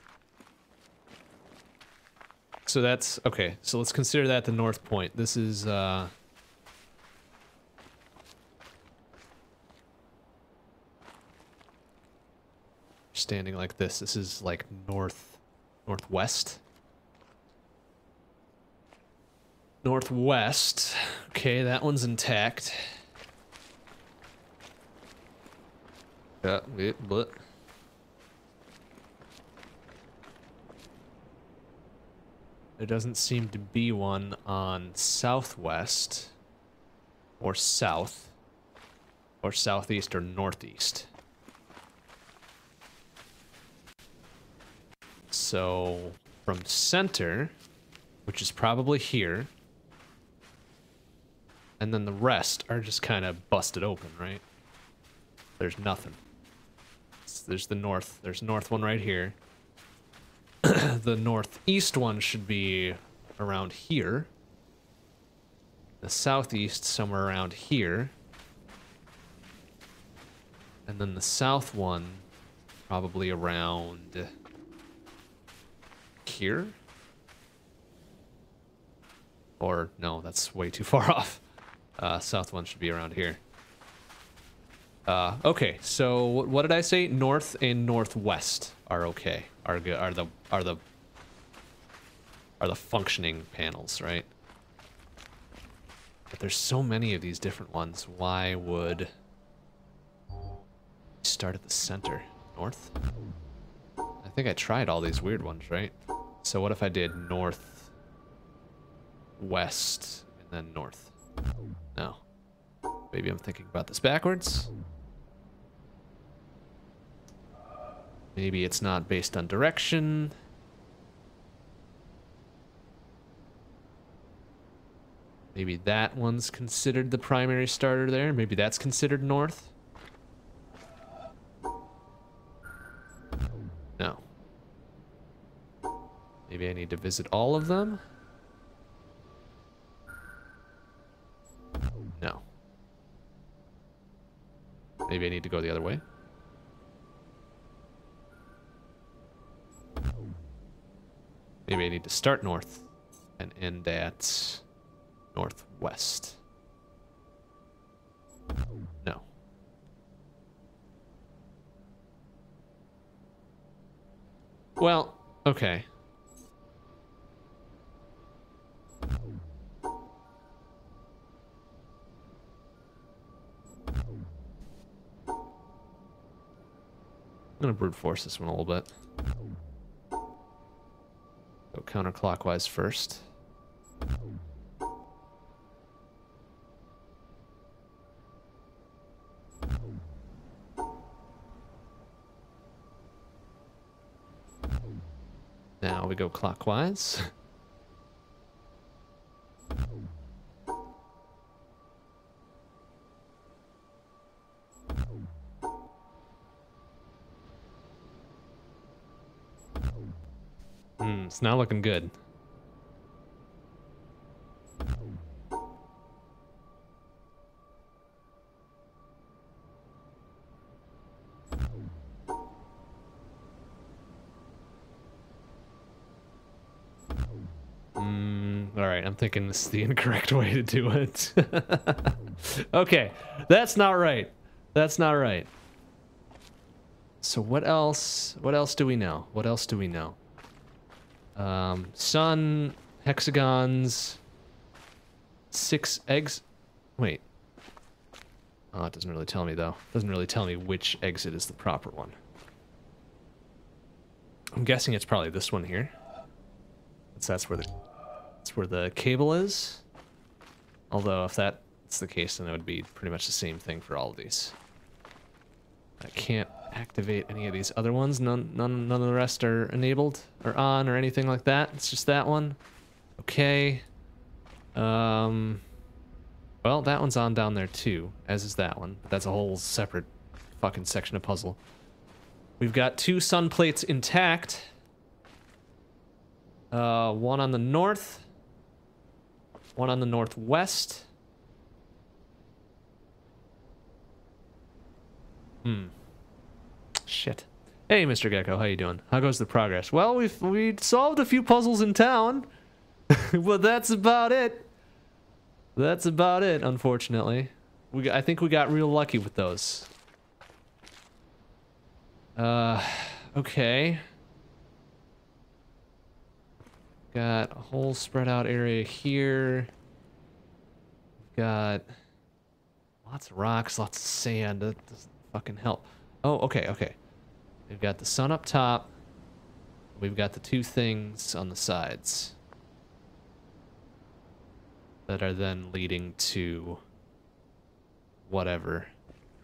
So that's okay. So let's consider that the north point. This is standing like this. This is like northwest. Northwest. Okay, that one's intact. Yeah, but there doesn't seem to be one on southwest or south or southeast or northeast. So from center, which is probably here, and then the rest are just kind of busted open, right? There's nothing. There's the north. There's north one right here. The northeast one should be around here. The southeast somewhere around here. And then the south one probably around here. Or no, that's way too far off. South one should be around here. Okay, so what did I say? North and northwest are okay. Are the functioning panels, right? But there's so many of these different ones. Why would start at the center? North? I think I tried all these weird ones, right? So what if I did north, west, and then north? No. Maybe I'm thinking about this backwards. Maybe it's not based on direction. Maybe that one's considered the primary starter there. Maybe that's considered north. No. Maybe I need to visit all of them. No. Maybe I need to go the other way. Maybe I need to start north and end at northwest. No. Well, okay. I'm gonna brute force this one a little bit. Go counterclockwise first. Now we go clockwise. It's not looking good. Alright, I'm thinking this is the incorrect way to do it. Okay, that's not right. That's not right. So what else? What else do we know? What else do we know? Sun, hexagons, 6 eggs. Wait. Oh, it doesn't really tell me, though. It doesn't really tell me which exit is the proper one. I'm guessing it's probably this one here. That's where the cable is. Although, if that's the case, then it would be pretty much the same thing for all of these. I can't activate any of these other ones. None of the rest are enabled or on or anything like that. It's just that one. Okay. Well, that one's on down there too, as is that one. That's a whole separate fucking section of puzzle. We've got 2 sun plates intact. One on the north. One on the northwest. Shit. Hey, Mr. Gecko, how you doing? How goes the progress? Well, we solved a few puzzles in town. Well, that's about it. That's about it, unfortunately. I think we got real lucky with those. Okay. Got a whole spread out area here. Got lots of rocks, lots of sand. That doesn't fucking help. Oh, okay, okay. We've got the sun up top. We've got the 2 things on the sides that are then leading to whatever.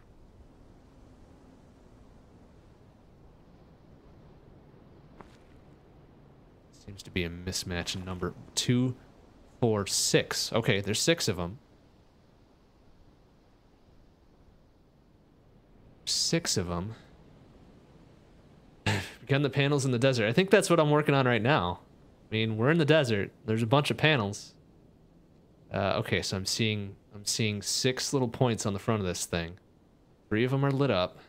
Seems to be a mismatch in number. 2, 4, 6. Okay, there's 6 of them. 6 of them. Begun the panels in the desert. I think that's what I'm working on right now. I mean, we're in the desert. There's a bunch of panels. Okay, so I'm seeing 6 little points on the front of this thing. 3 of them are lit up.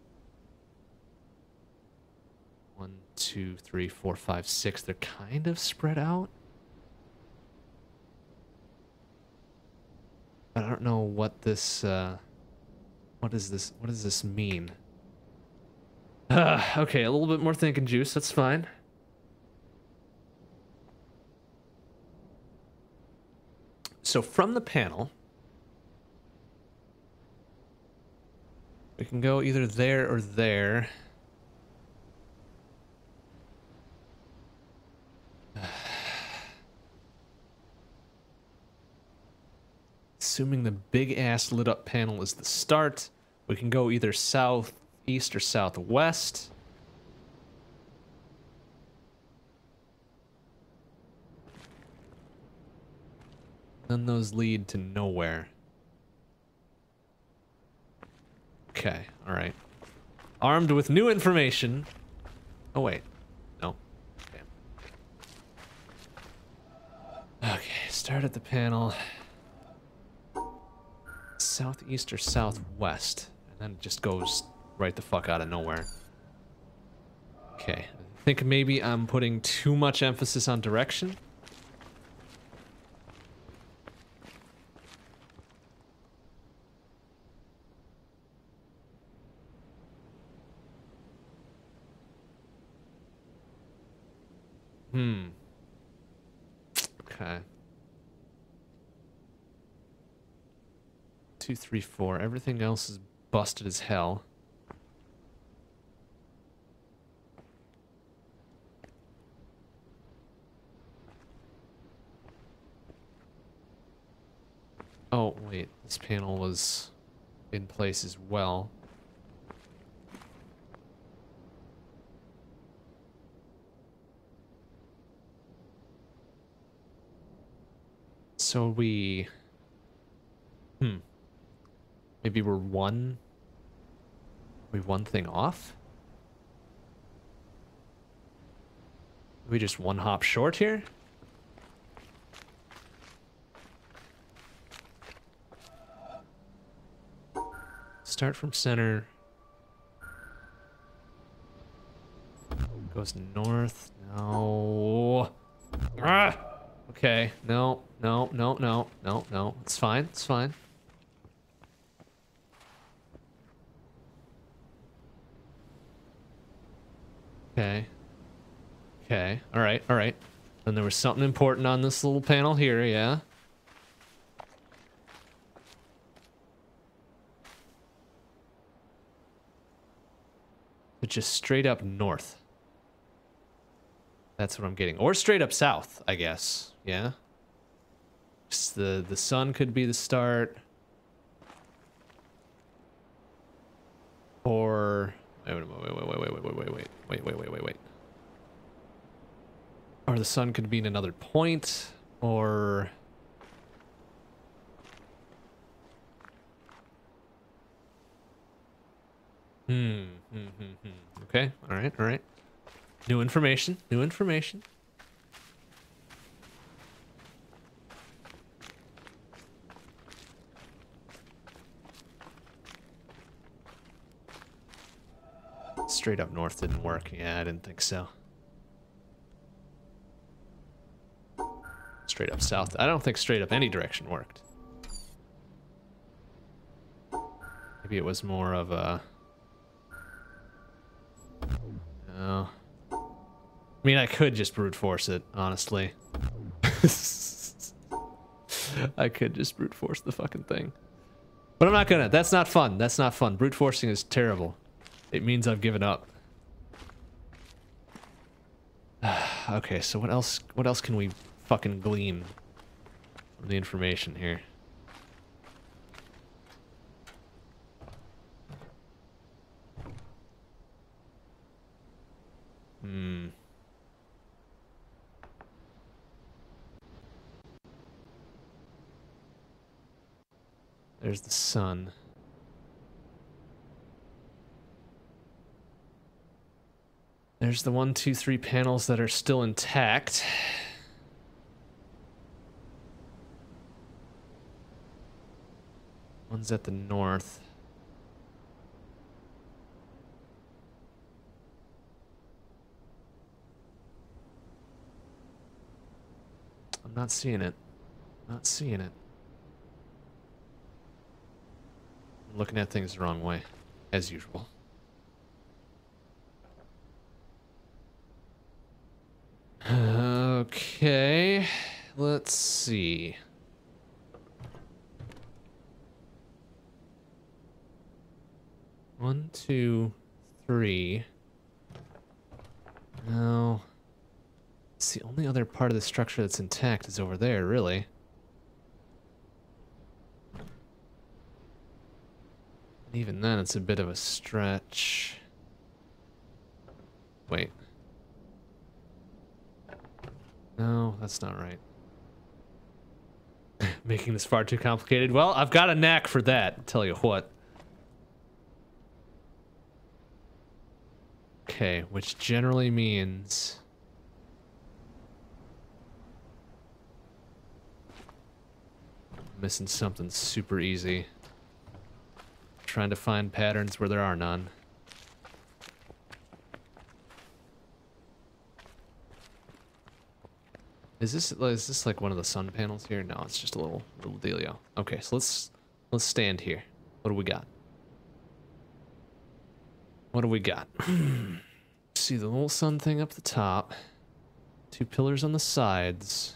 1, 2, 3, 4, 5, 6. They're kind of spread out. I don't know what this. What is this? What does this mean? Okay, a little bit more thinking juice. That's fine. So from the panel, we can go either there or there. Assuming the big ass lit up panel is the start, we can go either southeast or southwest. Then those lead to nowhere. Okay, alright. Armed with new information. Oh, wait. No. Damn. Okay, start at the panel. Southeast or southwest. And then it just goes right the fuck out of nowhere. Okay, I think maybe I'm putting too much emphasis on direction. Okay. 2, 3, 4. Everything else is busted as hell. Oh, wait. This panel was in place as well. So we... Maybe we're one thing off? We just one hop short here? Start from center. Goes north. No. Ah! Okay. No. It's fine. It's fine. Okay. Okay. All right. All right. And there was something important on this little panel here, yeah? But just straight up north. That's what I'm getting. Or straight up south, I guess. Yeah? Just the sun could be the start. Or... Wait. Or the sun could be in another point. Or... Okay, alright. New information. Straight up north didn't work. Yeah, I didn't think so. Straight up south. I don't think straight up any direction worked. Maybe it was more of a... No. I mean, I could just brute force it, honestly. I could just brute force the fucking thing. But I'm not gonna. That's not fun. That's not fun. Brute forcing is terrible. It means I've given up. Okay, so what else can we fucking glean from the information here? There's the sun. There's the 1, 2, 3 panels that are still intact. One's at the north. I'm not seeing it. Not seeing it. I'm looking at things the wrong way, as usual. Okay, let's see. One, 2, 3. No. It's the only other part of the structure that's intact is over there, really. And even then, it's a bit of a stretch. Wait. No, that's not right. Making this far too complicated. Well, I've got a knack for that, tell you what. Okay, which generally means... missing something super easy. Trying to find patterns where there are none. Is this like one of the sun panels here? No, it's just a little dealio. Okay, so let's stand here. What do we got? What do we got? See the little sun thing up the top. 2 pillars on the sides.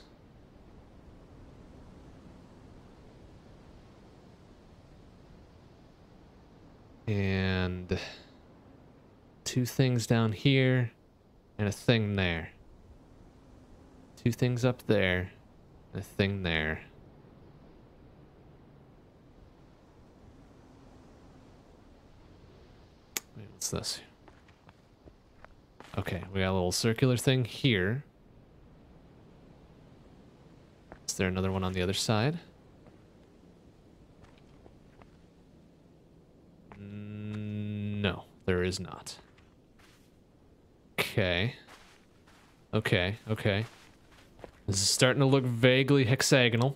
And 2 things down here and a thing there. 2 things up there and a thing there. Wait, what's this? Okay, we got a little circular thing here. Is there another one on the other side? No, there is not. Okay. Okay, okay. This is starting to look vaguely hexagonal.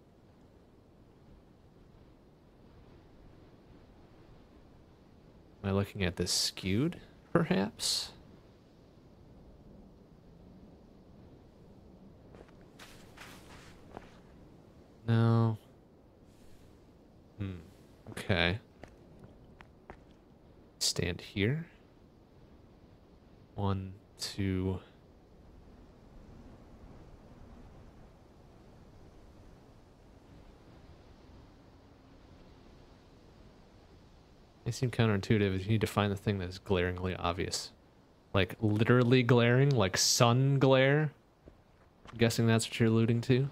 Am I looking at this skewed, perhaps? No. Okay. Stand here. 1, 2. They seem counterintuitive. You need to find the thing that is glaringly obvious. Like, literally glaring? Like sun glare? I'm guessing that's what you're alluding to?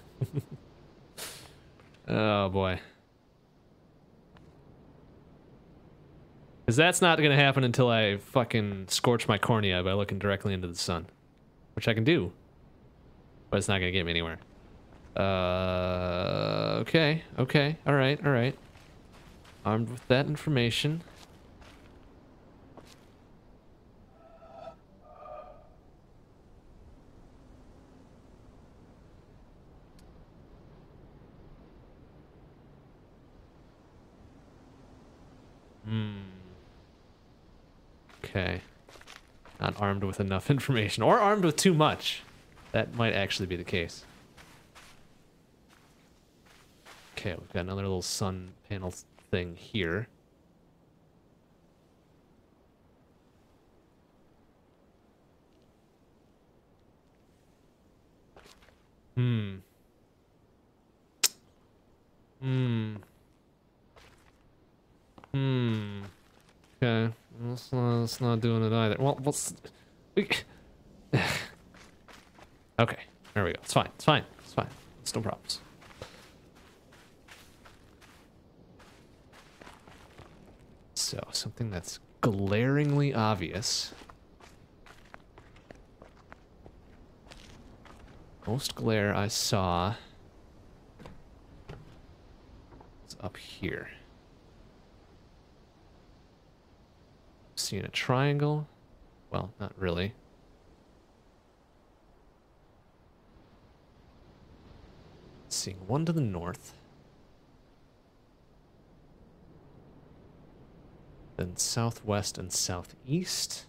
Oh, boy. Because that's not going to happen until I fucking scorch my cornea by looking directly into the sun. Which I can do. But it's not going to get me anywhere. Okay. Okay. Alright. Alright. Armed with that information. Okay. Not armed with enough information. Or armed with too much. That might actually be the case. Okay, we've got another little sun panel thing here. Okay. Let's not doing it either. Well, okay. There we go. It's fine. It's fine. It's fine. It's no problems. So, something that's glaringly obvious. Most glare I saw is up here. Seeing a triangle. Well, not really. Seeing one to the north. Then southwest and southeast.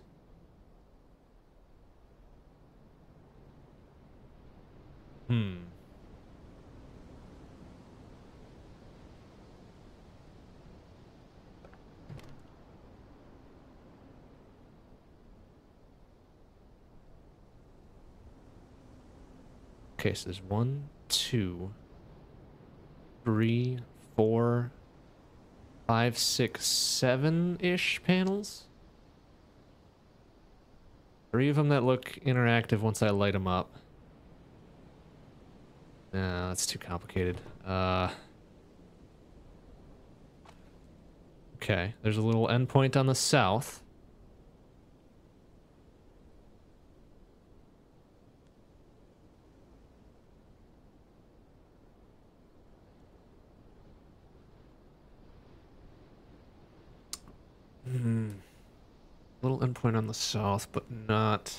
Okay, so there's 1, 2, 3, 4, 5, 6, 7-ish panels. 3 of them that look interactive once I light them up. No, that's too complicated. Okay, there's a little endpoint on the south. Little endpoint on the south, but not...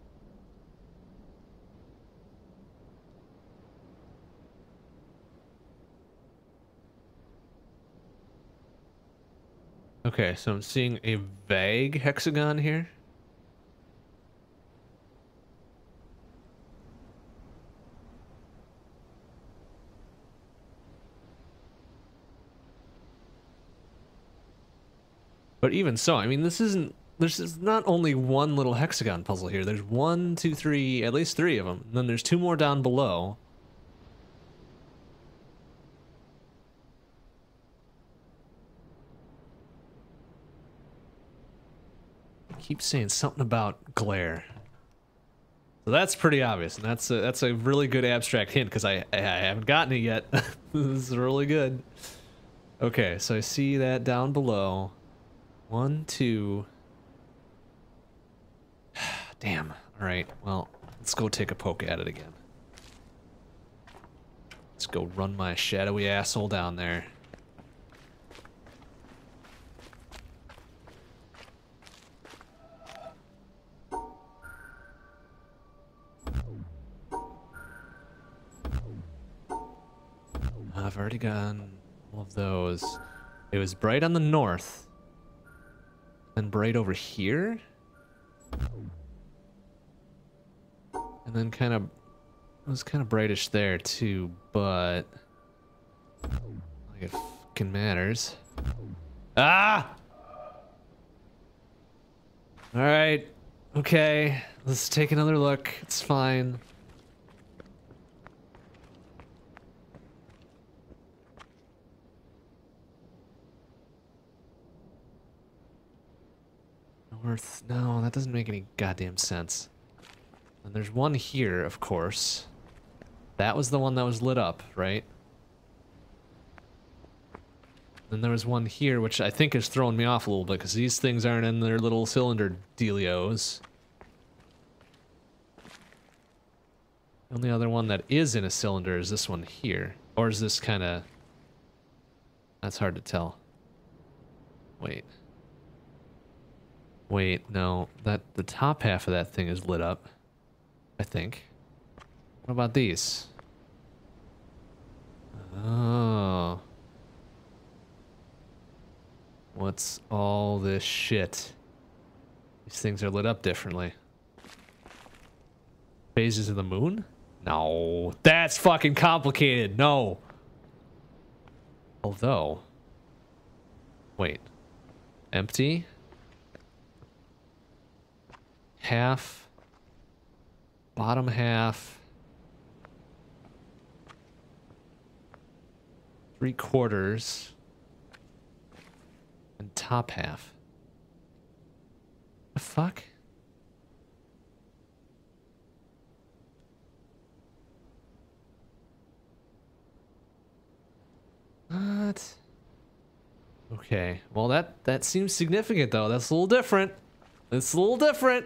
Okay, so I'm seeing a vague hexagon here. But even so, I mean, this isn't there's not only one little hexagon puzzle here. There's 1, 2, 3, at least 3 of them. And then there's 2 more down below. Keep saying something about glare. So that's pretty obvious, and that's a really good abstract hint because I haven't gotten it yet. This is really good. Okay, so I see that down below. 1, 2. Damn. All right. Well, let's go take a poke at it again. Let's go run my shadowy asshole down there. I've already gotten all of those. It was bright on the north. And bright over here. And then it was kind of brightish there too, but like it fucking matters. Ah! Alright. Okay. Let's take another look. It's fine. North. No, that doesn't make any goddamn sense. And there's one here, of course. That was the one that was lit up, right? Then there was one here, which I think is throwing me off a little bit, because these things aren't in their little cylinder dealios. The only other one that is in a cylinder is this one here. Or is this kind of... That's hard to tell. Wait. Wait, no. The top half of that thing is lit up. I think. What about these? Oh. What's all this shit? These things are lit up differently. Phases of the moon? No. That's fucking complicated. No. Although. Wait. Empty? Half. Bottom half. 3/4. And top half. The fuck? What? Okay. Well, that seems significant though. That's a little different. It's a little different.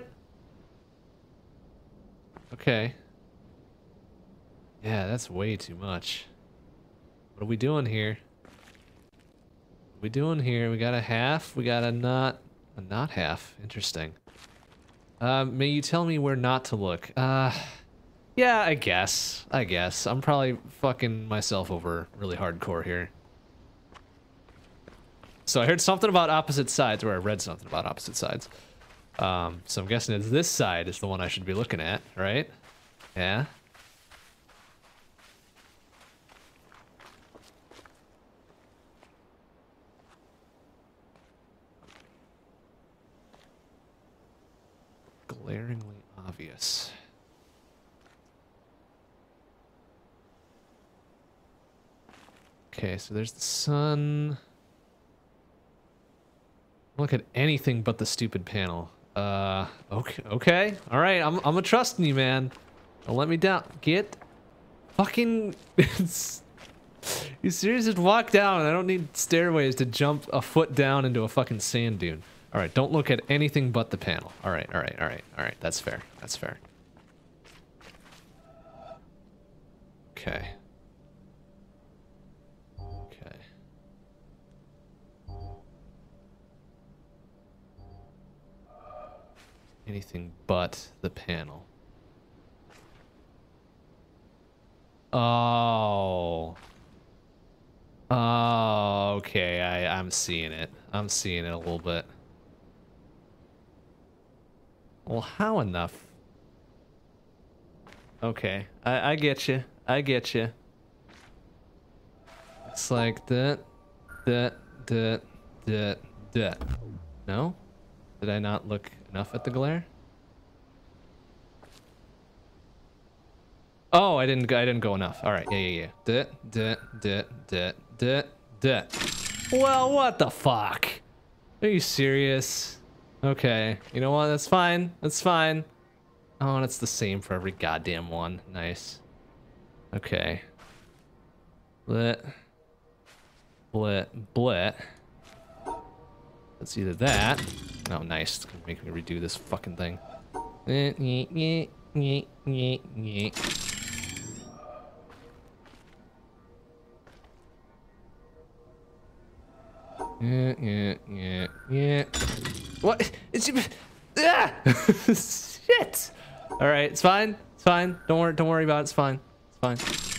Okay. Yeah, that's way too much. What are we doing here? What are we doing here? We got a half. We got a not half. Interesting. May you tell me where not to look? Yeah, I guess. I'm probably fucking myself over really hardcore here. So I heard something about opposite sides, or I read something about opposite sides. So I'm guessing it's this side is the one I should be looking at, right? Yeah. Glaringly obvious. Okay, so there's the sun. Look at anything but the stupid panel. Okay. All right, I'm a trusting you, man. Don't let me down. Get fucking... You serious? Just walk down. I don't need stairways to jump a foot down into a fucking sand dune. All right, don't look at anything but the panel. All right. That's fair. Okay. Anything but the panel. Oh. Oh, okay. I'm seeing it. I'm seeing it a little bit. Well, how enough? Okay. I get you. It's like that. No? Did I not look enough at the glare? Oh, I didn't go enough. All right, yeah. Well, what the fuck? Are you serious? Okay, you know what? That's fine. That's fine. Oh, and it's the same for every goddamn one. Nice. Okay. Blit. It's either that. Oh, nice. It's gonna make me redo this fucking thing. Yeah. What? It's shit. All right, it's fine. It's fine. Don't worry about it. It's fine. It's fine.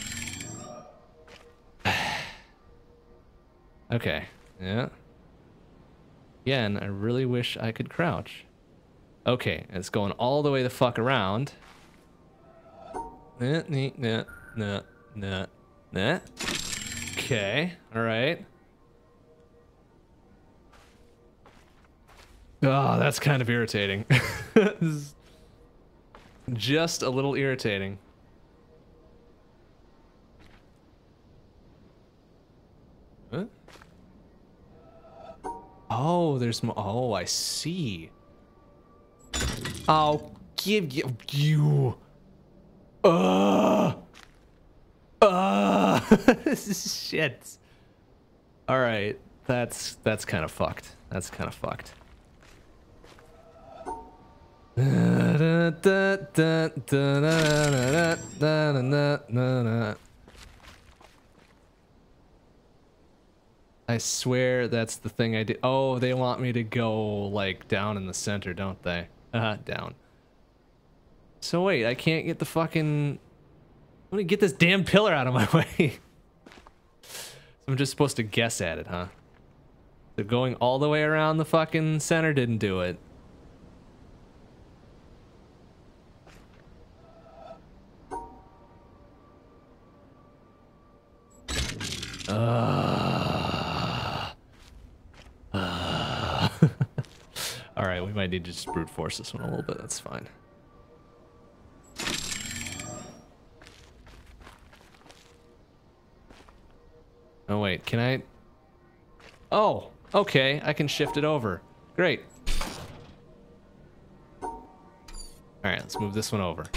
Okay. Yeah. Again, I really wish I could crouch. Okay, it's going all the way the fuck around. Nah. Okay. All right. Oh, that's kind of irritating. Just a little irritating. Huh? Oh, there's more. Oh, I see. I'll give you. Shit. All right, that's kind of fucked. That's kind of fucked. I swear that's the thing I did. Oh, they want me to go like down in the center, don't they? Down. So wait, I can't get the fucking... Let me get this damn pillar out of my way. So I'm just supposed to guess at it, huh? So going all the way around the fucking center didn't do it. Alright, we might need to just brute force this one a little bit, that's fine. Oh wait, can I... Oh, okay, I can shift it over. Great. Alright, let's move this one over.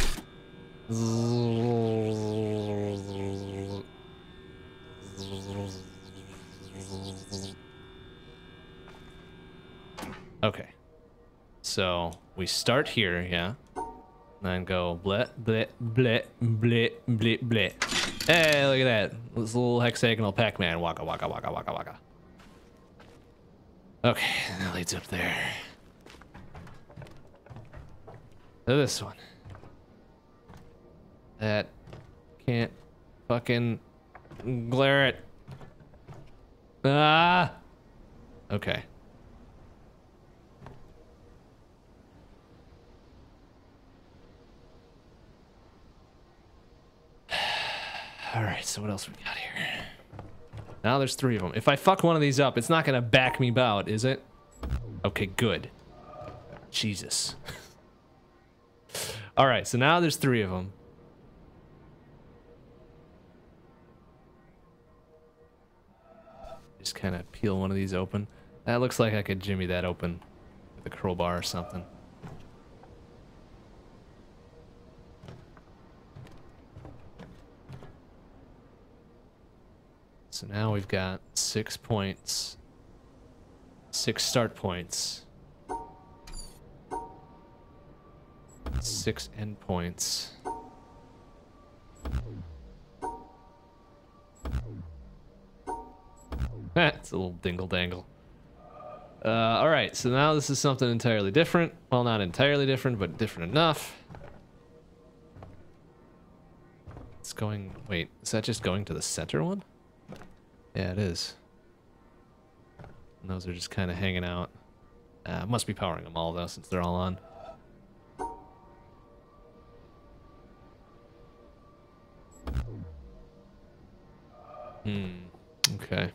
Okay. So, we start here, yeah? Then go blit, blit, blit, blit, blit, blit. Hey, look at that. This little hexagonal Pac-Man. Waka, waka, waka, waka, waka. Okay, that leads up there. To this one. That can't fucking glare it. Ah! Okay. Alright, so what else we got here? Now there's 3 of them. If I fuck one of these up, it's not gonna back me out, is it? Okay, good. Jesus. Alright, so now there's 3 of them. Just kind of peel one of these open. That looks like I could jimmy that open with a crowbar or something. So now we've got 6 points, 6 start points, 6 end points. It's a little dingle dangle. All right, so now this is something entirely different. Well, not entirely different, but different enough. It's going, wait, is that just going to the center one? Yeah, it is. And those are just kind of hanging out. Must be powering them all though, since they're all on. Okay.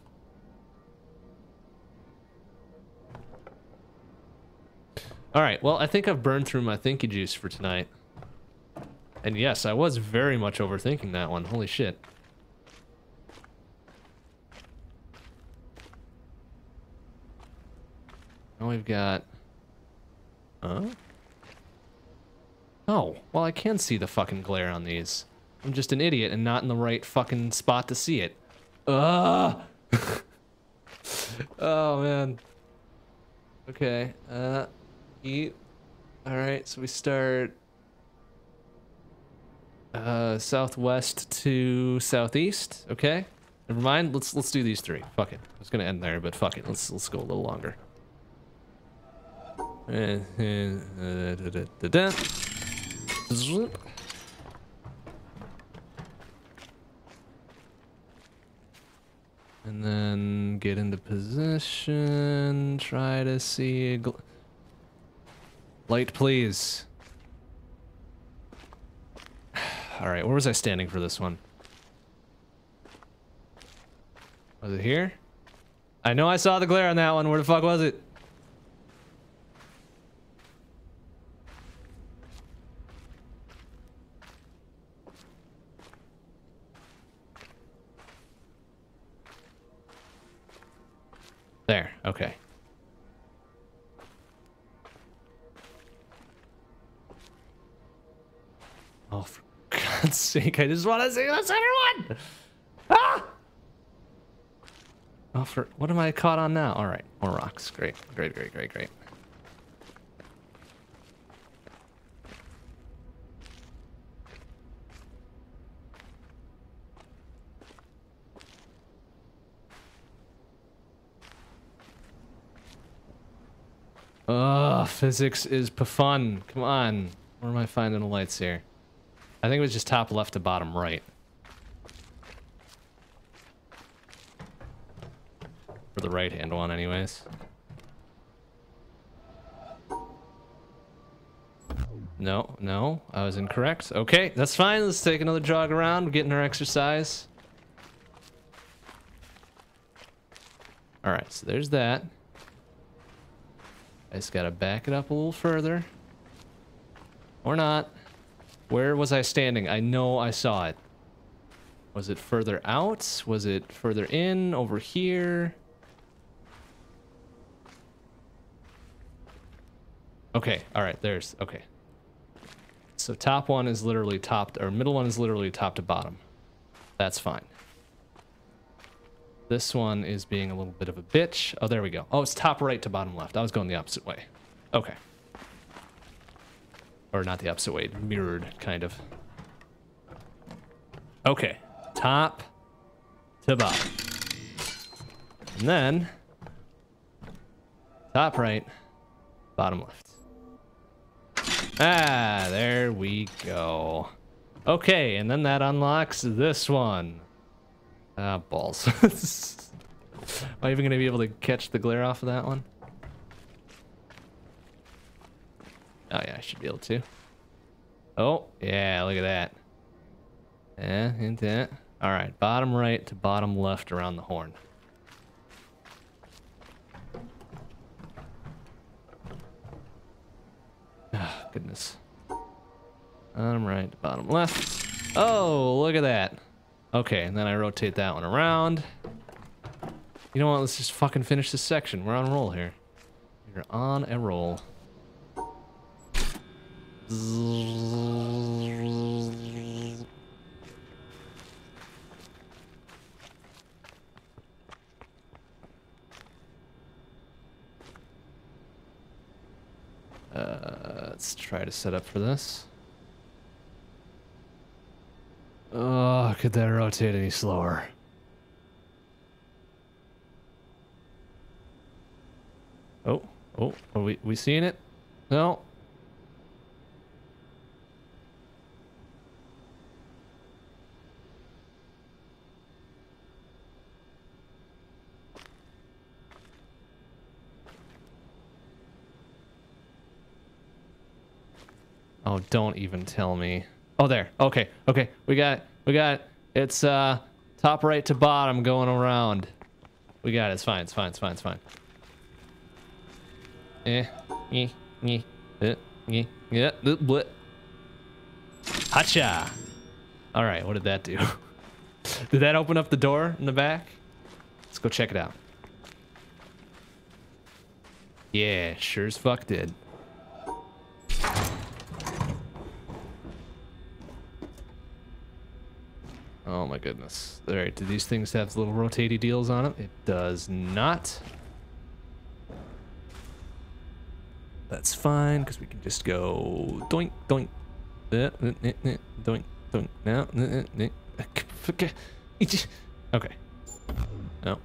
All right, well, I think I've burned through my thinky juice for tonight. And yes, I was very much overthinking that one. Holy shit. Now we've got... Huh? Oh, well, I can see the fucking glare on these. I'm just an idiot and not in the right fucking spot to see it. Ugh! Oh, man. Okay, eat. Alright, so we start... southwest to southeast. Okay. Never mind. Let's do these three. Fuck it. I was gonna end there, but fuck it. Let's go a little longer. And then get into position. Try to see. Light, please. All right, where was I standing for this one? Was it here? I know I saw the glare on that one. Where the fuck was it? There, okay. Oh, for God's sake, I just want to see this, everyone! Ah! Oh, for what am I caught on now? All right, more rocks. Great, great, great, great, great. Ugh, physics is fun. Come on. Where am I finding the lights here? I think it was just top left to bottom right. For the right hand one, anyways. No, no, I was incorrect. Okay, that's fine. Let's take another jog around. We're getting our exercise. Alright, so there's that. I just gotta back it up a little further. Or not. Where was I standing? I know I saw it. Was it further out? Was it further in? Over here? Okay, alright, there's... Okay. So top one is literally top... Or middle one is literally top to bottom. That's fine. This one is being a little bit of a bitch. Oh, there we go. Oh, it's top right to bottom left. I was going the opposite way. Okay. Or not the opposite way. Mirrored, kind of. Okay. Top to bottom. And then... Top right, bottom left. Ah, there we go. Okay, and then that unlocks this one. Ah, balls. Am I even gonna be able to catch the glare off of that one? Oh yeah, I should be able to. Oh, yeah, look at that. Yeah, into that. Alright, bottom right to bottom left around the horn. Ah, goodness. Bottom right to bottom left. Oh, look at that. Okay, and then I rotate that one around. You know what? Let's just fucking finish this section. We're on a roll here. We're on a roll. Let's try to set up for this. Oh, could that rotate any slower? Oh, are we seeing it? No. Oh, don't even tell me. Oh, there. Okay, okay. We got it. It's top right to bottom going around. We got it. It's fine. It's fine. It's fine. It's fine. Hacha! Alright, what did that do? Did that open up the door in the back? Let's go check it out. Yeah, sure as fuck did. Oh my goodness. Alright, do these things have little rotatey deals on them? It does not. That's fine, because we can just go doink, doink. Doink, doink. Now. Okay. No.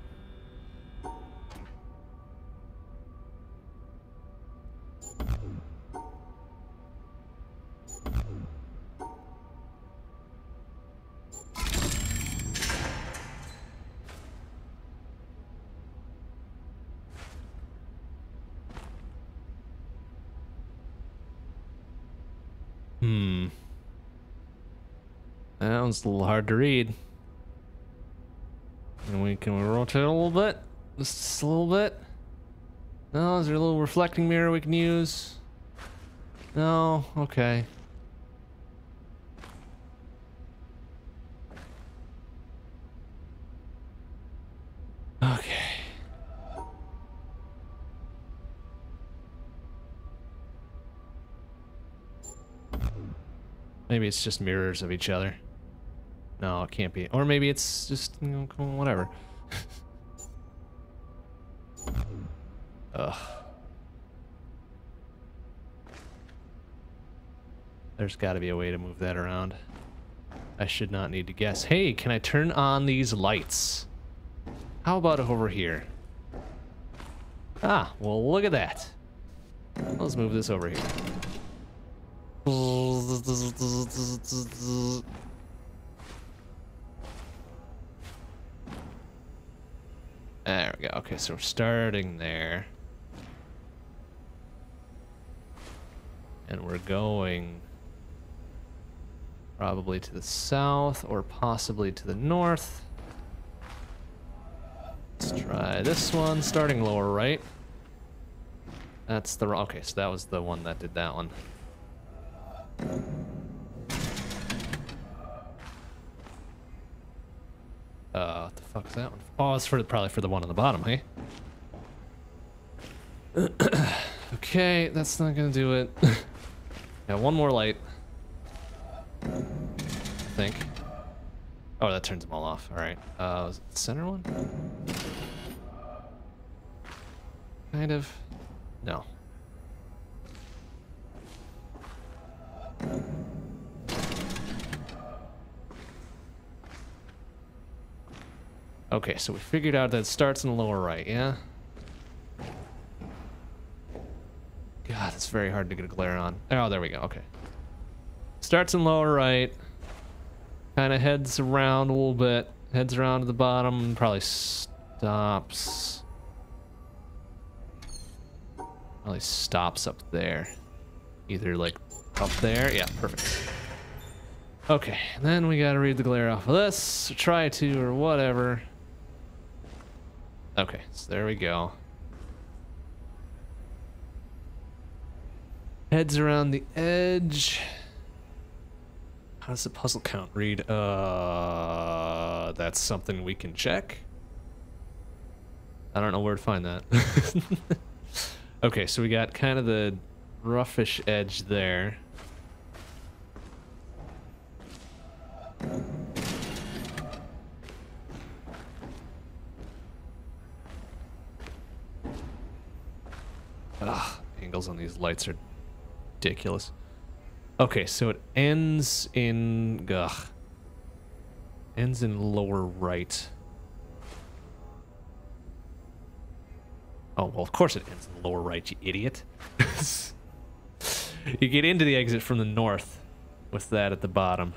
That one's a little hard to read. Can we rotate a little bit? Just a little bit? No, is there a little reflecting mirror we can use? No? Okay. Okay. Maybe it's just mirrors of each other. No, it can't be. Or maybe it's just, you know, whatever. Ugh. There's got to be a way to move that around. I should not need to guess. Hey, can I turn on these lights? How about over here? Ah, well, look at that. Let's move this over here. There we go. Okay, so we're starting there. And we're going probably to the south or possibly to the north. Let's try this one, starting lower right. That's the wrong. Okay, so that was the one that did that one. What the fuck is that one? Oh, it's for probably for the one on the bottom, hey? Okay, that's not gonna do it. Yeah, one more light. I think. Oh, that turns them all off. All right. Was it the center one? Kind of. No. Okay, so we figured out that it starts in the lower right, yeah? God, it's very hard to get a glare on. Oh, there we go, okay. Starts in lower right. Kind of heads around a little bit. Heads around to the bottom and probably stops. Probably stops up there. Either like up there. Yeah, perfect. Okay, then we gotta read the glare off of this. Or try to, or whatever. Okay, so there we go. Heads around the edge. How does the puzzle count read? That's something we can check. I don't know where to find that. Okay, so we got kind of the roughish edge there. Ugh, angles on these lights are ridiculous. Okay, so it ends in ends in lower right. Oh, well, of course it ends in the lower right, you idiot. You get into the exit from the north with that at the bottom.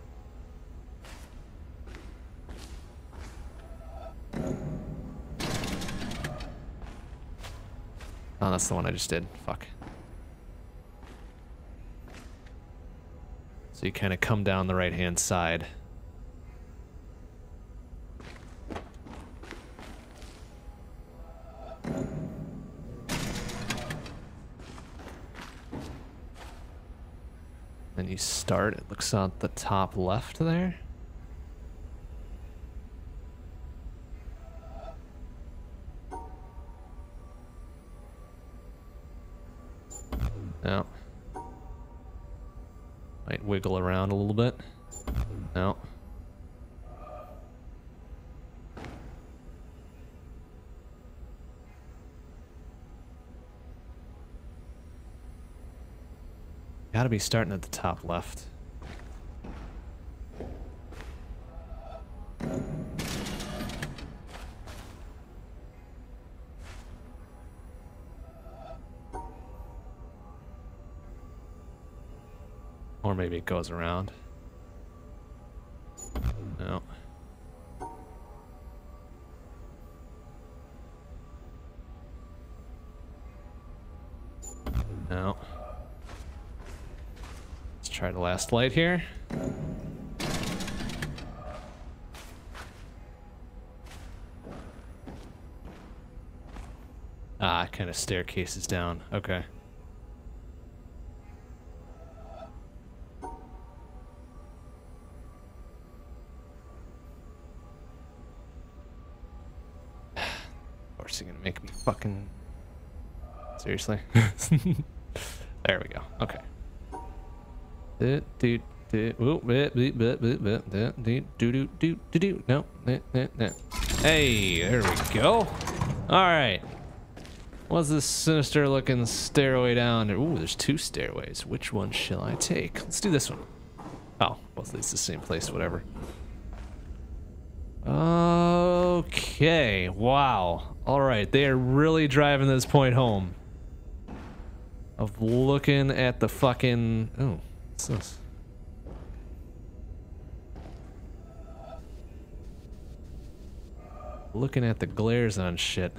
Oh, that's the one I just did. Fuck. So you kind of come down the right-hand side. Then you start, it looks on the top left there. No. Might wiggle around a little bit. No. Gotta be starting at the top left. Or maybe it goes around. No. No. Let's try the last light here. Ah, it kind of staircases down. Okay. Of course, you're gonna make me fucking... Seriously? There we go. Okay. No. Hey, there we go. All right. What's this sinister looking stairway down? Ooh, there's 2 stairways. Which one shall I take? Let's do this one. Oh, both leads to the same place, whatever. Okay, wow. All right, they are really driving this point home. Of looking at the fucking... Oh, what's this? Looking at the glares on shit.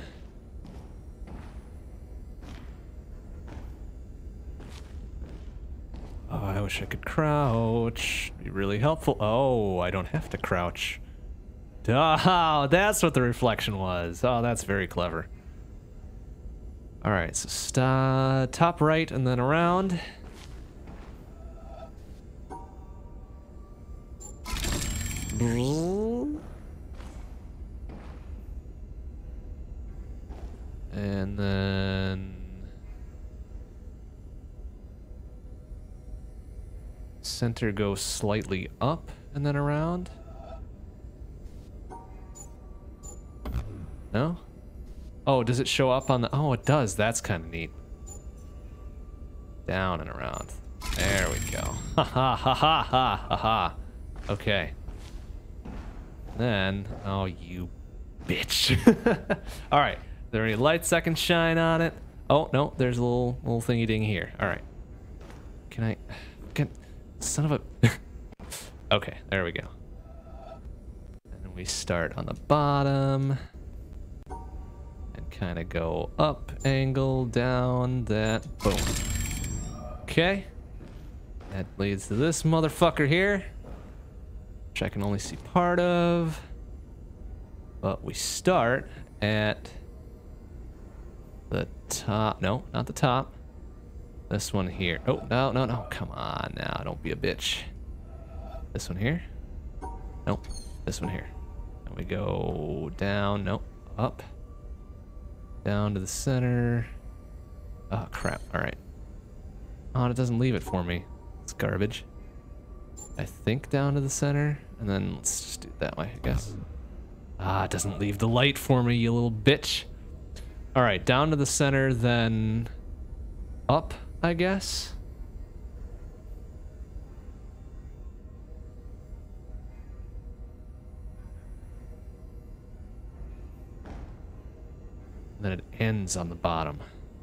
Oh, I wish I could crouch. Be really helpful. Oh, I don't have to crouch. Oh, that's what the reflection was. Oh, that's very clever. All right, so top right and then around. And then center goes slightly up and then around. No? Oh, does it show up on the... Oh, it does. That's kind of neat. Down and around. There we go. Ha ha ha ha ha ha ha. Okay. Then... Oh, you bitch. All right. Are there any lights I can shine on it? Oh, no. There's a little thingy ding here. All right. Can I... Son of a... Okay. There we go. And then we start on the bottom. Kind of go up, angle, down, that, boom. Okay. That leads to this motherfucker here, which I can only see part of. But we start at the top. No, not the top. This one here. Oh, no, no, no. Come on now. Don't be a bitch. This one here. Nope. This one here. And we go down. Nope. Up. Down to the center. Oh, crap. All right. Oh, and it doesn't leave it for me. It's garbage. I think down to the center. And then let's just do it that way, I guess. Ah, it doesn't leave the light for me, you little bitch. All right, down to the center, then up, I guess. Then it ends on the bottom.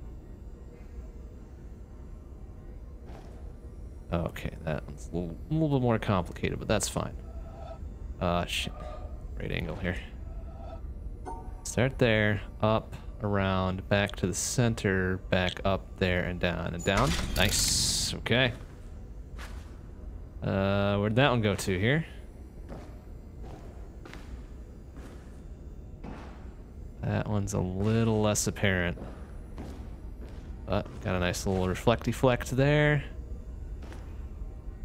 Okay, that one's a little bit more complicated, but that's fine. Shit. Right angle here. Start there, up, around, back to the center, back up there, and down, and down. Nice. Okay. Where'd that one go to here? That one's a little less apparent. But got a nice little reflecty-flect there.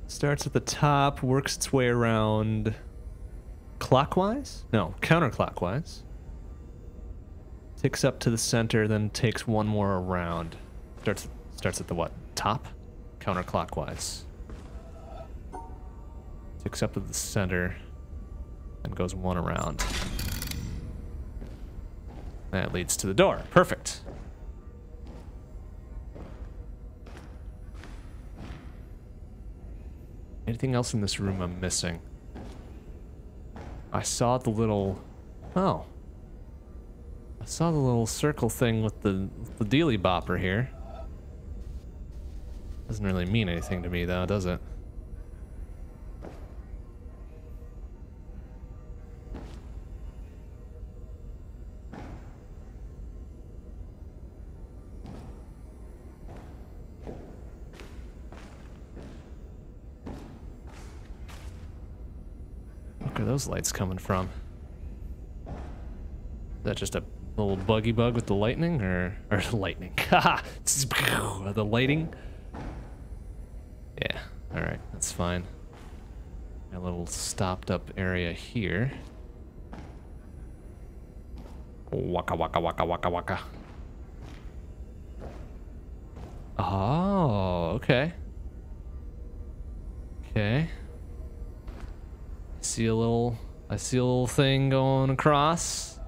Starts at the top, works its way around clockwise? No, counterclockwise. Ticks up to the center, then takes one more around. Starts at the what? Top? Counterclockwise. Ticks up to the center, and goes one around. That leads to the door. Perfect. Anything else in this room I'm missing? I saw the little... Oh. I saw the little circle thing with the dealy bopper here. Doesn't really mean anything to me though, does it? Where are those lights coming from? Is that just a little buggy bug with the lightning, or lightning? Haha! The lighting? Yeah, alright, that's fine. A little stopped up area here. Waka waka waka waka waka. Oh, okay. Okay. I see a little thing going across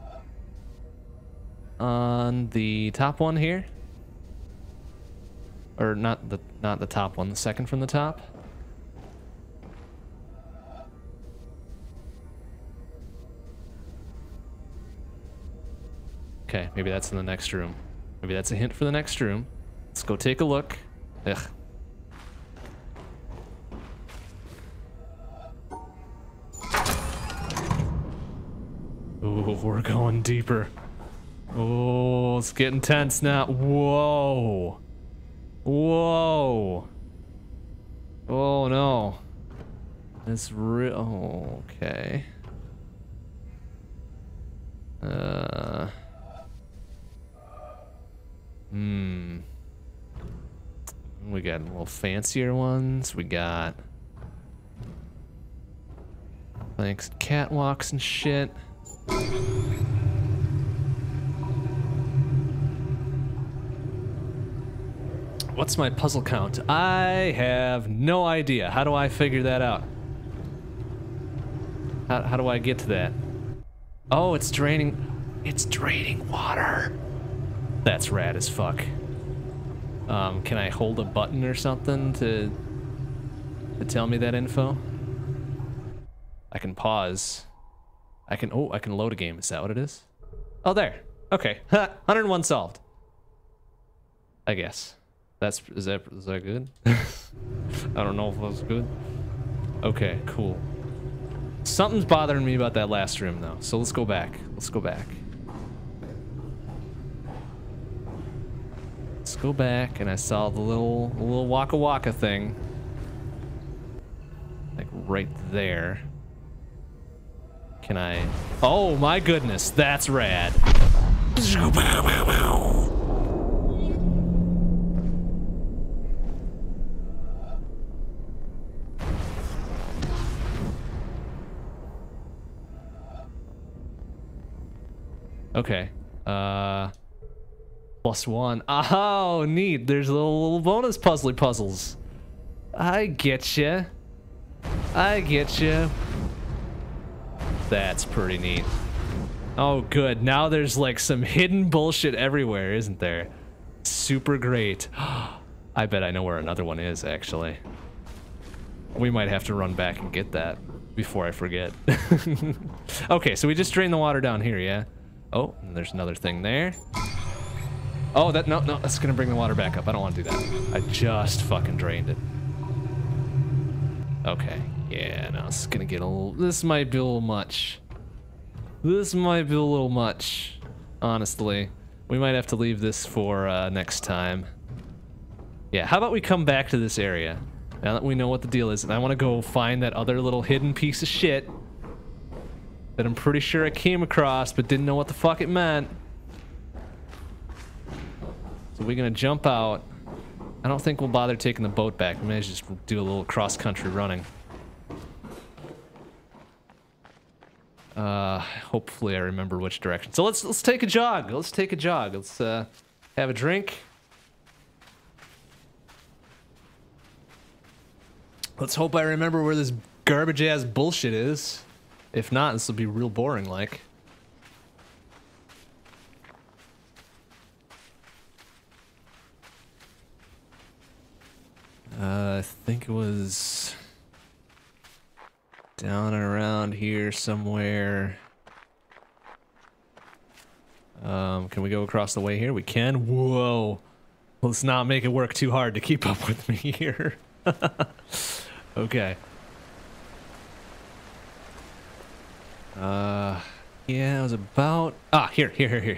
on the top one here. Or not the top one, the second from the top. Okay, maybe that's in the next room. Maybe that's a hint for the next room. Let's go take a look. Ugh. Ooh, we're going deeper. Oh, it's getting tense now. Whoa. Whoa. Oh no. It's real. Oh, okay. We got a little fancier ones. We got like catwalks and shit. What's my puzzle count? I have no idea. How do I figure that out? How do I get to that? Oh, it's draining. It's draining water. That's rad as fuck. Can I hold a button or something to tell me that info? I can pause. I can load a game. Is that what it is? Oh, there. Okay. 101 solved. I guess. Is that good? I don't know if that's good. Okay, cool. Something's bothering me about that last room though. So let's go back. Let's go back. Let's go back, and I saw the little waka waka thing. Like right there. Can I? Oh my goodness, that's rad. Okay. +1. Oh, neat. There's little bonus puzzles. I getcha. I getcha. That's pretty neat. Oh, good. Now there's like some hidden bullshit everywhere, isn't there? Super great. I bet I know where another one is, actually. We might have to run back and get that before I forget. Okay, so we just drained the water down here, yeah? Oh, and there's another thing there. Oh, no, that's gonna bring the water back up. I don't want to do that. I just fucking drained it. Okay, yeah, no, it's gonna get a little, this might be a little much. This might be a little much, honestly. We might have to leave this for next time. Yeah, how about we come back to this area, now that we know what the deal is, and I want to go find that other little hidden piece of shit that I'm pretty sure I came across, but didn't know what the fuck it meant. So we're gonna jump out, I don't think we'll bother taking the boat back. We may just do a little cross-country running. Hopefully I remember which direction. So let's take a jog. Let's take a jog. Let's have a drink. Let's hope I remember where this garbage ass bullshit is. If not, this will be real boring like. I think it was down and around here somewhere. Can we go across the way here? We can. Whoa. Let's not make it work too hard to keep up with me here. Okay. Yeah, it was about... Ah, here.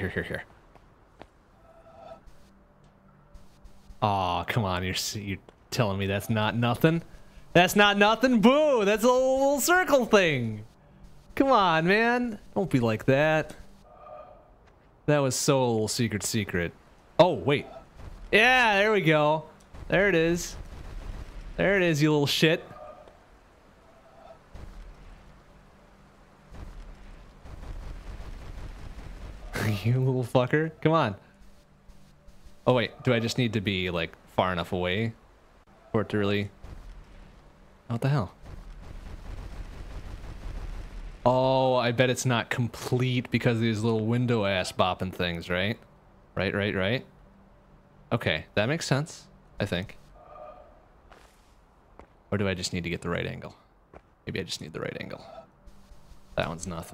Aw, come on, you're telling me that's not nothing? That's not nothing? Boo! That's a little circle thing! Come on, man. Don't be like that. That was so a little secret. Oh, wait. Yeah, there we go. There it is. There it is, you little shit. You little fucker. Come on. Oh, wait. Do I just need to be, like, far enough away for it to really... What the hell? Oh, I bet it's not complete because of these little window ass bopping things, right? Right. Okay, that makes sense, I think. Or do I just need to get the right angle? Maybe I just need the right angle. That one's nothing.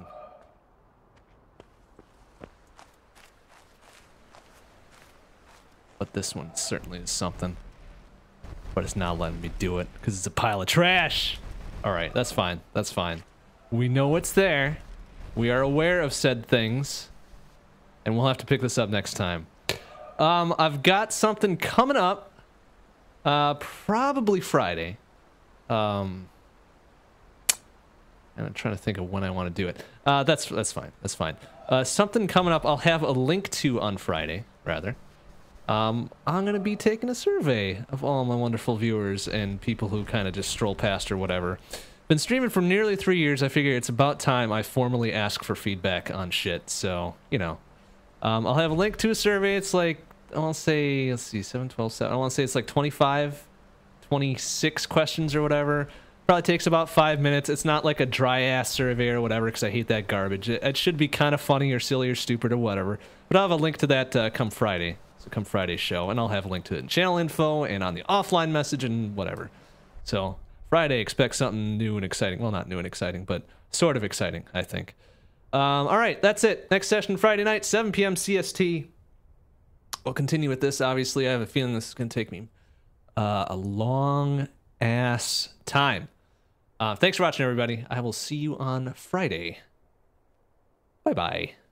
But this one certainly is something. But it's not letting me do it because it's a pile of trash. All right, that's fine. That's fine. We know it's there. We are aware of said things. And we'll have to pick this up next time. I've got something coming up. Probably Friday. I'm trying to think of when I want to do it. That's fine. That's fine. Something coming up I'll have a link to on Friday, rather. I'm going to be taking a survey of all my wonderful viewers and people who kind of just stroll past or whatever. Been streaming for nearly 3 years. I figure it's about time I formally ask for feedback on shit. So, you know. I'll have a link to a survey. It's like, I want to say, let's see, 7, 12, 7. I want to say it's like 25, 26 questions or whatever. Probably takes about 5 minutes. It's not like a dry-ass survey or whatever, because I hate that garbage. It should be kind of funny or silly or stupid or whatever. But I'll have a link to that come Friday. So come Friday's show, and I'll have a link to it in channel info and on the offline message and whatever. So Friday, expect something new and exciting. Well, not new and exciting, but sort of exciting, I think. All right, that's it. Next session Friday night, 7 p.m. CST. We'll continue with this. Obviously, I have a feeling this is going to take me a long-ass time. Thanks for watching, everybody. I will see you on Friday. Bye-bye.